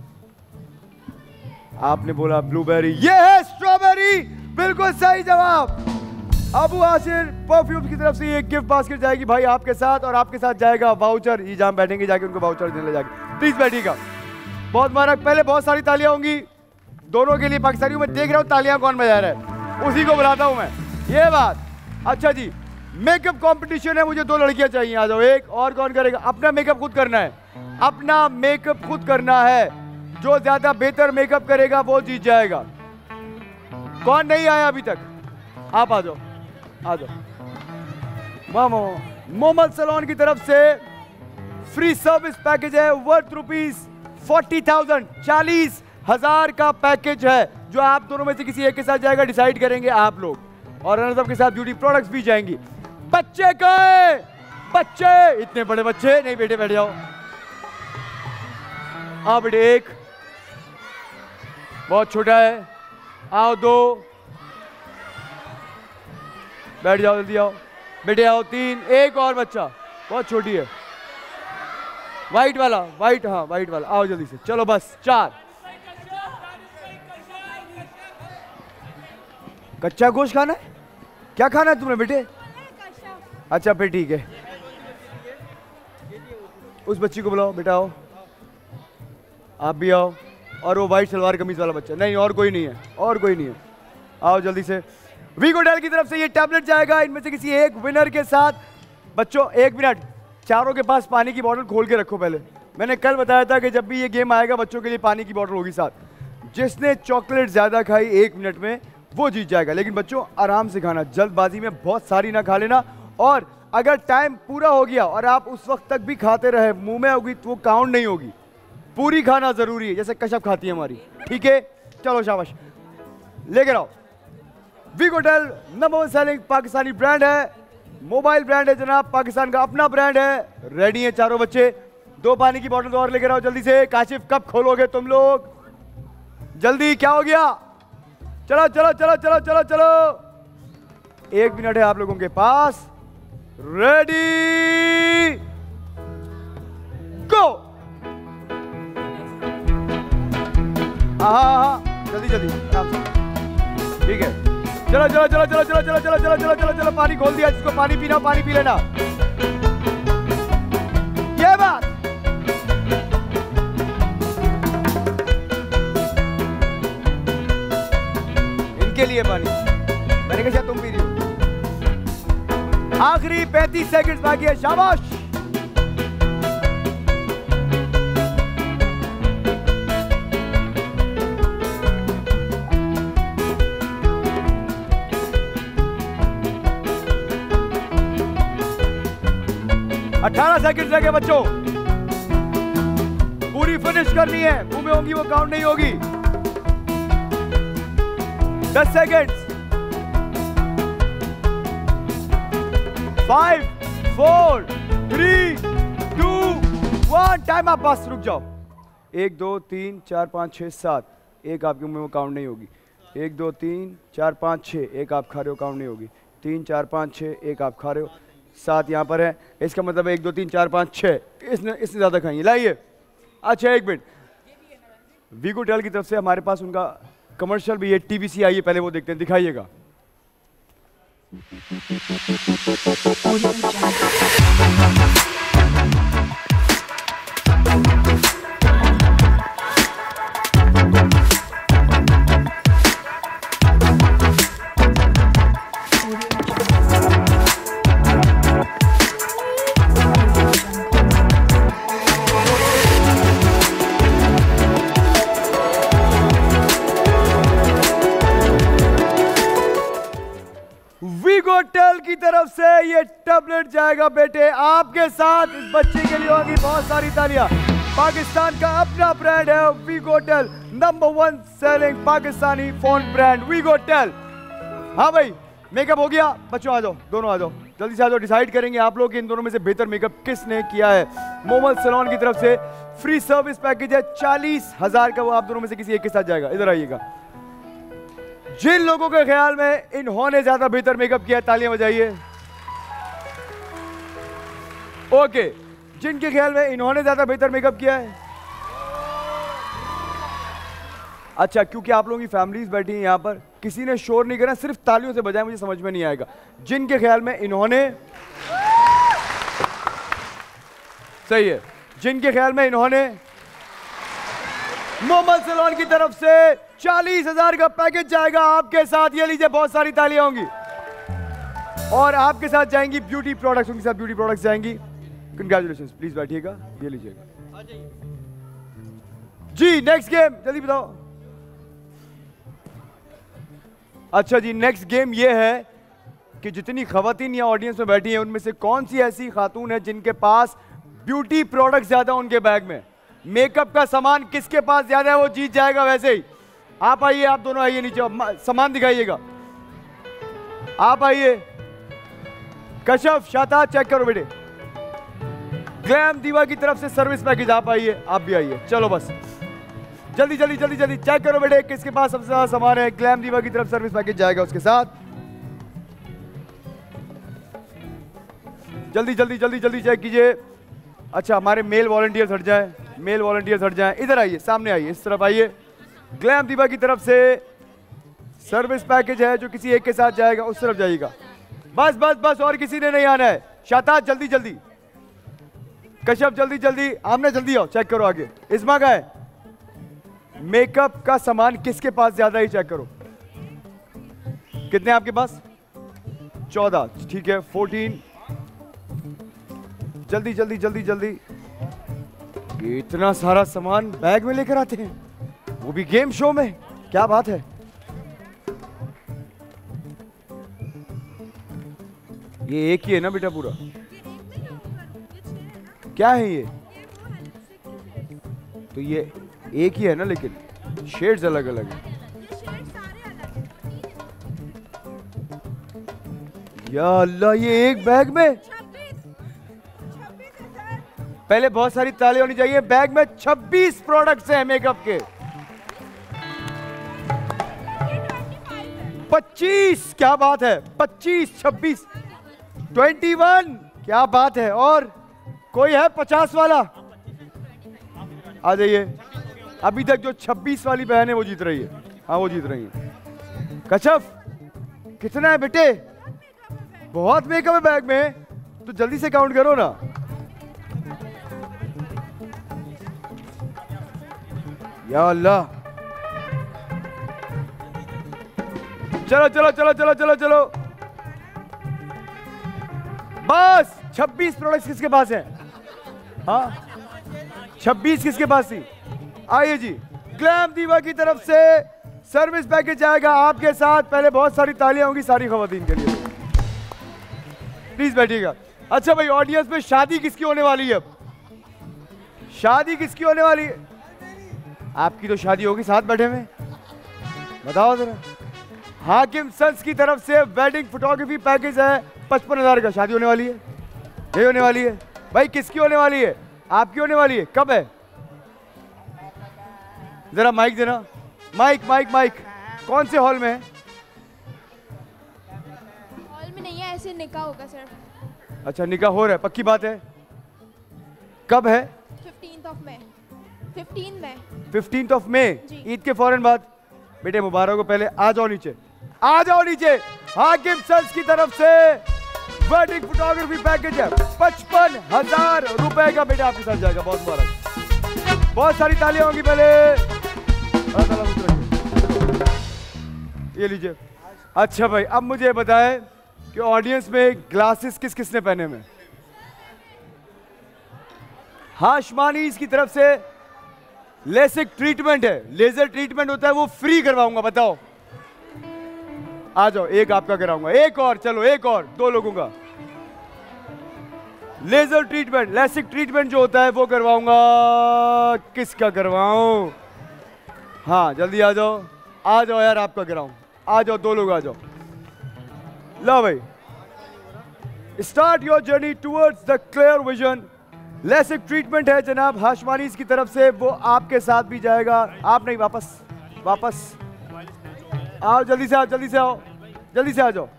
आपने बोला ब्लूबेरी, ये है स्ट्रॉबेरी, बिल्कुल सही जवाब। अबू आसिर परफ्यूम की तरफ से ये गिफ्ट बास्केट जाएगी भाई आपके साथ, और आपके साथ जाएगा वाउचर। ये जहां बैठेंगे जाके उनको वाउचर देने जाके, प्लीज बैठिएगा। बहुत मुबारक, पहले बहुत सारी तालियां होंगी दोनों के लिए। पाकिस्तानियों में देख रहा हूं तालियां कौन बजा रहा है, उसी को बुलाता हूं मैं, ये बात। अच्छा जी, मेकअप कंपटीशन है, मुझे दो लड़कियां चाहिए, आ जाओ। एक और कौन करेगा? अपना मेकअप खुद करना है, अपना मेकअप खुद करना है। जो ज्यादा बेहतर मेकअप करेगा वो जीत जाएगा। कौन नहीं आया अभी तक? आप आ जाओ, आ जाओ। मामा मोहम्मद सलोन की तरफ से फ्री सर्विस पैकेज है, वर्थ रुपीज फोर्टी थाउजेंड, चालीस हजार का पैकेज है, जो आप दोनों में से किसी एक के साथ जाएगा, डिसाइड करेंगे आप लोग। और रनर्स के साथ ब्यूटी प्रोडक्ट्स भी जाएंगी। बच्चे गए, बच्चे, इतने बड़े बच्चे नहीं, बेटे बैठ जाओ। आओ बेटे, एक बहुत छोटा है, आओ। दो, बैठ जाओ, जल्दी आओ बेटे, आओ। तीन, एक और बच्चा, बहुत छोटी है, व्हाइट वाला, व्हाइट, हाँ व्हाइट वाला, आओ जल्दी से। चलो बस, चार। कच्चा गोश्त खाना है? क्या खाना है तुम्हें बेटे? अच्छा फिर ठीक है, उस बच्ची को बुलाओ, बेटा आओ, आप भी आओ। और वो व्हाइट सलवार कमीज वाला बच्चा, नहीं और कोई नहीं है, और कोई नहीं है, आओ जल्दी से। वीगोडेल की तरफ से ये टैबलेट जाएगा इनमें से किसी एक विनर के साथ। बच्चों एक मिनट, चारों के पास पानी की बोतल खोल के रखो। पहले मैंने कल बताया था कि जब भी ये गेम आएगा बच्चों के लिए पानी की बोतल होगी साथ। जिसने चॉकलेट ज्यादा खाई एक मिनट में वो जीत जाएगा। लेकिन बच्चों आराम से खाना, जल्दबाजी में बहुत सारी ना खा लेना। और अगर टाइम पूरा हो गया और आप उस वक्त तक भी खाते रहे, मुंह में होगी तो वो काउंट नहीं होगी। पूरी खाना जरूरी है, जैसे कश्यप खाती है हमारी, ठीक है? चलो शाबाश, लेकर आओ। Vgotel number one selling Pakistani brand है, मोबाइल ब्रांड है जनाब, पाकिस्तान का अपना ब्रांड है। रेडी है चारों बच्चे? दो पानी की बोतल और लेकर आओ जल्दी से। काशिफ कब खोलोगे तुम लोग? जल्दी, क्या हो गया? चलो चलो चलो चलो चलो चलो, एक मिनट है आप लोगों के पास। रेडी गो। हाँ हाँ, जल्दी जल्दी, आराम से, ठीक है। चलो चलो चलो चलो चलो चलो चलो चलो चलो चलो चलो, पानी खोल दिया, जिसको पानी पीना पानी पी लेना। ये बात, इनके लिए पानी, मैंने कहा तुम पी रही हो। आखिरी पैंतीस सेकंड बाकी है, शाबाश। अठारह सेकंड रह गए बच्चों, पूरी फिनिश करनी है, मुंह में होंगी वो काउंट नहीं होगी। दस second. Five four three two one, time up बस रुक जाओ। एक दो तीन चार पाँच छः सात, एक आपके मुंह में काउंट नहीं होगी। एक दो तीन चार पाँच छः, एक आप खा रहे हो काउंट नहीं होगी। तीन चार पाँच छः, एक आप खा रहे हो, सात यहाँ पर है, इसका मतलब एक दो तीन चार पाँच छः, इसने इससे ज़्यादा खाइए। लाइए। अच्छा एक मिनट, वीगो टेल की तरफ से हमारे पास उनका कमर्शियल भी है, टीवीसी आई है, पहले वो देखते हैं, दिखाइएगा। वीगो टेल की तरफ से ये टैबलेट जाएगा बेटे आपके साथ। इस बच्चे के लिए होगी बहुत सारी तालियां। पाकिस्तान का अपना ब्रांड है Vgotel, number one selling Pakistani phone brand Vgotel. हाँ भाई, मेकअप हो गया? बच्चों आ जाओ, दोनों आ जाओ, जल्दी से आ जाओ। डिसाइड करेंगे आप लोग कि इन दोनों में से बेहतर मेकअप किसने किया है। मोमल सैलून की तरफ से फ्री सर्विस पैकेज है चालीस हजार का, वो आप दोनों में से किसी एक के साथ जाएगा। इधर आइएगा। जिन लोगों के ख्याल में इन्होंने ज्यादा बेहतर मेकअप किया, तालियां बजाइए। ओके, जिनके ख्याल में इन्होंने ज्यादा बेहतर मेकअप किया है। अच्छा, क्योंकि आप लोगों की फैमिलीज बैठी हैं यहाँ पर, किसी ने शोर नहीं करना, सिर्फ तालियों से बजाएं, मुझे समझ में नहीं आएगा। जिनके ख्याल में इन्होंने, सही है, जिनके ख्याल में इन्होंने मोमल सैलून की तरफ से चालीस हजार का पैकेज जाएगा आपके साथ। ये लीजिए, बहुत सारी तालियां होंगी। और आपके साथ जाएंगी ब्यूटी प्रोडक्ट्स, उनके साथ ब्यूटी प्रोडक्ट्स जाएंगी। कंग्रेचुलेशन, प्लीज बैठिएगा, ये लीजिएगा जी। नेक्स्ट गेम जल्दी बताओ। अच्छा जी, नेक्स्ट गेम ये है कि जितनी खवातीन या ऑडियंस में बैठी हैं, उनमें से कौन सी ऐसी खातून है जिनके पास ब्यूटी प्रोडक्ट ज्यादा उनके बैग में, मेकअप का सामान किसके पास ज्यादा है, वो जीत जाएगा। वैसे ही आप आइए, आप दोनों आइए नीचे, सामान दिखाइएगा। आप आइए, कशफ, शाताज, चेक करो बेटे। ग्लैम दीवा की तरफ से सर्विस पैकेज, आप आइए, आप भी आइए। चलो बस जल्दी जल्दी जल्दी जल्दी चेक करो बेटे, किसके पास सबसे ज्यादा सामान है। ग्लैम दीवा की तरफ सर्विस पैकेज जाएगा उसके साथ। जल्दी जल्दी जल्दी जल्दी चेक कीजिए। अच्छा, हमारे मेल वॉलंटियर्स हट जाए, मेल वॉलंटियर्स हट जाए, इधर आइए, सामने आइए, इस तरफ आइए। ग्लैम दीवा की तरफ से सर्विस पैकेज है जो किसी एक के साथ जाएगा, उस तरफ जाइएगा। बस बस बस, और किसी ने नहीं आना है। शाताज जल्दी जल्दी, कश्यप जल्दी जल्दी, आमने जल्दी आओ, चेक करो आगे। इस्मा का है, मेकअप का सामान किसके पास ज्यादा ही चेक करो। कितने आपके पास? चौदह, ठीक है। फोर्टीन, जल्दी जल्दी जल्दी जल्दी। इतना सारा सामान बैग में लेकर आते हैं, वो भी गेम शो में, क्या बात है। ये एक ही है ना बेटा पूरा? क्या है ये? तो ये एक ही है ना, लेकिन शेड्स अलग अलग है। या अल्लाह, ये एक बैग में? पहले बहुत सारी तालियां होनी चाहिए। बैग में छब्बीस प्रोडक्ट्स हैं मेकअप के। पच्चीस, क्या बात है। पच्चीस, छब्बीस, ट्वेंटी वन, क्या बात है। और कोई है पचास वाला? आ जाइए। अभी तक जो छब्बीस वाली बहन है वो जीत रही है। हाँ, वो जीत रही है। कशफ, कितना है बेटे? बहुत मेकअप है बैग में, तो जल्दी से काउंट करो ना। या अल्लाह, चलो चलो चलो चलो चलो चलो, बस छब्बीस प्रोडक्ट्स किसके पास है? हाँ, छब्बीस किसके पास थी? आइए जी, ग्लैम दीवा की तरफ से सर्विस पैकेज आएगा आपके साथ। पहले बहुत सारी तालियां होंगी सारी खवातीन के लिए, प्लीज बैठिएगा। अच्छा भाई, ऑडियंस में शादी किसकी होने वाली है? शादी किसकी होने वाली है? आपकी तो शादी होगी साथ बैठे में, बताओ जरा। हाकिम सन्स की तरफ से वेडिंग फोटोग्राफी पैकेज है पचपन हजार का। शादी होने वाली है, यही होने वाली है भाई। किसकी होने वाली है? आपकी होने वाली है। कब है? जरा माइक देना, माइक माइक माइक। कौन से हॉल में है? हॉल में नहीं है, ऐसे निकाह होगा सर। अच्छा, निकाह हो रहा है, पक्की बात है। कब है? Fifteenth of May. Fifteen May. Fifteenth of May, Eid के फौरन बाद। बेटे मुबारक हो, पहले आ जाओ नीचे, आ जाओ नीचे। हाकिम सन्स की तरफ से वेडिंग फोटोग्राफी पैकेज है पचपन हजार रुपए का। बेटा आपके साथ जाएगा, बहुत मुबारक। बहुत सारी तालियां होंगी पहले। ये लीजिए। अच्छा भाई, अब मुझे बताएं कि ऑडियंस में ग्लासेस किस किसने पहने में? हाशमानीज की तरफ से लेसिक ट्रीटमेंट है, लेजर ट्रीटमेंट होता है, वो फ्री करवाऊंगा। बताओ, आ जाओ। एक आपका कराऊंगा, एक और, चलो एक और, दो लोगों का। लेजर ट्रीटमेंट, लेसिक ट्रीटमेंट जो होता है वो करवाऊंगा। किसका करवाऊं? हाँ जल्दी आ जाओ, आ जाओ यार, आपका कराऊं। आ जाओ, दो लोग आ जाओ। लो भाई, start your journey towards the clear vision. LASIK treatment है जनाब हाशमानीज की तरफ से, वो आपके साथ भी जाएगा। आप नहीं, वापस वापस आओ, जल्दी से आओ, जल्दी से आओ, जल्दी से आ जाओ।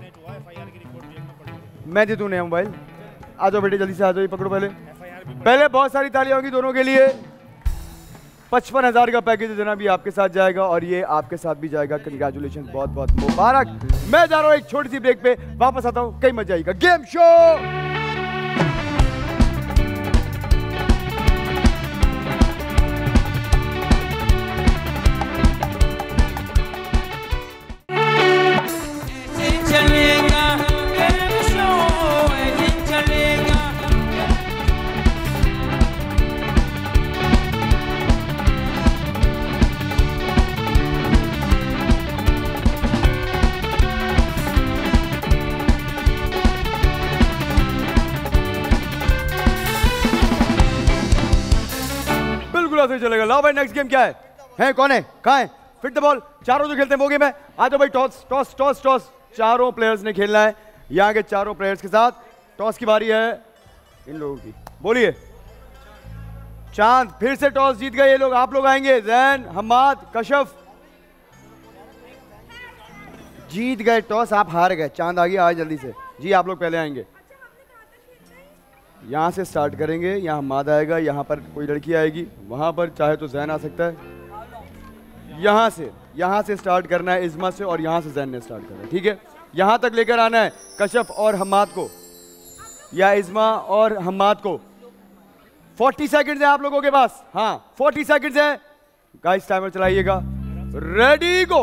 मैं दे दूं नया मोबाइल। आ जाओ बेटे, जल्दी से आ जाओ, ये पकड़ो पहले। पहले बहुत सारी तालियां होंगी दोनों के लिए। पचपन हजार का पैकेज है जनाब, ये आपके साथ जाएगा और ये आपके साथ भी जाएगा। कंग्रेचुलेशन, बहुत बहुत मुबारक। मैं जा रहा हूं एक छोटी सी ब्रेक पे, वापस आता हूं, कई मजा आएगा। Game show. से चलेगा। लाओ भाई, नेक्स्ट गेम क्या है? हैं कौन है? कहाँ है? Fit the ball. चारों जो खेलते हैं वो गेम है। आ जाओ भाई, टॉस टॉस टॉस टॉस। चारों प्लेयर्स ने खेलना है। यहाँ के चारों प्लेयर्स के साथ टॉस की बारी है इन लोगों की। बोलिए। चांद फिर से टॉस जीत गए ये लोग। आप लोग आएंगे। जैन, हम्माद, कशफ जीत गए टॉस, आप हार गए। चांद आ गया, आज जल्दी से जी। आप लोग पहले आएंगे, यहाँ से स्टार्ट करेंगे। यहाँ हम्माद आएगा, यहाँ पर कोई लड़की आएगी, वहाँ पर चाहे तो जैन आ सकता है। यहाँ से यहाँ से स्टार्ट करना है इज़्मा से, और यहाँ से जैन ने स्टार्ट करना है। ठीक है, यहाँ तक लेकर आना है कशफ और हम्माद को, या इज़्मा और हम्माद को। चालीस सेकंड्स है आप लोगों के पास। हाँ, चालीस सेकंड्स है। गाइस टाइमर चलाइएगा। Ready go.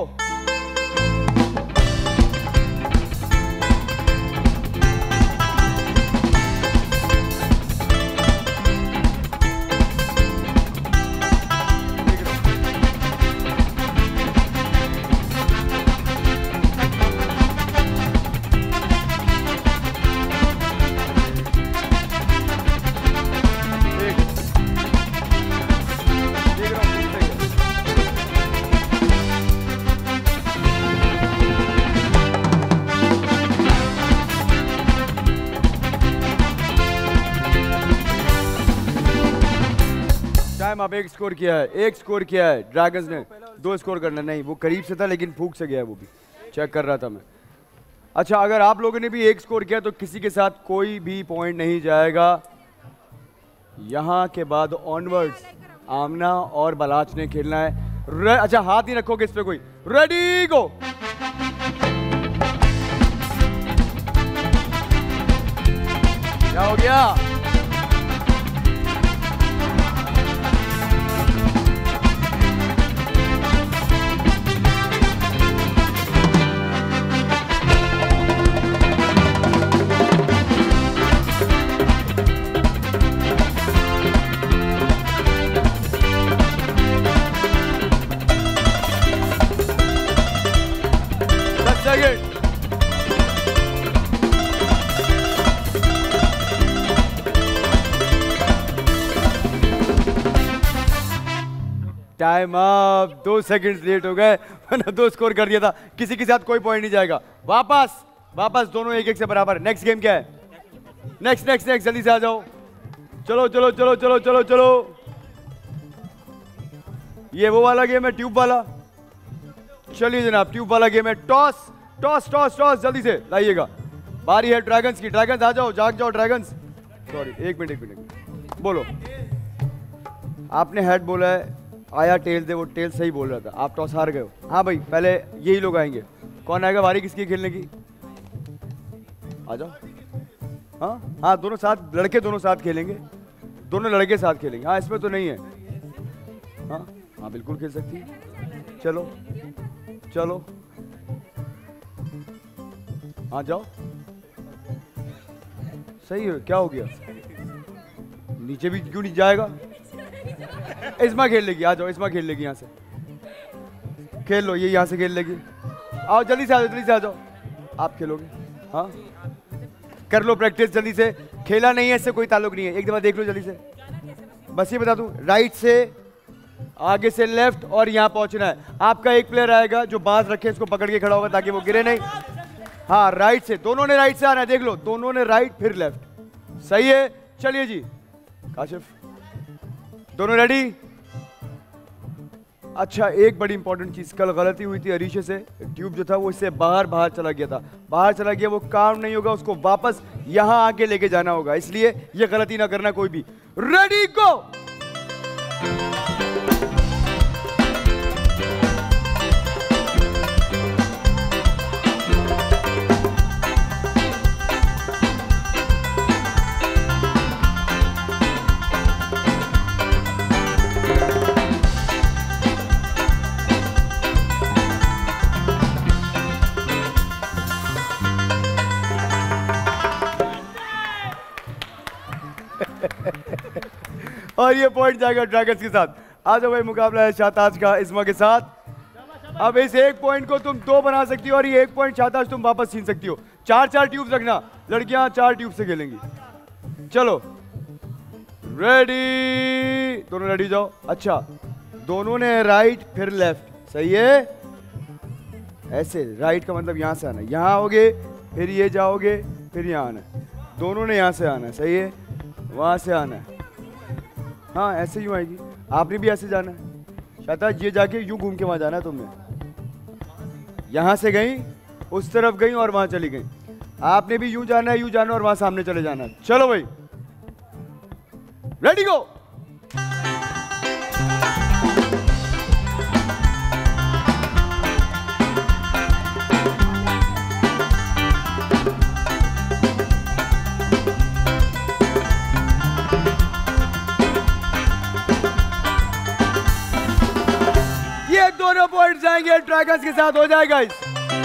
आप एक स्कोर किया है, एक स्कोर किया है ड्रैगन्स ने। दो स्कोर करना नहीं, वो करीब से था लेकिन फूक से गया है, वो भी चेक कर रहा था मैं। अच्छा, अगर आप लोगों ने भी एक स्कोर किया तो किसी के साथ कोई भी पॉइंट नहीं जाएगा। यहाँ के बाद ऑनवर्ड्स आमना और बलाच ने खेलना है। अच्छा, हाथ ही रखोगे इस पे कोई। Ready go. क्या हो गया? Time up. दो सेकंड्स लेट हो गए, वरना दो स्कोर कर दिया था। किसी के साथ कोई पॉइंट नहीं जाएगा। वापस वापस दोनों एक एक से बराबर। नेक्स्ट गेम क्या है? नेक्स्ट नेक्स्ट नेक्स्ट जल्दी से आ जाओ। चलो चलो चलो चलो चलो चलो। ये वो वाला गेम है, ट्यूब वाला। चलिए जनाब, ट्यूब वाला गेम है। टॉस टॉस टॉस टॉस, जल्दी से लाइएगा। बारी है ड्रैगन्स की। ड्रैगन्स आ जाओ, जाग जाओ ड्रैगन्स। सॉरी, एक मिनट एक मिनट, बोलो। आपने हेड बोला है, आया टेल दे, वो टेल सही बोल रहा था। आप टॉस हार गए हो। हाँ भाई, पहले यही लोग आएंगे। कौन आएगा? बारी किसकी खेलने की? आ जाओ। हाँ हाँ, दोनों साथ, लड़के दोनों साथ खेलेंगे। दोनों लड़के साथ खेलेंगे। हाँ, इसमें तो नहीं है। हाँ हाँ, बिल्कुल खेल सकती है। चलो चलो, आ जाओ। सही है, क्या हो गया? नीचे भी क्यों नहीं जाएगा? इस्मा खेल लेगी। आ जाओ, इस्मा खेल लेगी। यहाँ से खेल लो, ये यहाँ से खेल लेगी। आओ जल्दी से, आ जाओ जल्दी से, आ जाओ। आप खेलोगे? हाँ, कर लो प्रैक्टिस जल्दी से। खेला नहीं है, इससे कोई ताल्लुक नहीं है। एक दफा देख लो जल्दी से। बस ये बता दूं, राइट से आगे से लेफ्ट और यहाँ पहुंचना है। आपका एक प्लेयर आएगा जो बांस रखे, इसको पकड़ के खड़ा होगा ताकि वो गिरे नहीं। हाँ, राइट से, दोनों ने राइट से आना है। देख लो, दोनों ने राइट फिर लेफ्ट। सही है, चलिए जी। काशिफ, दोनों रेडी? अच्छा, एक बड़ी इंपॉर्टेंट चीज, कल गलती हुई थी अरीशे से। ट्यूब जो था वो इससे बाहर बाहर चला गया था। बाहर चला गया, वो काम नहीं होगा। उसको वापस यहां आके लेके जाना होगा। इसलिए ये गलती ना करना कोई भी। Ready go. और ये पॉइंट जाएगा ड्रैगन्स के साथ। आ जाओ भाई, मुकाबला है शाहताज का इस्मा के साथ। अब इस एक पॉइंट को तुम दो बना सकती हो और ये एक पॉइंट शाहताज तुम वापस छीन सकती हो। चार चार ट्यूब्स रखना, लड़कियां चार ट्यूब से खेलेंगी। चलो रेडी, दोनों रेडी जाओ। अच्छा, दोनों ने राइट फिर लेफ्ट, सही है। ऐसे राइट का मतलब यहां से आना, यहां आओगे फिर ये जाओगे फिर यहां आना। दोनों ने यहां से आना, सही है। वहां से आना है, हाँ ऐसे यूं आएगी। आपने भी ऐसे जाना है। शायद ये जाके यूं घूम के वहां जाना है तुमने। यहां से गई, उस तरफ गई और वहां चली गई। आपने भी यूं जाना है, यूं जाना और वहां सामने चले जाना है। चलो भाई, रेडी गो। दोनों पॉइंट जाएंगे ड्रैगन्स के साथ, हो जाएगा इस।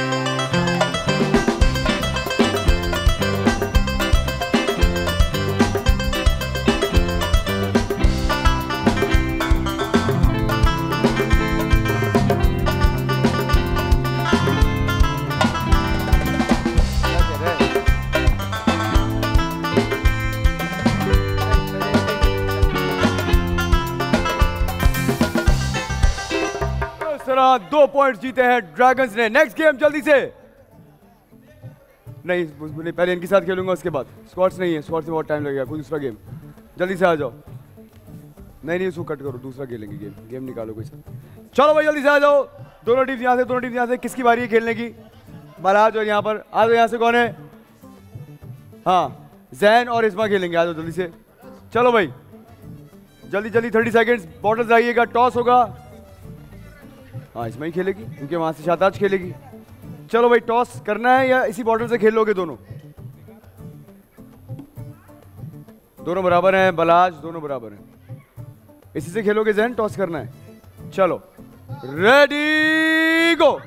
दो पॉइंट्स जीते हैं ड्रैगन्स ने। नेक्स्ट गेम जल्दी से। नहीं, नहीं पहले इनके साथ खेलूंगा, उसके बाद स्क्वाड्स नहीं है, स्क्वाड्स में बहुत टाइम लगेगा। कोई दूसरा गेम जल्दी से आ जाओ। नहीं नहीं, इसको कट करो, दूसरा खेलेंगे गेम। गेम निकालो कोई सा। चलो भाई जल्दी से आ जाओ। दोनों टीम यहाँ से, दोनों टीम यहाँ से। किसकी बारी है खेलने की? बराज और यहाँ पर आ जाओ। यहाँ से कौन है? हाँ, जैन और इस्मा खेलेंगे। आ जाओ जल्दी से। चलो भाई जल्दी जल्दी, थर्टी सेकेंड्स। बॉटल्स आइएगा, टॉस होगा। हाँ, इसमें ही खेलेगी क्योंकि वहां से शाहताज खेलेगी। चलो भाई, टॉस करना है या इसी बॉटल से खेल लोगे? दोनों दोनों बराबर हैं। बलाज दोनों बराबर हैं। इसी से खेलोगे जैन? टॉस करना है। चलो रेडी गो।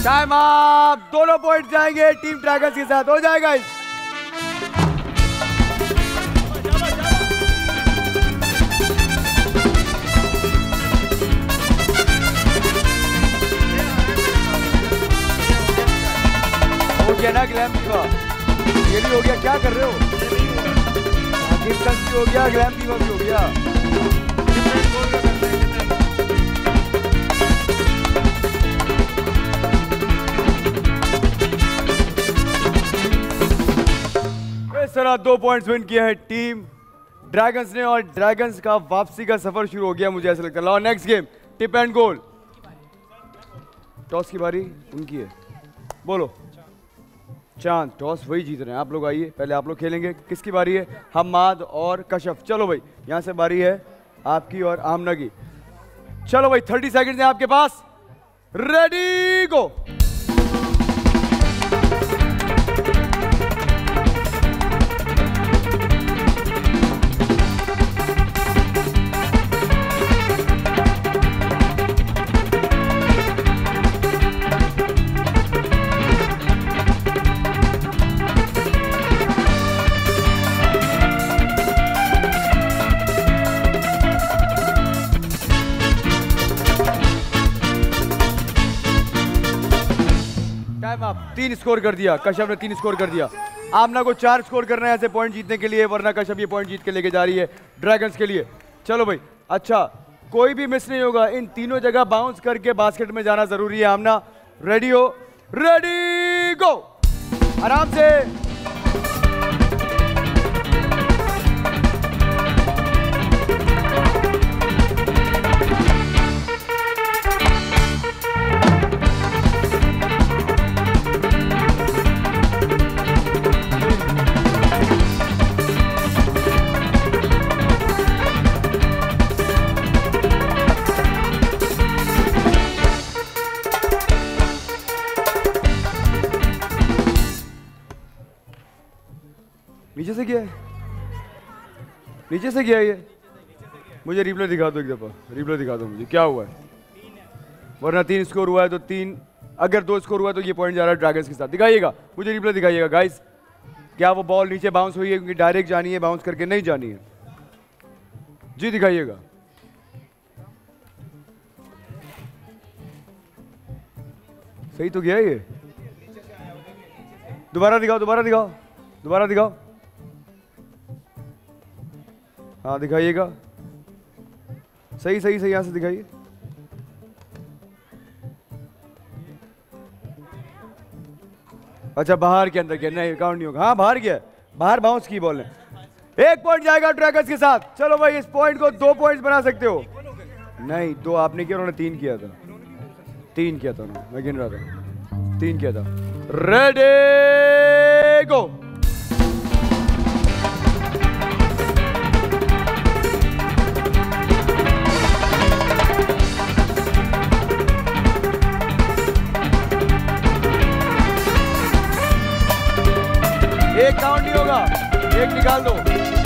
टाइम आप दोनों पॉइंट जाएंगे टीम ड्रैगन्स के साथ। हो जाएगा इस हो गया ना ग्लैम का, ये भी हो गया। क्या कर रहे हो? किस भी हो गया, ग्लैम भी हो गया। इस तरह दो पॉइंट्स विन किए हैं टीम ड्रैगन्स ने और ड्रैगन्स का वापसी का सफर शुरू हो गया मुझे ऐसा लगता है। लो next game tip and goal. Toss की बारी उनकी है। बोलो चांद। टॉस वही जीत रहे हैं, आप लोग आइए, पहले आप लोग खेलेंगे। किसकी बारी है? हम्माद और कशफ। चलो भाई यहां से बारी है आपकी और आमना की। चलो भाई थर्टी सेकेंड है आपके पास। रेडी गो। तीन स्कोर कर दिया, कश्यप ने तीन स्कोर कर दिया। आमना को चार स्कोर करना है ऐसे पॉइंट जीतने के लिए, वरना कश्यप ये पॉइंट जीत के लेके जा रही है ड्रैगन्स के लिए। चलो भाई अच्छा, कोई भी मिस नहीं होगा, इन तीनों जगह बाउंस करके बास्केट में जाना जरूरी है। आमना रेडी हो? Ready go. आराम से। नीचे से गया है, नीचे से गया है ये। मुझे रिप्ले दिखा दो एक दफा, रिप्ले दिखा दो मुझे क्या हुआ है, वरना तीन स्कोर हुआ है तो तीन, अगर दो स्कोर हुआ है तो ये पॉइंट जा रहा है ड्रैगन्स के साथ। दिखाइएगा मुझे, रिप्ले दिखाइएगा गाइस। क्या वो बॉल नीचे बाउंस हुई है? क्योंकि डायरेक्ट जानी है, बाउंस करके नहीं जानी है। जी दिखाइएगा। सही तो गया ये। दोबारा दिखाओ, दोबारा दिखाओ, दोबारा दिखाओ। हाँ दिखाइएगा, सही सही सही, यहां से दिखाइए। अच्छा बाहर के अंदर गया, नहीं काउंट नहीं होगा। हाँ बाहर गया, बाहर बाउंस की बॉल ने। एक पॉइंट जाएगा ड्रैगन्स के साथ। चलो भाई इस पॉइंट को दो पॉइंट्स बना सकते हो। नहीं दो आपने किया, उन्होंने तीन किया था, तीन किया था उन्होंने, मैं गिन रहा था, तीन किया था। Ready go. एक काउंट नहीं होगा, एक निकाल दो।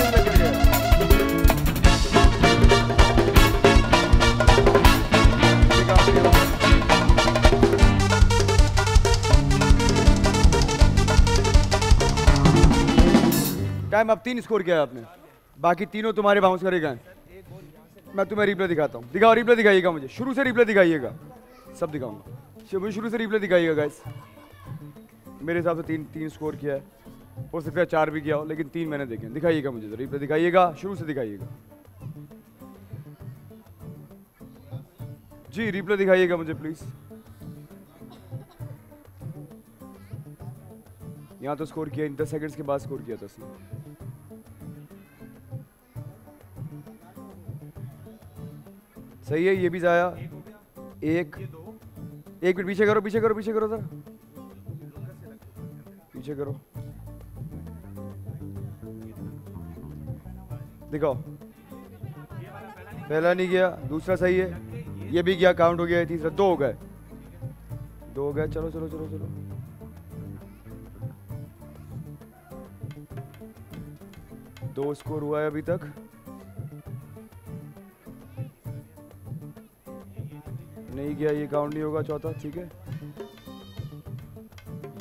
टाइम अब तीन स्कोर किया है आपने, बाकी तीनों तुम्हारे बाउंस करेगा। मैं तुम्हें रिप्ले दिखाता हूँ। दिखाओ, रिप्ले दिखाइएगा मुझे, शुरू से रिप्ले दिखाइएगा, सब दिखाऊंगा। मुझे शुरू से रिप्ले दिखाइएगा गाइस। मेरे हिसाब से तीन तीन स्कोर किया है, हो सकता है चार भी किया हो, लेकिन तीन मैंने देखे। दिखाइएगा मुझे तो, रिप्ले दिखाइएगा, शुरू से दिखाइएगा जी, रिप्ले दिखाइएगा मुझे प्लीज। यहाँ तो स्कोर किया, दस सेकंड्स के बाद स्कोर किया था उसने। सही है, ये भी जाया। एक एक मिनट पीछे करो, पीछे करो, पीछे करो जरा, पीछे करो। दिखाओ, पहला नहीं गया, दूसरा सही है, ये भी गया, काउंट हो गया, तीसरा। दो हो गए, दो हो गए। चलो चलो चलो चलो, दो स्कोर हुआ है अभी तक। नहीं गया, ये काउंट नहीं होगा, चौथा। ठीक है,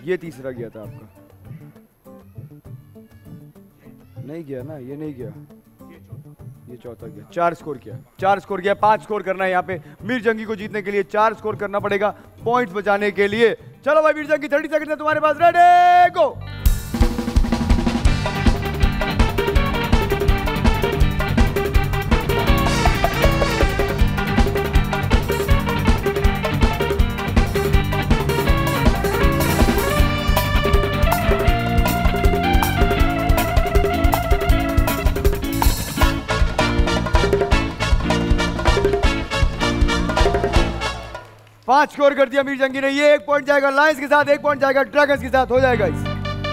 ये तीसरा गया था आपका, नहीं गया ना, ये नहीं गया, ये चौथा गया। चार स्कोर किया, चार स्कोर किया, पांच स्कोर करना है यहाँ पे मीर जंगी को जीतने के लिए। चार स्कोर करना पड़ेगा पॉइंट्स बचाने के लिए। चलो भाई मीर जंगी, थर्टी सेकंड है तुम्हारे पास, रेडी गो। पांच स्कोर कर दिया मीर जंगी ने। ये एक पॉइंट जाएगा लायंस के साथ, एक पॉइंट जाएगा ड्रैगन्स के साथ, हो जाएगा इस।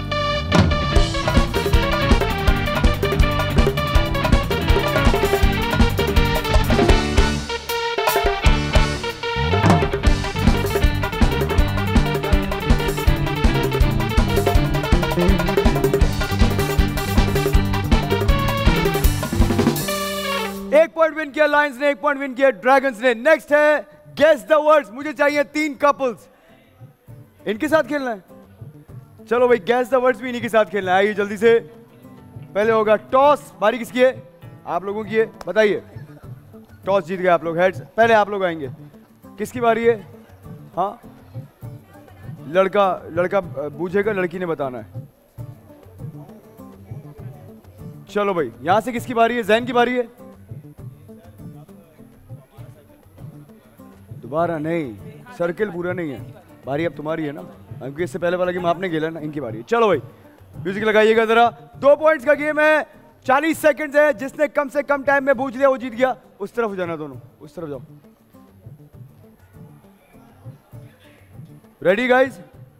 एक पॉइंट विन किया लायंस ने, एक पॉइंट विन किया ड्रैगन्स ने। नेक्स्ट है गेस द वर्ड्स। मुझे चाहिए तीन कपल्स, इनके साथ खेलना है। चलो भाई गेस द वर्ड्स भी इन्हीं के साथ खेलना है। आइए जल्दी से, पहले होगा टॉस। बारी किसकी है? आप लोगों की है, बताइए। टॉस जीत गए आप लोग, हेड्स। पहले आप लोग आएंगे, किसकी बारी है? हाँ, लड़का लड़का बूझेगा, लड़की ने बताना है। चलो भाई, यहां से किसकी बारी है? जैन की बारी है। दोबारा नहीं, सर्किल पूरा नहीं है, बारी अब तुम्हारी है ना, क्योंकि इससे पहले वाला गेम आपने खेला ना, इनकी बारी है। चलो भाई म्यूजिक लगाइएगा जरा। दो पॉइंट्स का गेम है, चालीस सेकंड्स है। जिसने कम से कम टाइम में बूझ लिया वो जीत गया। उस तरफ जाना, दोनों उस तरफ जाओ। Ready guys?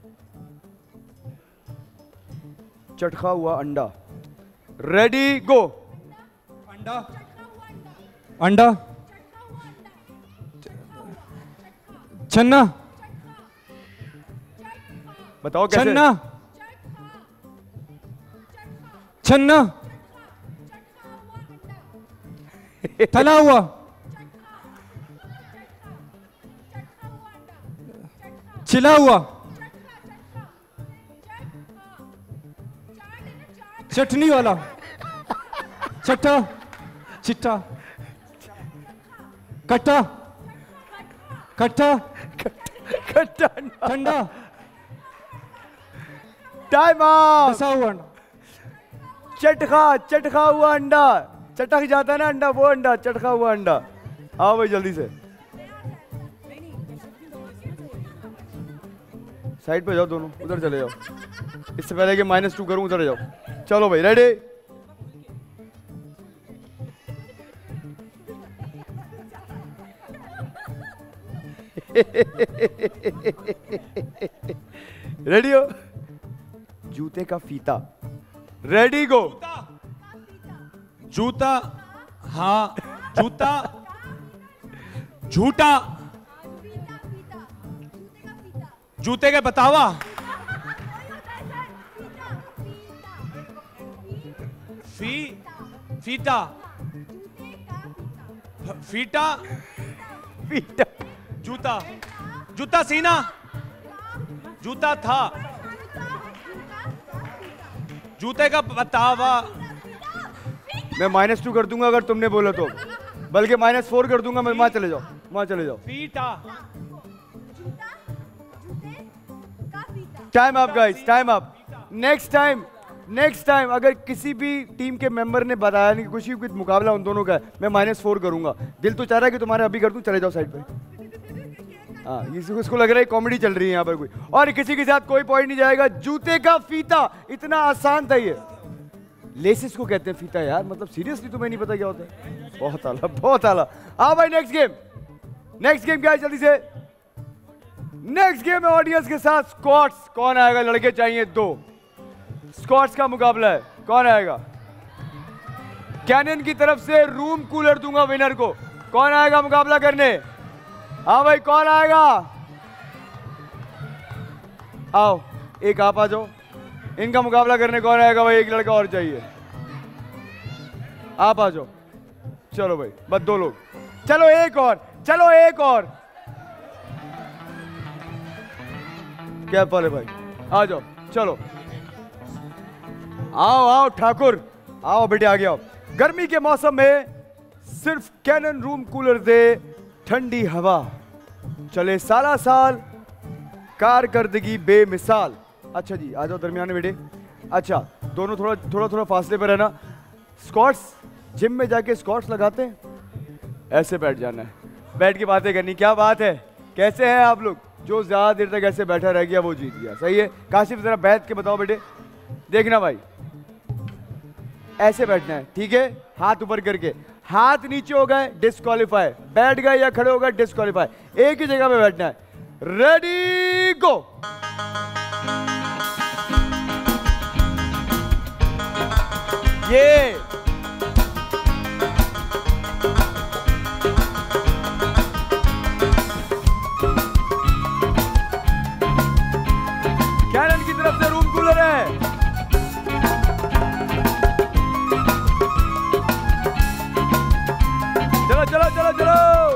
चटका हुआ अंडा, रेडी गो। अंडा, अंडा, छन्ना, बताओ कैसे? छन्ना, छन्ना, तला हुआ, चिला हुआ, चटनी वाला, चट्टा, चिट्टा, कट्टा, कट्टा, कट्टा, ठंडा, टाइम आउट। फंसा हुआ अंडा, चटखा, चटखा हुआ अंडा, चटक जाता है ना अंडा, वो अंडा, चटखा हुआ अंडा। आओ भाई जल्दी से, साइड पे जाओ दोनों, उधर चले जाओ। इससे पहले कि माइनस टू करूं, उधर जाओ। चलो भाई रेडी? रेडी हो? जूते का फीता, रेडी गो। जूता, हाँ, जूता, झूठा, जूते के बतावा, फी, फीता, फीटा, फीटा, जूता, जूता सीना, जूता था, जूते का बतावा। मैं माइनस टू कर दूंगा अगर तुमने बोला तो, बल्कि माइनस फोर कर दूंगा मैं। वहां चले जाओ, वहां चले जाओ। फीटा, time up guys, time up. Next time, next time अगर किसी भी टीम के मेंबर ने बताया नहीं कि कुछ भी मुकाबला उन दोनों का है, मैं माइनस फोर करूंगा। दिल तो चाह रहा है कि तुम्हारे अभी कर दूं, चले जाओ साइड पे। हाँ, इसको लग रहा है कॉमेडी चल रही है यहाँ पर कोई, और किसी के साथ कोई पॉइंट नहीं जाएगा। जूते का फीता, इतना आसान था ये। लेसिस को कहते हैं फीता यार, मतलब सीरियसली तुम्हें नहीं पता क्या होता है? बहुत आला, बहुत आला। हाँ भाई नेक्स्ट गेम, नेक्स्ट गेम क्या है जल्दी से? नेक्स्ट गेम है ऑडियंस के साथ स्क्वाट्स। कौन आएगा? लड़के चाहिए दो। स्क्वाट्स का मुकाबला है, कौन आएगा? कैनन की तरफ से रूम कूलर दूंगा विनर को। कौन आएगा मुकाबला करने? हाँ भाई कौन आएगा? आओ, एक आप आ जाओ। इनका मुकाबला करने कौन आएगा भाई? एक लड़का और चाहिए, आप आ जाओ। चलो भाई, बस दो लोग। चलो एक और, चलो एक और। क्या पॉल है भाई? आ जाओ, चलो आओ आओ ठाकुर, आओ बेटे आगे आओ। गर्मी के मौसम में सिर्फ कैनन रूम कूलर दे ठंडी हवा, चले साला साल कारकर्दगी बेमिसाल। अच्छा जी आ जाओ दरमियान में बेटे। अच्छा दोनों थोड़ा थोड़ा थोड़ा फासले पर रहना। स्क्वाट्स जिम में जाके स्क्वाट्स लगाते हैं, ऐसे बैठ जाना है, बैठ के बातें करनी। क्या बात है, कैसे हैं आप लोग? जो ज्यादा देर तक ऐसे बैठा रह गया वो जीत गया। सही है काशिफ, जरा बैठ के बताओ बेटे। देखना भाई, ऐसे बैठना है, ठीक है? हाथ ऊपर करके, हाथ नीचे हो गए डिस्क्वालीफाई, बैठ गए या खड़े हो गए डिस्क्वालीफाई। एक ही जगह पे बैठना है। Ready go. ये कैनन की तरफ से रूम कूलर है। चलो चलो चलो चलो।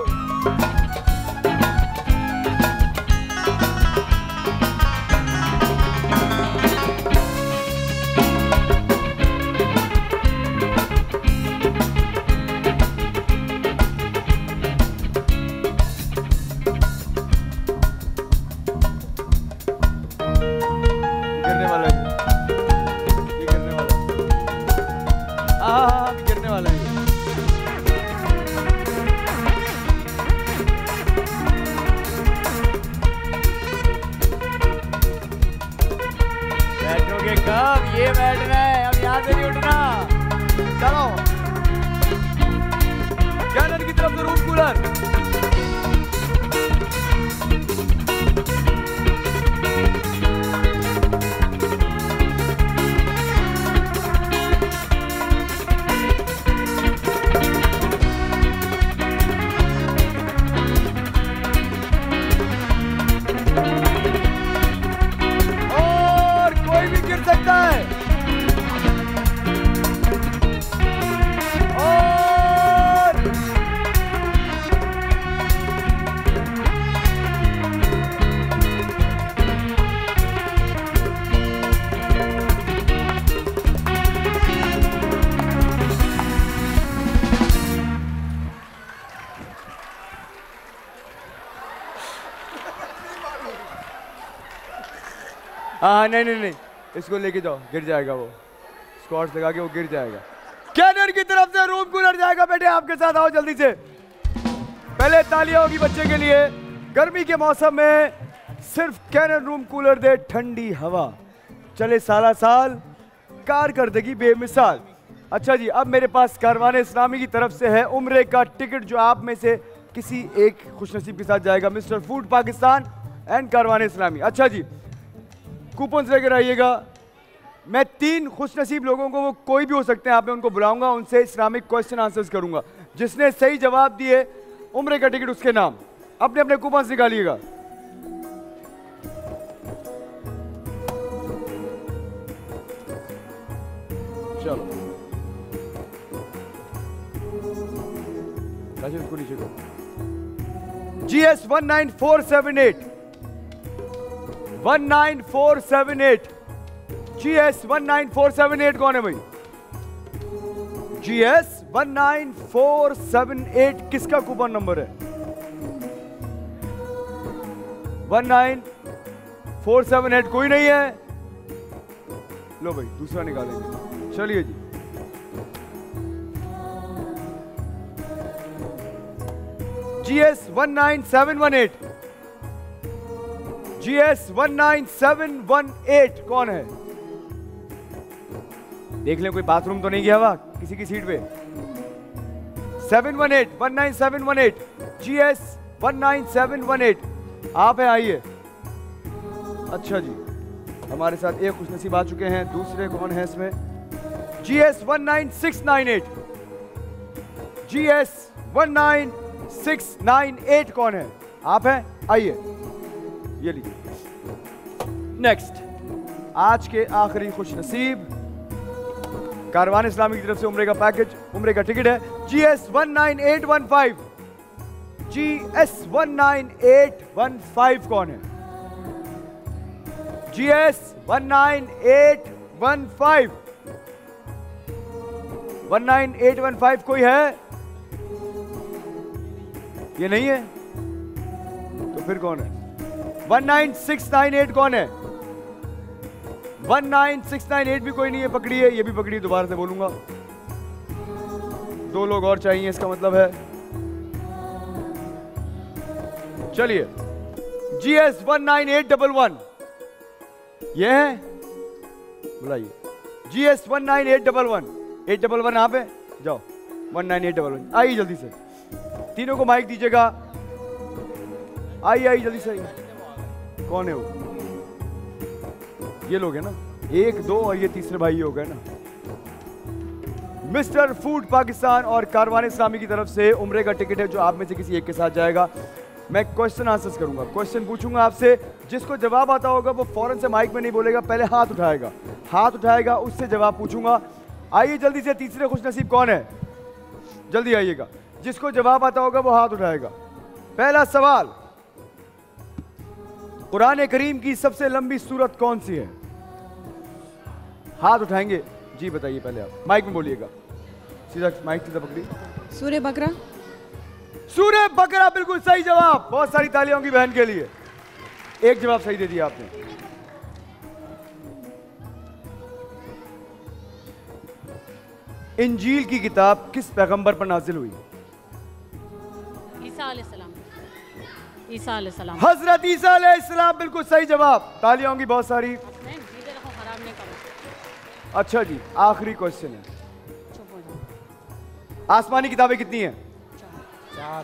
गिरने वाला है ये, गिरने वाला। हाँ हाँ हाँ गिरने वाला है। बैठोगे कब? ये बैठना है, अब यहाँ से नहीं उठना। चलो कैनन की तरफ से रूम कूलर। सकता है और हाँ नहीं नहीं नहीं इसको लेके जाओ, गिर जाएगा वो। स्क्वाट्स लगा के वो गिर जाएगा। कैनन की तरफ से रूम कूलर जाएगा बेटे आपके साथ। आओ जल्दी से। पहले तालियां होगी बच्चे के लिए। गर्मी के मौसम में सिर्फ कैनन रूम कूलर दे ठंडी हवा, चले साला साल कारकर्दगी बेमिसाल। अच्छा जी अब मेरे पास कारवान इस्लामी की तरफ से है उम्रे का टिकट, जो आप में से किसी एक खुशनसीब के साथ जाएगा। Mister Food Pakistan and Karwan Islami. अच्छा जी कूपन लेकर आइएगा। मैं तीन खुशनसीब लोगों को, वो कोई भी हो सकते हैं, आप मैं उनको बुलाऊंगा, उनसे इस्लामिक क्वेश्चन आंसर्स करूंगा। जिसने सही जवाब दिए उम्रे का टिकट उसके नाम। अपने अपने कूपन निकालिएगा। चलो इसको नीचे करो। G S one nine four seven eight one nine four seven eight G S one nine four seven eight कौन है भाई? G S one nine four seven eight किसका कूपन नंबर है? One nine four seven eight कोई नहीं है। लो भाई दूसरा निकालेंगे। चलिए जी G S one nine seven one eight G S one nine seven one eight कौन है? देख लें कोई बाथरूम तो नहीं गया हुआ किसी की सीट पे। Seven one eight one nine seven one eight G S one nine seven one eight आप हैं, आइए। अच्छा जी हमारे साथ एक खुशनसीब आ चुके हैं। दूसरे कौन है इसमें? G S one nine six nine eight G S one nine six nine eight कौन है? आप हैं, आइए। ये लीजिए। नेक्स्ट आज के आखिरी खुशनसीब कारवान इस्लामी की तरफ से उम्रे का पैकेज, उम्रे का टिकट है G S one nine eight one five G S one nine eight one five कौन है? G S one nine eight one five, one nine eight one five कोई है? ये नहीं है तो फिर कौन है? One nine six nine eight कौन है? One nine six nine eight भी कोई नहीं है, पकड़िए, ये भी पकड़िए, दोबारा से बोलूंगा। दो लोग और चाहिए इसका मतलब है। चलिए G S one nine eight double one, ये है, बुलाइए। G S one nine eight double one, eight double one यहाँ पे जाओ, one nine eight double one, आइए जल्दी से, तीनों को माइक दीजिएगा, आइए आइए जल्दी से आइए। कौन है वो? ये लोग हैं ना, एक दो और ये तीसरे भाई हो गए ना। मिस्टर फूड पाकिस्तान और कारवान इस्लामी की तरफ से उम्रे का टिकट है जो आप में से किसी एक के साथ जाएगा। मैं क्वेश्चन आंसर्स करूंगा, क्वेश्चन पूछूंगा आपसे, जिसको जवाब आता होगा वो फौरन से माइक में नहीं बोलेगा, पहले हाथ उठाएगा, हाथ उठाएगा उससे जवाब पूछूंगा। आइए जल्दी से, तीसरे खुशनसीब कौन है? जल्दी आइएगा, जिसको जवाब आता होगा वो हाथ उठाएगा। पहला सवाल, कुरान करीम की सबसे लंबी सूरत कौन सी है? हाथ उठाएंगे जी, बताइए पहले आप, माइक में बोलिएगा, सीधा माइक सीधा पकड़िए। सूर्य बकरा। सूर्य बकरा बिल्कुल सही जवाब, बहुत सारी तालियां होंगी बहन के लिए, एक जवाब सही दे दिया आपने। इंजील की किताब किस पैगंबर पर नाजिल हुई? ईसा अलैहिस्सलाम। ईसा अलैहिस्सलाम। हजरत ईसा अलैहिस्सलाम, बिल्कुल सही जवाब, तालियां होंगी बहुत सारी। हराम नहीं करो। अच्छा जी, आखिरी क्वेश्चन है, आसमानी किताबें कितनी हैं? चार।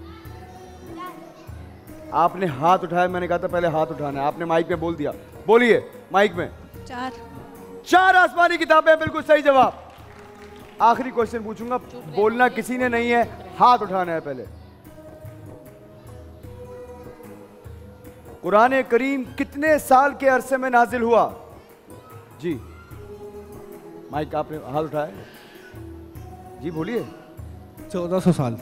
आपने हाथ उठाया, मैंने कहा था पहले हाथ उठाना है, आपने माइक में बोल दिया, बोलिए माइक में। चार। चार आसमानी किताबें, बिल्कुल सही जवाब। आखिरी क्वेश्चन पूछूंगा, बोलना किसी ने नहीं है, हाथ उठाना है पहले। कुरान करीम कितने साल के अरसे में नाजिल हुआ? जी माइक आपने हाथ उठाया, जी बोलिए। चौदह सौ साल।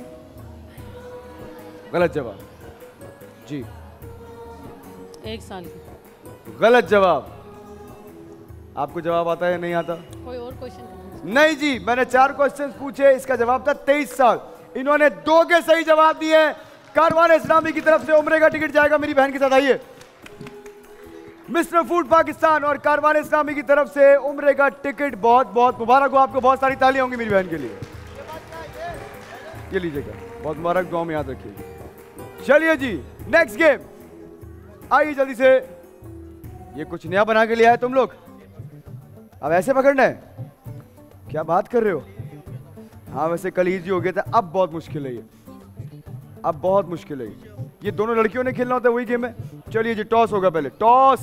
गलत जवाब। जी एक साल की। गलत जवाब। आपको जवाब आता है नहीं आता? कोई और क्वेश्चन? नहीं जी, मैंने चार क्वेश्चन पूछे, इसका जवाब था तेईस साल, इन्होंने दो के सही जवाब दिए। कारवान इस्लामी की तरफ से उम्रे का टिकट जाएगा, मेरी बहन के साथ आइए। मिस्टर फूड पाकिस्तान और कारवान इस्लामी की तरफ से उम्रे का टिकट बहुत बहुत मुबारक हो आपको, बहुत सारी तालियां होंगी मेरी बहन के लिए। ये लीजिएगा, बहुत मुबारक, दुआ में याद रखिए। चलिए जी, नेक्स्ट गेम, आइए जल्दी से। ये कुछ नया बना के लिया है तुम लोग, अब ऐसे पकड़ना है? क्या बात कर रहे हो? हाँ वैसे कल इजी हो गया था, अब बहुत मुश्किल है ये, अब बहुत मुश्किल है ये। ये दोनों लड़कियों ने खेलना होता है, वही गेम है। चलिए जी, टॉस होगा पहले, टॉस।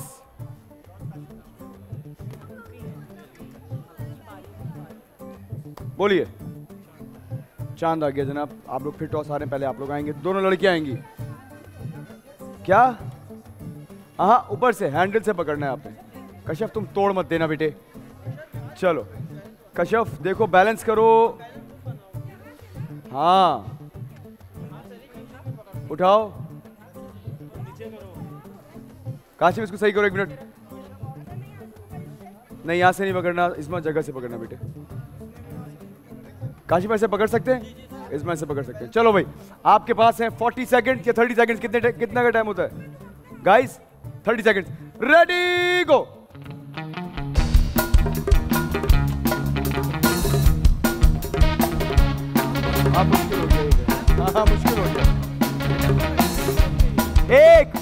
बोलिए। चांद आ गया जनाब, आप लोग फिर टॉस आ रहे हैं, पहले आप लोग आएंगे, दोनों लड़कियां आएंगी। क्या? हाँ ऊपर से हैंडल से पकड़ना है आपने। कश्यप तुम तोड़ मत देना बेटे। चलो कश्यप देखो, बैलेंस करो। हाँ उठाओ, काशिफ इसको सही करो, एक मिनट। नहीं यहाँ से नहीं पकड़ना, इसमें जगह से पकड़ना बेटे। काशिफ ऐसे पकड़ सकते हैं, इसमें ऐसे पकड़ सकते हैं। चलो भाई, आपके पास है चालीस सेकंड या तीस सेकंड, कितने कितना का टाइम होता है गाइस? तीस सेकंड, रेडी गो। हाँ मुश्किल हो गया, हाँ हाँ मुश्किल हो गया। एक,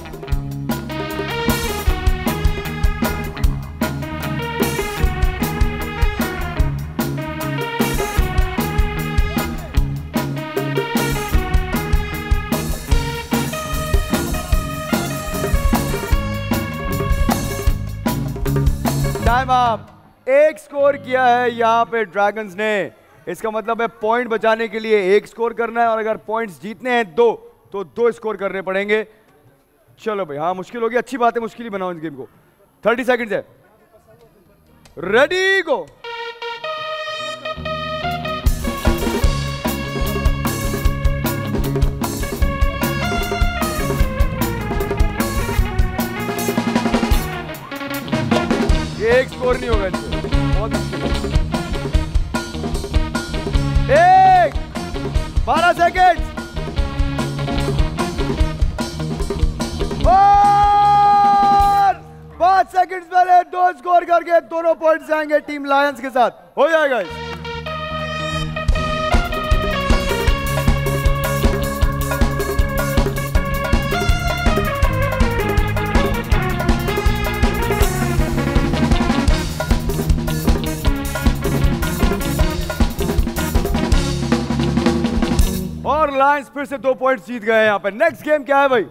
टाइम अप। एक स्कोर किया है यहाँ पे ड्रैगन्स ने, इसका मतलब है पॉइंट बचाने के लिए एक स्कोर करना है, और अगर पॉइंट्स जीतने हैं दो तो दो स्कोर करने पड़ेंगे। चलो भाई, हाँ मुश्किल हो गया, अच्छी बात है, मुश्किल ही बनाओ इस गेम को। थर्टी सेकंड्स है, रेडी गो। नहीं होगा इससे, बहुत मुश्किल है। एक, बारह सेकेंड, और पांच सेकेंड्स पहले दो स्कोर करके दोनों पॉइंट्स जाएंगे टीम लायंस के साथ। हो जाएगा। और लायंस फिर से दो पॉइंट्स जीत गए यहाँ पे। नेक्स्ट गेम क्या है भाई?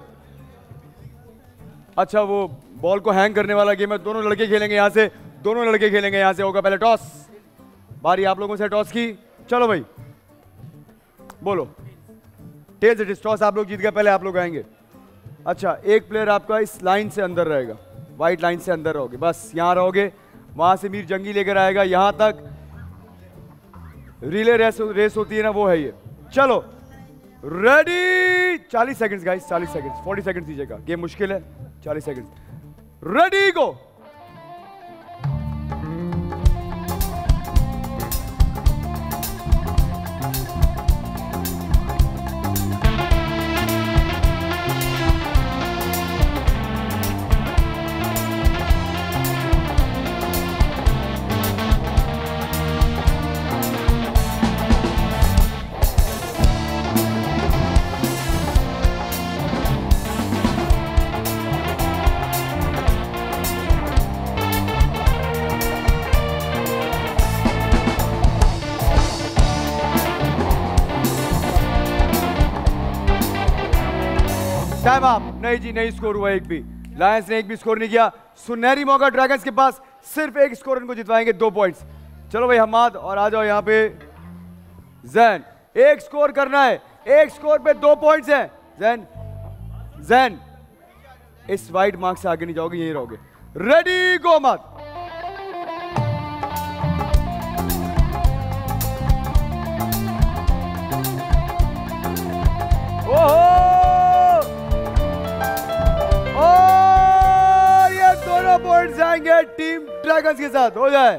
अच्छा, वो बॉल को हैंग करने वाला गेम है। दोनों लड़के खेलेंगे यहाँ से, दोनों लड़के खेलेंगे यहाँ से। होगा पहले टॉस, बारी आप लोगों से टॉस की। चलो भाई बोलो, टेल्स इट इज। टॉस आप लोग जीत गए, पहले आप लोग आएंगे। अच्छा, एक प्लेयर आपका इस लाइन से अंदर रहेगा, व्हाइट लाइन से अंदर रहोगे, बस यहाँ रहोगे। वहां से मीर जंगी लेकर आएगा यहाँ तक। रिले रेस रेस होती है ना, वो है ये। चलो रेडी, चालीस सेकंड्स गाइस, चालीस सेकंड्स, चालीस सेकंड्स दीजिएगा, गेम मुश्किल है। चालीस सेकंड्स, रेडी गो। टाइम आप। नहीं जी, नहीं स्कोर हुआ एक भी। लायंस ने एक भी स्कोर नहीं किया। सुनहरी मौका ड्रैगन्स के पास, सिर्फ एक स्कोर इनको जितवाएंगे, दो पॉइंट्स। चलो भाई हमाद, और आ जाओ यहाँ पे जैन। एक स्कोर करना है, एक स्कोर पे दो पॉइंट्स हैं। जैन, जैन इस वाइट मार्क से आगे नहीं जाओगे, यहीं रहोगे। रेडी गो मत। ओहो, और ये दोनों पॉइंट्स जाएंगे टीम ड्रैगन्स के साथ। हो जाए।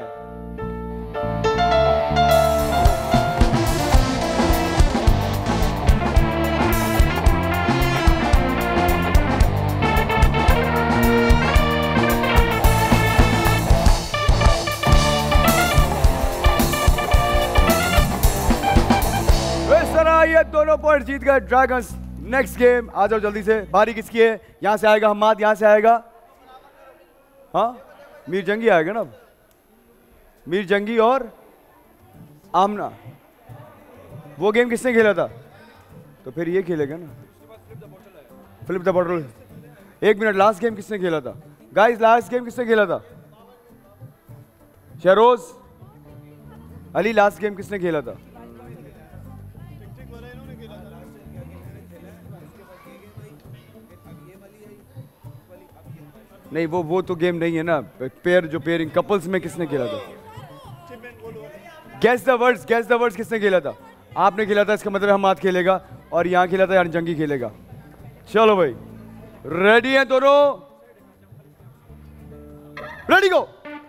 इस तरह ये दोनों पॉइंट जीत गए ड्रैगन्स। नेक्स्ट गेम आ जाओ जल्दी से। बारी किसकी है? यहां से आएगा हम्माद, यहां से आएगा हाँ मीर जंगी आएगा ना। मीर जंगी और आमना। वो गेम किसने खेला था? तो फिर ये खेलेगा ना, फ्लिप द बॉटल। एक मिनट, लास्ट गेम किसने खेला था गाइस? लास्ट गेम किसने खेला था? शहरोज अली, लास्ट गेम किसने खेला था? नहीं, वो वो तो गेम नहीं है ना। पेयर जो पेयरिंग कपल्स में किसने खेला था? Guess the words, guess the words किसने खेला था? आपने खेला था, इसका मतलब हम हाथ खेलेगा। और यहां खेला था यार जंगी खेलेगा। चलो भाई, रेडी हैं दोनों? Ready go.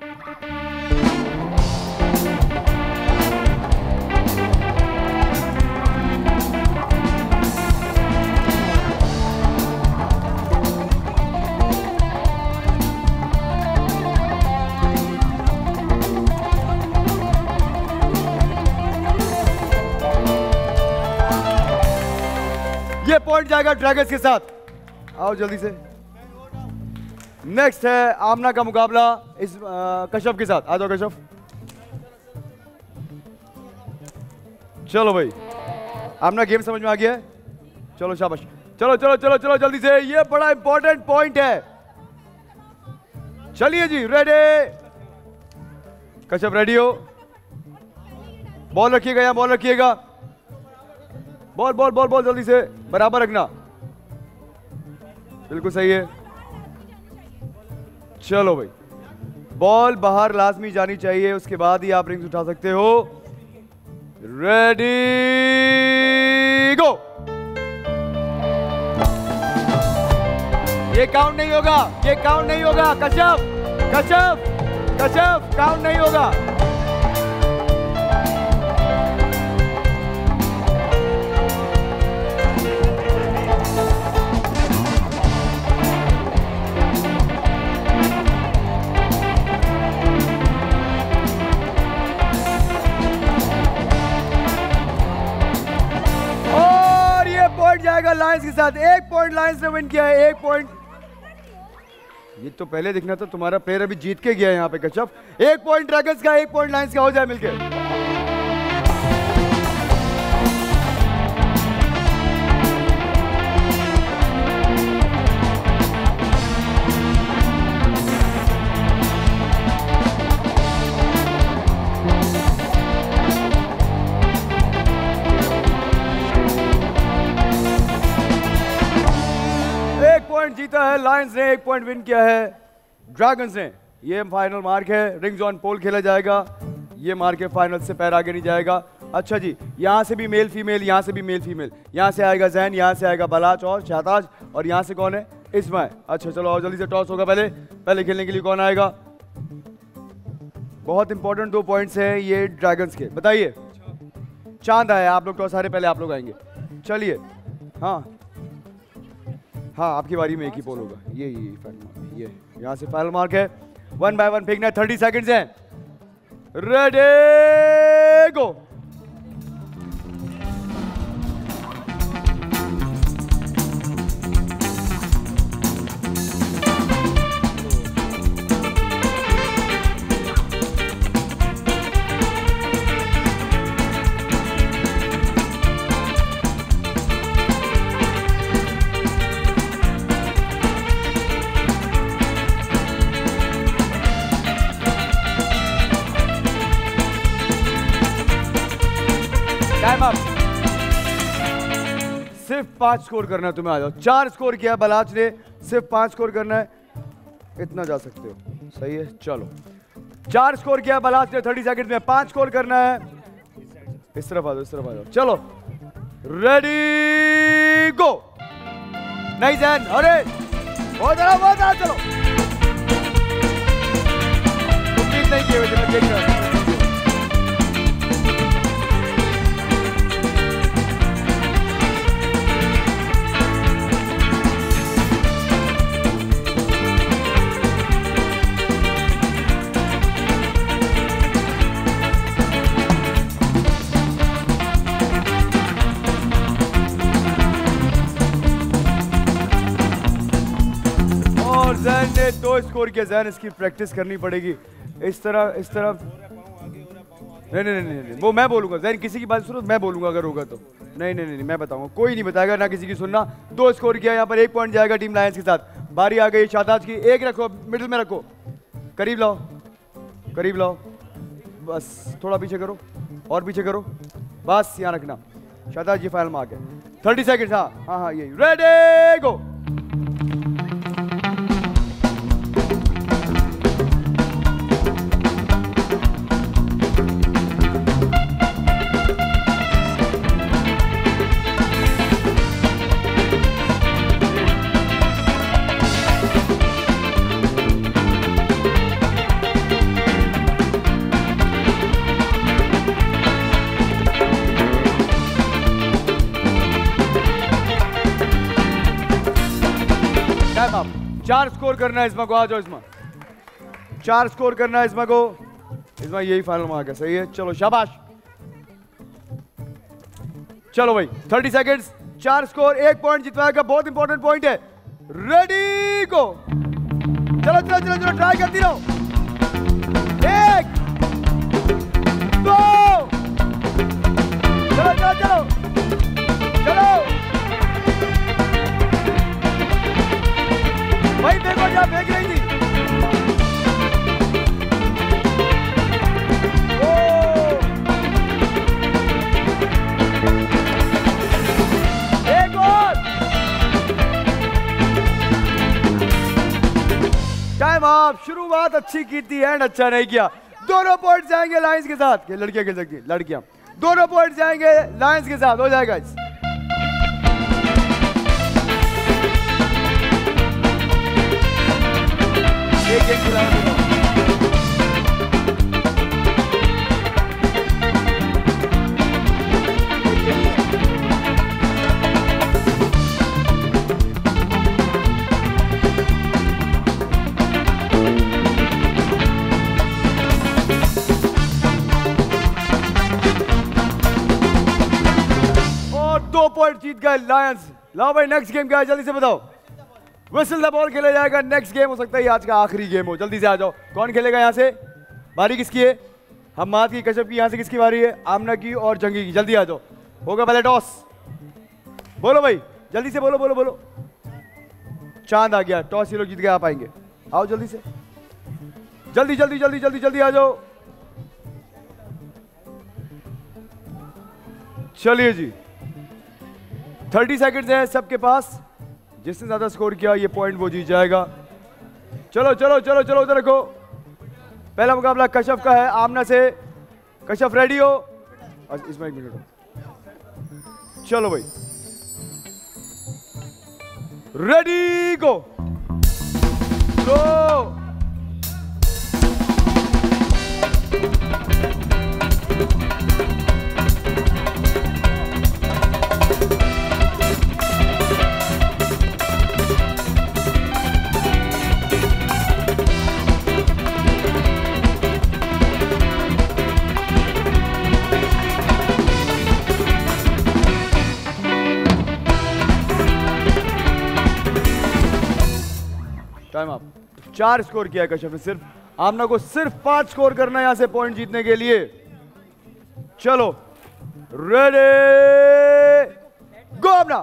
ये पॉइंट जाएगा ड्रैगन्स के साथ। आओ जल्दी से। नेक्स्ट है आमना का मुकाबला इस कश्यप के साथ। आ जाओ कश्यप। चलो भाई, आमना गेम समझ में आ गया है? चलो शाबाश। चलो चलो चलो चलो जल्दी से, ये बड़ा इंपॉर्टेंट पॉइंट है। चलिए जी, रेडी? कश्यप रेडी हो? बॉल रखिएगा, यहां बॉल रखिएगा। बॉल बॉल बॉल बॉल जल्दी से बराबर रखना। बिल्कुल सही है। चलो भाई, बॉल बाहर लाजमी जानी चाहिए, उसके बाद ही आप रिंग्स उठा सकते हो। Ready go. ये काउंट नहीं होगा, ये काउंट नहीं होगा। कश्यप, कश्यप कश्यप काउंट नहीं होगा। और ये पॉइंट जाएगा लायंस के साथ। एक पॉइंट लायंस ने विन किया है, एक पॉइंट। ये तो पहले दिखना था, तुम्हारा प्लेयर अभी जीत के गया है यहाँ पे कश्यप। एक पॉइंट ड्रैगन्स का, एक पॉइंट लायंस का, हो जाए मिलके। एक पॉइंट जीता है लायंस ने, एक पॉइंट विन किया है ड्रैगन्स ने। ये फाइनल मार्क है, रिंग्स ऑन पोल खेला जाएगा। ये मार्क है, फाइनल से पैर आगे नहीं जाएगा। अच्छा जी, यहाँ से भी मेल फीमेल, यहाँ से भी मेल फीमेल। यहाँ से आएगा जैन, यहाँ से आएगा बलाच और शाहताज, और यहाँ से कौन है? इस्माइल। अच्छा चलो और जल्दी से टॉस होगा। पहले पहले खेलने के लिए कौन आएगा? बहुत इंपॉर्टेंट दो पॉइंट्स हैं ये ड्रैगन्स के, बताइए। चांद आया, आप लोग टॉस हारे, पहले आप लोग आएंगे। चलिए, हाँ हाँ आपकी बारी में एक ही पोल होगा। ये ये फाइनल मार्क, ये यहाँ से फाइनल मार्क है। वन बाय वन फेंकना है, थर्टी सेकेंड्स हैं। Ready go. Time up. सिर्फ पांच स्कोर करना है तुम्हें, आ जाओ। चार स्कोर किया बलाच ने, सिर्फ पांच स्कोर करना है, इतना जा सकते हो। सही है, चलो। चार स्कोर किया बलाच ने, थर्टी सेकंड में पांच स्कोर करना है। इस तरफ आ जाओ, इस तरफ आ जाओ, चलो। Ready go. नहीं जैन, अरे बहुत जरा बहुत जरा, चलो। कंप्लीट नहीं किए हुए, देख रहा हूं। जैन ने दो स्कोर किया। जैन इसकी प्रैक्टिस करनी पड़ेगी। इस तरह इस तरह नहीं नहीं नहीं नहीं वो मैं बोलूंगा। जैन किसी की बात सुनो, मैं बोलूंगा अगर होगा तो। नहीं नहीं नहीं मैं बताऊंगा, कोई नहीं बताएगा, ना किसी की सुनना। दो स्कोर किया, यहाँ पर एक पॉइंट जाएगा टीम लायंस के साथ। बारी आ गई शाहताज की। एक रखो, मिडिल में रखो, करीब लाओ, करीब लाओ, बस थोड़ा पीछे करो और पीछे करो, बस यहाँ रखना। शाहताज ये फाइनल मार्क है। Thirty second. हाँ हाँ हाँ यही। Ready go. चार स्कोर करना है इसमा को, आ जाओ इसमा। चार स्कोर करना है इसमा को। इसमा यही फाइनल मार्क है, सही है, चलो शाबाश। चलो भाई थर्टी सेकेंड्स, चार स्कोर, एक पॉइंट जितवाएगा, बहुत इंपॉर्टेंट पॉइंट है। Ready go. चलो चलो चलो चलो, ट्राई करती रहो। एक दो, चलो चलो चलो चलो भाई, देखो क्या फेंक रही थी। एक और। टाइम आप। शुरुआत अच्छी की थी, एंड अच्छा नहीं किया। दोनों पॉइंट जाएंगे लायंस के साथ। लड़कियां खेल सकती, लड़कियां दोनों पॉइंट जाएंगे लायंस के साथ, हो जाएगा। एक एक खिलाड़ी। पॉइंट जीत गए लायंस। लाओ भाई नेक्स्ट गेम क्या है जल्दी से बताओ। विसल द बॉल खेला जाएगा। नेक्स्ट गेम हो सकता है आज का आखिरी गेम हो। जल्दी से आ जाओ। कौन खेलेगा यहाँ से? बारी किसकी है? हम्माद की, कश्यप की। यहाँ से किसकी बारी है? आमना की और जंगी की। जल्दी आ जाओ। होगा पहले टॉस। बोलो भाई जल्दी से बोलो बोलो बोलो। चांद आ गया। टॉस ये लोग जीत गए। आप आएंगे। आओ जल्दी से। जल्दी जल्दी जल्दी जल्दी जल्दी आ जाओ। चलिए जी थर्टी सेकेंड्स है सबके पास। जिसने ज्यादा स्कोर किया ये पॉइंट वो जीत जाएगा। चलो चलो चलो चलो उधर रखो। पहला मुकाबला कश्यप का है आमना से। कश्यप रेडी हो? इसमें एक मिनट। चलो भाई ready go go. Time up. चार स्कोर किया है कश्यप ने सिर्फ। आमना को सिर्फ पांच स्कोर करना है यहां से पॉइंट जीतने के लिए। चलो ready go Aamna.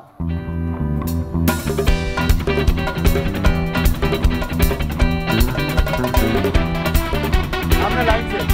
Aamna line से।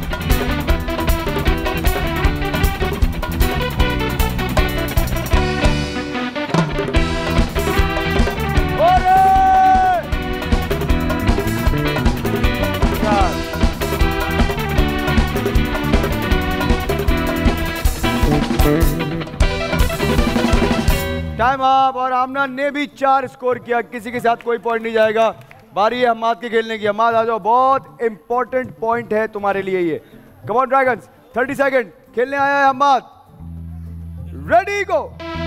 Time up. और आमना ने भी चार स्कोर किया। किसी के साथ कोई पॉइंट नहीं जाएगा। बारी है हम्माद के खेलने की। हम्माद आ जाओ। बहुत इंपॉर्टेंट पॉइंट है तुम्हारे लिए ये। Come on dragons thirty second खेलने आया है हम्माद। Ready go.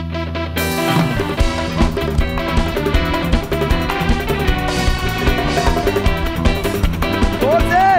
जोर से।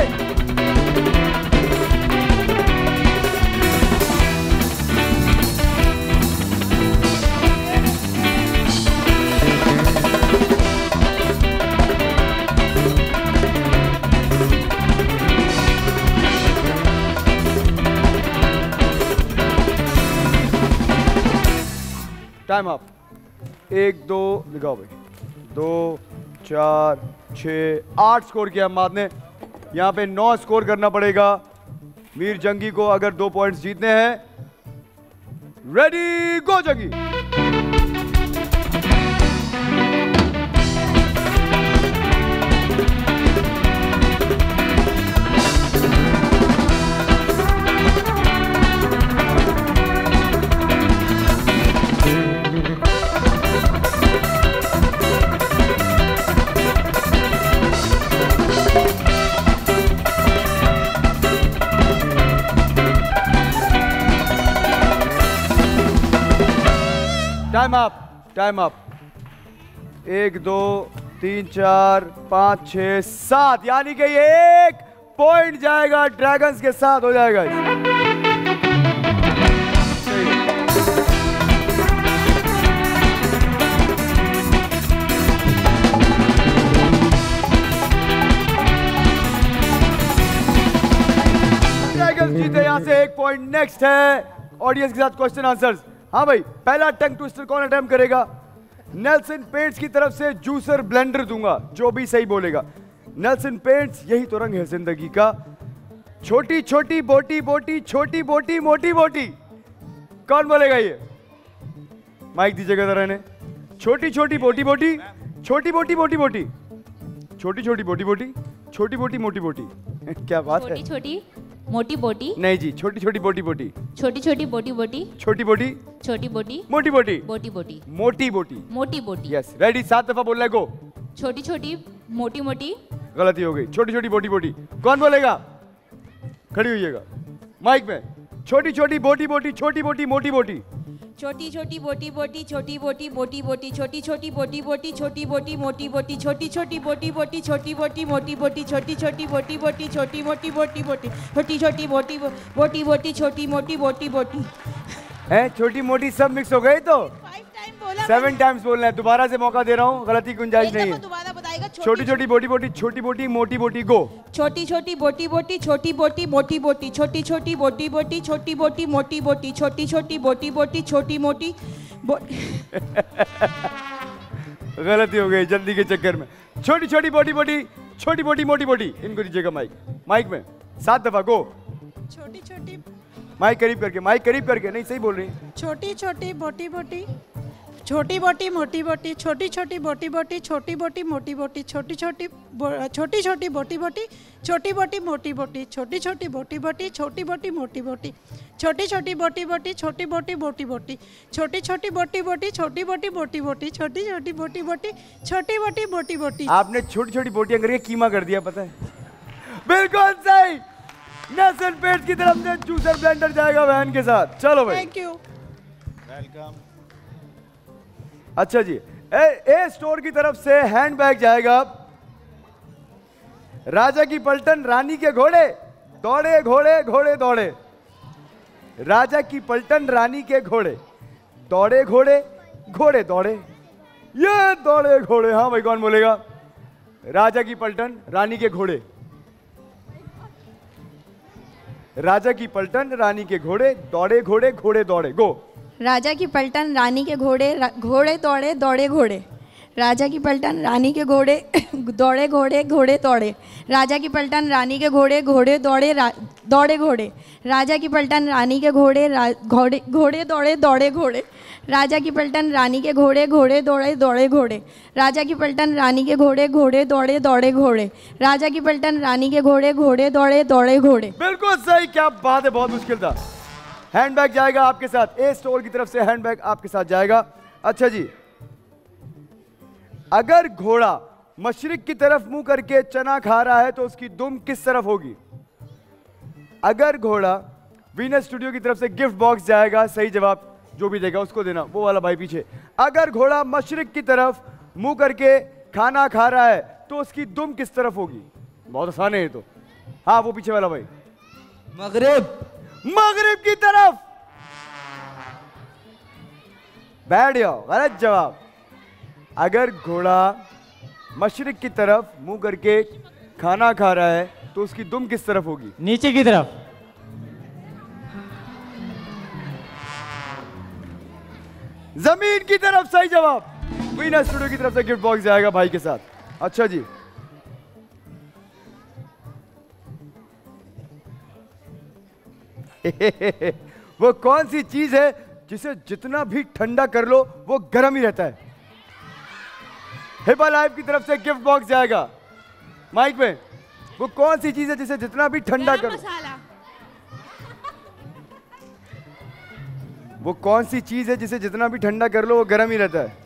Time up. एक दो लिखाओ भाई। दो चार छः आठ स्कोर किया हम्माद ने। यहाँ पे नौ स्कोर करना पड़ेगा मीर जंगी को अगर दो पॉइंट्स जीतने हैं। Ready go Jangi. Time up. Time up. एक दो तीन चार पाँच छः सात यानी कि ये एक पॉइंट जाएगा ड्रैगन्स के साथ हो जाएगा। ड्रैगन्स जीते यहाँ से एक पॉइंट। नेक्स्ट है ऑडियंस के साथ क्वेश्चन आंसर्स। हाँ भाई पहला टंग ट्विस्टर कौन अटेम्प्ट करेगा? नेल्सन पेंट्स की तरफ से जूसर ब्लेंडर दूंगा जो भी सही बोलेगा। नेल्सन पेंट्स यही तो रंग है जिंदगी का। छोटी छोटी बोटी बोटी छोटी बोटी मोटी बोटी। कौन बोलेगा ये? माइक दीजिएगा जरा इन्हें। छोटी छोटी बोटी बोटी छोटी बोटी मोटी बोटी छोटी छोटी बोटी बोटी छोटी बोटी मोटी बोटी। क्या बात है? छोटी छोटी मोटी बोटी। नहीं जी छोटी छोटी बोटी बोटी छोटी छोटी बोटी बोटी छोटी बोटी छोटी बोटी मोटी बोटी बोटी बोटी मोटी बोटी मोटी बोटी। Yes ready. सात दफा बोलना है गो। छोटी छोटी मोटी मोटी। गलती हो गई। छोटी छोटी बोटी बोटी। कौन बोलेगा? खड़ी होइएगा माइक में। छोटी छोटी बोटी बोटी छोटी बोटी मोटी बोटी। छोटी छोटी बोटी बोटी छोटी बोटी मोटी बोटी छोटी छोटी बोटी बोटी छोटी बोटी मोटी बोटी छोटी छोटी बोटी बोटी छोटी बोटी मोटी बोटी छोटी छोटी बोटी बोटी छोटी मोटी बोटी बोटी छोटी छोटी बोटी बोटी बोटी छोटी मोटी बोटी बोटी। है छोटी मोटी सब मिक्स हो गई तो सेवन टाइम्स बोलना है। दोबारा से मौका दे रहा हूँ, गलती गुंजाइश नहीं है। दोबारा बताएगा। छोटी छोटी बोटी बोटी छोटी बोटी मोटी बोटी गो। छोटी छोटी बोटी बोटी छोटी बोटी मोटी बोटी छोटी छोटी बोटी बोटी छोटी बोटी मोटी बोटी छोटी छोटी बोटी बोटी छोटी मोटी गलती हो गई जल्दी के चक्कर में। छोटी छोटी बोटी बोटी छोटी बोटी मोटी बोटी। इनको दीजिएगा माइक, माइक में सात दफा गो। छोटी छोटी माइक करीब करके, माइक करीब करके, नहीं सही बोल रही। छोटी छोटी बोटी बोटी छोटी बोटी मोटी बोटी छोटी छोटी बोटी बोटी छोटी बोटी मोटी बोटी छोटी छोटी छोटी छोटी बोटी बोटी छोटी बोटी मोटी बोटी छोटी छोटी बोटी बोटी छोटी बोटी मोटी बोटी छोटी छोटी बोटी बोटी छोटी बोटी मोटी बोटी छोटी छोटी बोटी बोटी छोटी बोटी मोटी बोटी छोटी छोटी बोटी बोटी छोटी बोटी मोटी बोटी। आपने छोटी छोटी बोटियां करके कीमा कर दिया, पता है। बिल्कुल सही। नेशन पेट की तरफ से जूसर ब्लेंडर जाएगा वैन के साथ। चलो भाई, थैंक यू, वेलकम। अच्छा जी, ए, ए स्टोर की तरफ से हैंडबैग जाएगा। राजा की पलटन रानी के घोड़े दौड़े घोड़े घोड़े दौड़े। राजा की पलटन रानी के घोड़े दौड़े घोड़े घोड़े दौड़े। ये दौड़े घोड़े, हाँ भाई कौन बोलेगा? राजा की पलटन रानी के घोड़े। राजा की पलटन रानी के घोड़े दौड़े घोड़े घोड़े दौड़े। गो। राजा की पलटन रानी के घोड़े घोड़े दौड़े दौड़े घोड़े। राजा की पलटन रानी के घोड़े दौड़े घोड़े घोड़े दौड़े। राजा की पलटन रानी के घोड़े घोड़े दौड़े दौड़े घोड़े। राजा की पलटन रानी के घोड़े घोड़े घोड़े दौड़े दौड़े घोड़े। राजा की पलटन रानी के घोड़े घोड़े दौड़े दौड़े घोड़े। राजा की पलटन रानी के घोड़े घोड़े दौड़े दौड़े घोड़े। राजा की पलटन रानी के घोड़े घोड़े दौड़े दौड़े घोड़े। बिल्कुल सही, क्या बात है, बहुत मुश्किल था। हैंडबैग जाएगा आपके साथ। ए स्टोर की तरफ से हैंडबैग आपके साथ जाएगा। अच्छा जी, अगर घोड़ा मशरिक की तरफ मुंह करके चना खा रहा है तो उसकी दुम किस तरफ होगी? अगर घोड़ा, वीनस स्टूडियो की तरफ से गिफ्ट बॉक्स जाएगा, सही जवाब जो भी देगा उसको देना। वो वाला भाई पीछे। अगर घोड़ा मशरिक की तरफ मुंह करके खाना खा रहा है तो उसकी दुम किस तरफ होगी? बहुत आसान है ये तो। हाँ वो पीछे वाला भाई। मगरिब। मगरिब की तरफ। बैठ जाओ, गलत जवाब। अगर घोड़ा मशरिक की तरफ मुंह करके खाना खा रहा है तो उसकी दुम किस तरफ होगी? नीचे की तरफ। जमीन की तरफ, सही जवाब। वीनस स्टूडियो की तरफ से गिफ्ट बॉक्स जाएगा भाई के साथ। अच्छा जी, वो कौन सी चीज है जिसे जितना भी ठंडा कर लो वो गर्म ही रहता है? हिबा लाइव की तरफ से गिफ्ट बॉक्स जाएगा माइक में। वो कौन सी चीज है जिसे जितना भी ठंडा कर लो? वो कौन सी चीज है जिसे जितना भी ठंडा कर लो वो गर्म ही रहता है?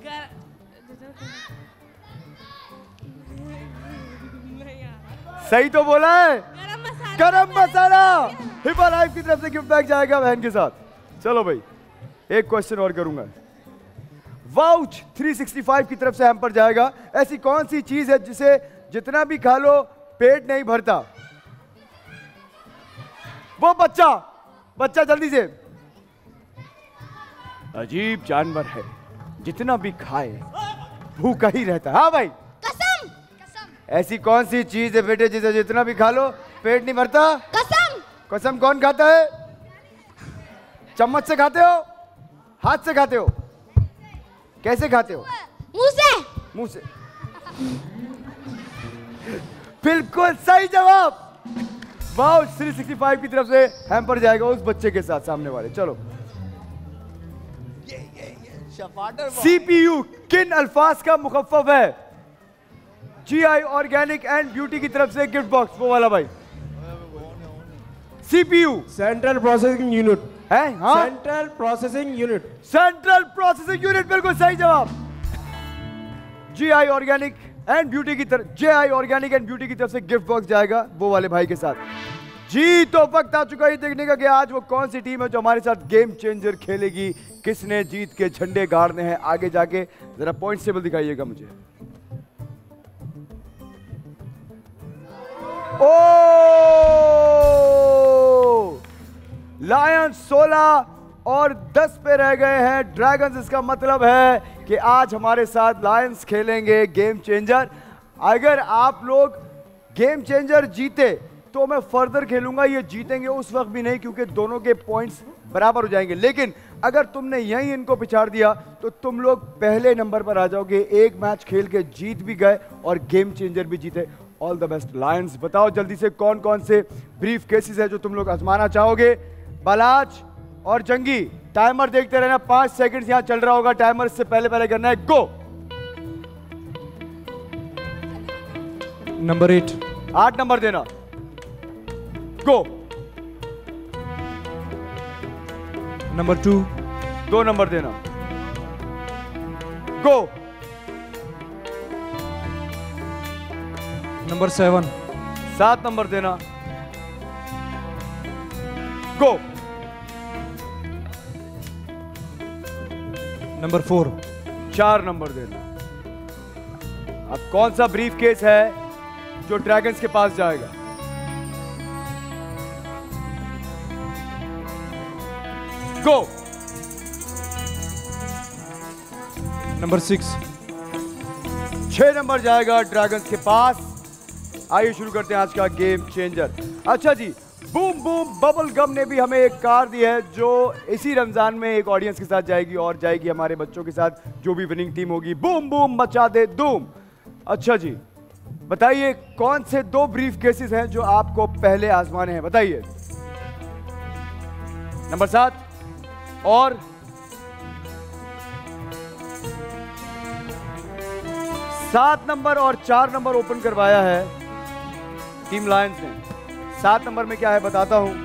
सही तो बोला है, गरम मसाला। हिबा लाइव की तरफ से गिफ्ट बैग जाएगा बहन के साथ। चलो भाई, एक क्वेश्चन और करूंगा। वाउच तीन सौ पैंसठ की तरफ से हैम्पर जाएगा। ऐसी कौन सी चीज है जिसे जितना भी खा लो पेट नहीं भरता? वो बच्चा। बच्चा जल्दी से। अजीब जानवर है, जितना भी खाए भूखा ही रहता है। हाँ भाई, कसम। कसम। ऐसी कौन सी चीज है बेटे जिसे जितना भी खा लो पेट नहीं भरता? कसम। कसम कौन खाता है? चम्मच से खाते हो? हाथ से खाते हो? कैसे खाते हो? मुंह से। मुंह से। बिल्कुल सही जवाब। वाओ, तीन सौ पैंसठ की तरफ से हैम्पर जाएगा उस बच्चे के साथ, सामने वाले। चलो, सीपीयू किन अल्फाज का मुखफ़्फ़फ़ है? जीआई ऑर्गेनिक एंड ब्यूटी की तरफ से गिफ्ट बॉक्स। वो वाला भाई। सीपीयू सेंट्रल प्रोसेसिंग यूनिट है। हाँ, central processing unit. Central processing unit, बिल्कुल सही जवाब। जीआई ऑर्गेनिक एंड ब्यूटी की तरफ जेआई ऑर्गेनिक एंड ब्यूटी की तरफ से गिफ्ट बॉक्स जाएगा वो वाले भाई के साथ। जी, तो वक्त आ चुका है देखने का कि आज वो कौन सी टीम है जो हमारे साथ गेम चेंजर खेलेगी, किसने जीत के झंडे गाड़ने हैं आगे जाके। जरा पॉइंट टेबल दिखाइएगा मुझे। ओ, लायन सोलह, और दस पे रह गए हैं ड्रैगन्स। इसका मतलब है कि आज हमारे साथ लायंस खेलेंगे गेम चेंजर। अगर आप लोग गेम चेंजर जीते तो मैं फर्दर खेलूंगा, ये जीतेंगे उस वक्त भी नहीं क्योंकि दोनों के पॉइंट्स बराबर हो जाएंगे। लेकिन अगर तुमने यहीं इनको पिछाड़ दिया तो तुम लोग पहले नंबर पर आ जाओगे। एक मैच खेल के जीत भी गए और गेम चेंजर भी जीते। All the best lions. बताओ जल्दी से कौन कौन से ब्रीफ केसेस है जो तुम लोग आजमाना चाहोगे। बालाज और जंगी, टाइमर देखते रहना, पांच सेकंड यहां चल रहा होगा। टाइमर से पहले पहले करना है, गो। नंबर एट, आठ नंबर देना, गो। नंबर टू, दो नंबर देना, गो। नंबर सेवन, सात नंबर देना, गो। नंबर फोर, चार नंबर देना। अब कौन सा ब्रीफ केस है जो ड्रैगन्स के पास जाएगा? गो। नंबर सिक्स, छह नंबर जाएगा ड्रैगन्स के पास। आइए शुरू करते हैं आज का गेम चेंजर। अच्छा जी, बूम बूम बबल गम ने भी हमें एक कार दी है जो इसी रमजान में एक ऑडियंस के साथ जाएगी और जाएगी हमारे बच्चों के साथ, जो भी विनिंग टीम होगी। बूम बूम मचा दे धूम। अच्छा जी, बताइए कौन से दो ब्रीफ केसेस हैं जो आपको पहले आजमाने हैं? बताइए। नंबर सात और सात नंबर और चार नंबर ओपन करवाया है टीम लायंस ने। सात नंबर में क्या है बताता हूं।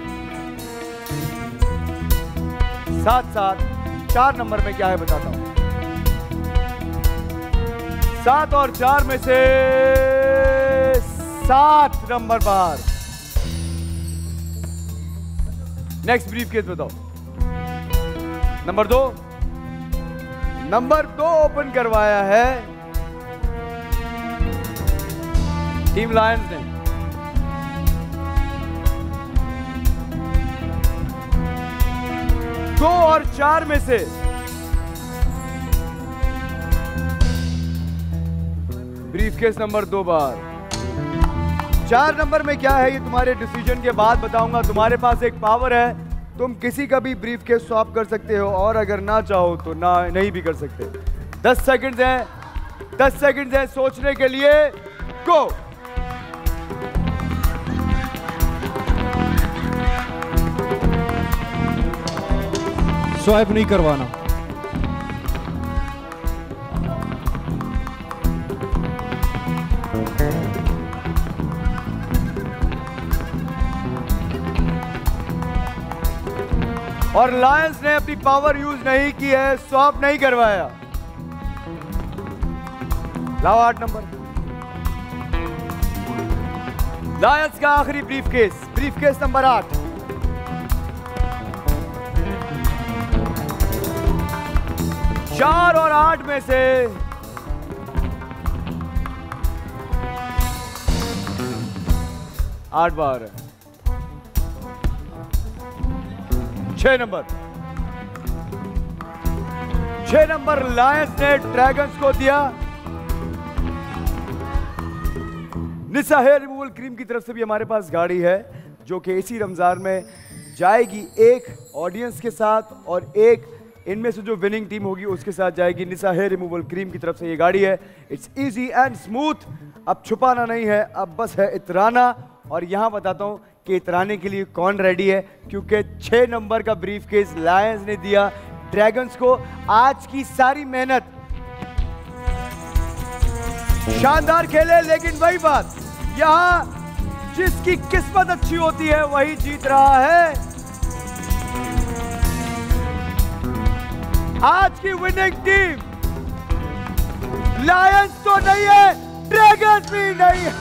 सात सात। चार नंबर में क्या है बताता हूं। सात और चार में से सात नंबर बाहर। नेक्स्ट ब्रीफ केस बताओ। नंबर दो। नंबर दो ओपन करवाया है टीम लायंस ने। दो और चार में से ब्रीफकेस नंबर दो बार। चार नंबर में क्या है ये तुम्हारे डिसीजन के बाद बताऊंगा। तुम्हारे पास एक पावर है, तुम किसी का भी ब्रीफकेस स्वैप कर सकते हो और अगर ना चाहो तो ना नहीं भी कर सकते। दस सेकंड्स हैं, दस सेकंड्स हैं सोचने के लिए। गो। स्वाइप नहीं करवाना। और लायंस ने अपनी पावर यूज नहीं की है, स्वैप नहीं करवाया। लाओ आठ नंबर। लायंस का आखिरी ब्रीफकेस, ब्रीफकेस नंबर आठ। चार और आठ में से आठ बार है। छह नंबर। छह नंबर लायंस ने ड्रैगन्स को दिया। निसा हेयर रिमूवल क्रीम की तरफ से भी हमारे पास गाड़ी है जो कि इसी रमजान में जाएगी एक ऑडियंस के साथ और एक इनमें से जो विनिंग टीम होगी उसके साथ जाएगी। निसा हेयर रिमूवल क्रीम की तरफ से ये गाड़ी है। It's easy and smooth. अब छुपाना नहीं है, अब बस है इतराना। और यहां बताता हूं कि इतराने के लिए कौन रेडी है, क्योंकि छह नंबर का ब्रीफकेस लायंस ने दिया ड्रैगन्स को। आज की सारी मेहनत, शानदार खेले, लेकिन वही बात, यहां जिसकी किस्मत अच्छी होती है वही जीत रहा है। आज की विनिंग टीम लायंस तो नहीं है, ड्रैगन्स भी नहीं है।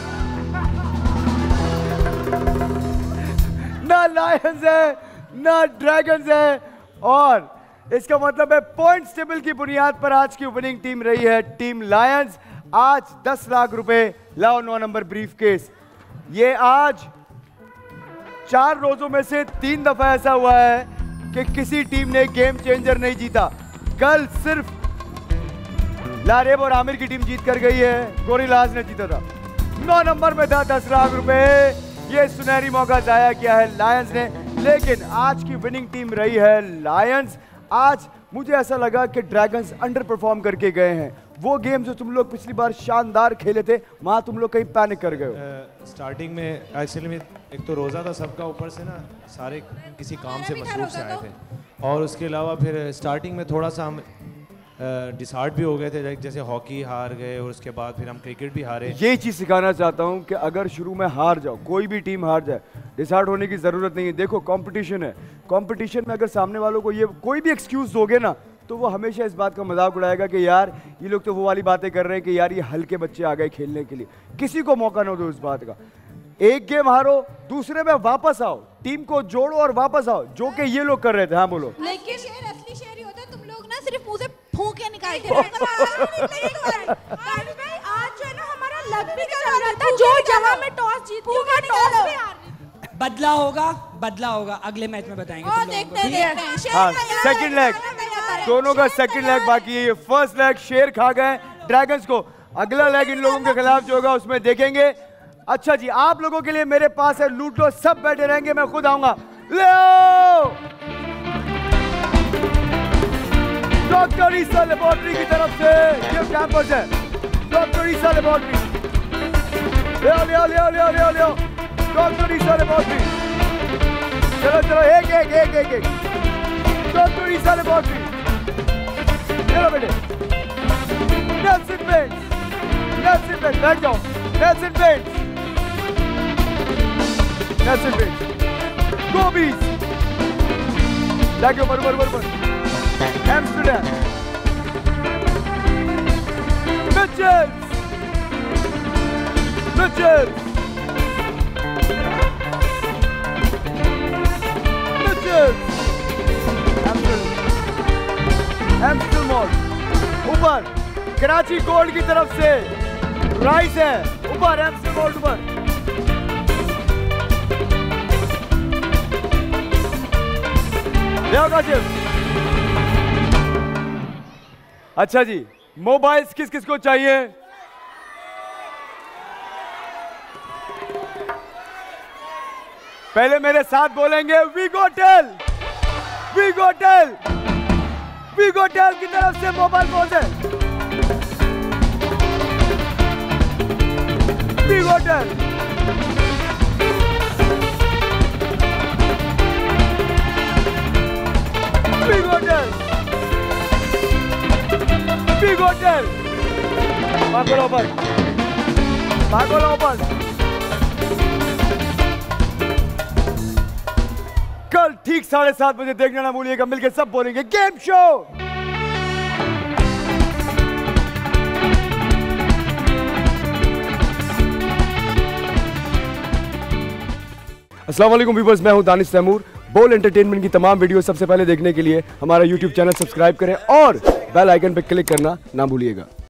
ना लायंस है ना ड्रैगन्स है। और इसका मतलब है पॉइंट्स टेबल की बुनियाद पर आज की विनिंग टीम रही है टीम लायंस। आज दस लाख रुपए। लाओ नौ नंबर ब्रीफकेस। ये आज चार रोजों में से तीन दफा ऐसा हुआ है कि किसी टीम ने गेम चेंजर नहीं जीता। कल सिर्फ लारेब और आमिर की टीम जीत कर गई है, गोरिल्लाज ने जीता था। नौ नंबर में था दस लाख रुपए। ये सुनहरी मौका जाया किया है लायंस ने, लेकिन आज की विनिंग टीम रही है लायंस। आज मुझे ऐसा लगा कि ड्रैगन्स अंडर परफॉर्म करके गए हैं। वो गेम जो तुम लोग पिछली बार शानदार खेले थे, वहां तुम लोग कहीं पैनिक कर गए हो। स्टार्टिंग में एक्चुअली में एक तो रोज़ा था सबका, ऊपर से ना सारे किसी काम से मसरूफ से आए थे, और उसके अलावा फिर स्टार्टिंग में थोड़ा सा हम डिसहार्ट भी हो गए थे, जैसे हॉकी हार गए और उसके बाद फिर हम क्रिकेट भी हारे। ये चीज़ सिखाना चाहता हूँ कि अगर शुरू में हार जाओ, कोई भी टीम हार जाए, डिसहार्ट होने की ज़रूरत नहीं है। देखो कंपटीशन है, कंपटीशन में अगर सामने वालों को ये कोई भी एक्सक्यूज़ दोगे ना, तो वो हमेशा इस बात का मजाक उड़ाएगा कि यार ये लोग तो वो वाली बातें कर रहे हैं कि यार ये हल्के बच्चे आ गए खेलने के लिए। किसी को मौका ना दो इस बात का। एक गेम हारो, दूसरे में वापस आओ, टीम को जोड़ो और वापस आओ, जो कि ये लोग कर रहे थे। हाँ बोलो। लेकिन शेर असली शेर ही होता है, तुम लोग ना सिर्फ मुंह से फूंक के निकाल के आज जो है ना हमारा लग भी चल रहा था, जो जगह में टॉस जीत के टॉस पे हार। बदला होगा, बदला होगा, अगले मैच में बताएंगे। और देखते हैं, देखते हैं। हाँ, सेकंड लेग, दोनों का सेकंड लेग बाकी है। ये फर्स्ट लेग शेर खा गए ड्रैगन्स को, अगला लेग इन लोगों के खिलाफ जो होगा उसमें देखेंगे। अच्छा जी, आप लोगों के लिए मेरे पास है लूट लो, सब बैठे रहेंगे, मैं खुद आऊंगा। ले आओ डॉक्टर ईसा लेबोरेटरी की तरफ से ये कैंपस है, डॉक्टर ईसा लेबोरेटरी। ले आओ ले आओ ले आओ ले आओ ले आओ ले आओ डॉक्टर ईसा लेबोरेटरी। चलो चलो एक एक एक एक एक डॉक्टर ईसा लेबोरेटरी। चलो बेटे, नेल्सन पेंट्स, नेल्सन पेंट्स, बैठ जाओ। Nelson paints, Nelson paints, Gobis, जाके ऊपर ऊपर ऊपर ऊपर। Amsterdam, Mitchells, Mitchells, Mitchells, Amstel mall. ऊपर कराची गोल्ड की तरफ से राइस है, ऊपर एम्स्टल मॉल ऊपर। ले काशिफ। अच्छा जी, मोबाइल्स किस किस को चाहिए? पहले मेरे साथ बोलेंगे वीगोटेल, वीगोटेल, वीगोटेल की तरफ से मोबाइल फोन है। वीगोटेल, वीगोटेल, वीगोटेल। भागो ऊपर, भागो ऊपर। कल ठीक साढ़े सात बजे देखना ना भूलिएगा, मिलकर सब बोलेंगे गेम शो। अस्सलाम वालेकुम व्यूअर्स, मैं हूं दानिश तैमूर। बोल एंटरटेनमेंट की तमाम वीडियो सबसे पहले देखने के लिए हमारा यूट्यूब चैनल सब्सक्राइब करें और बेल आइकन पर क्लिक करना ना भूलिएगा।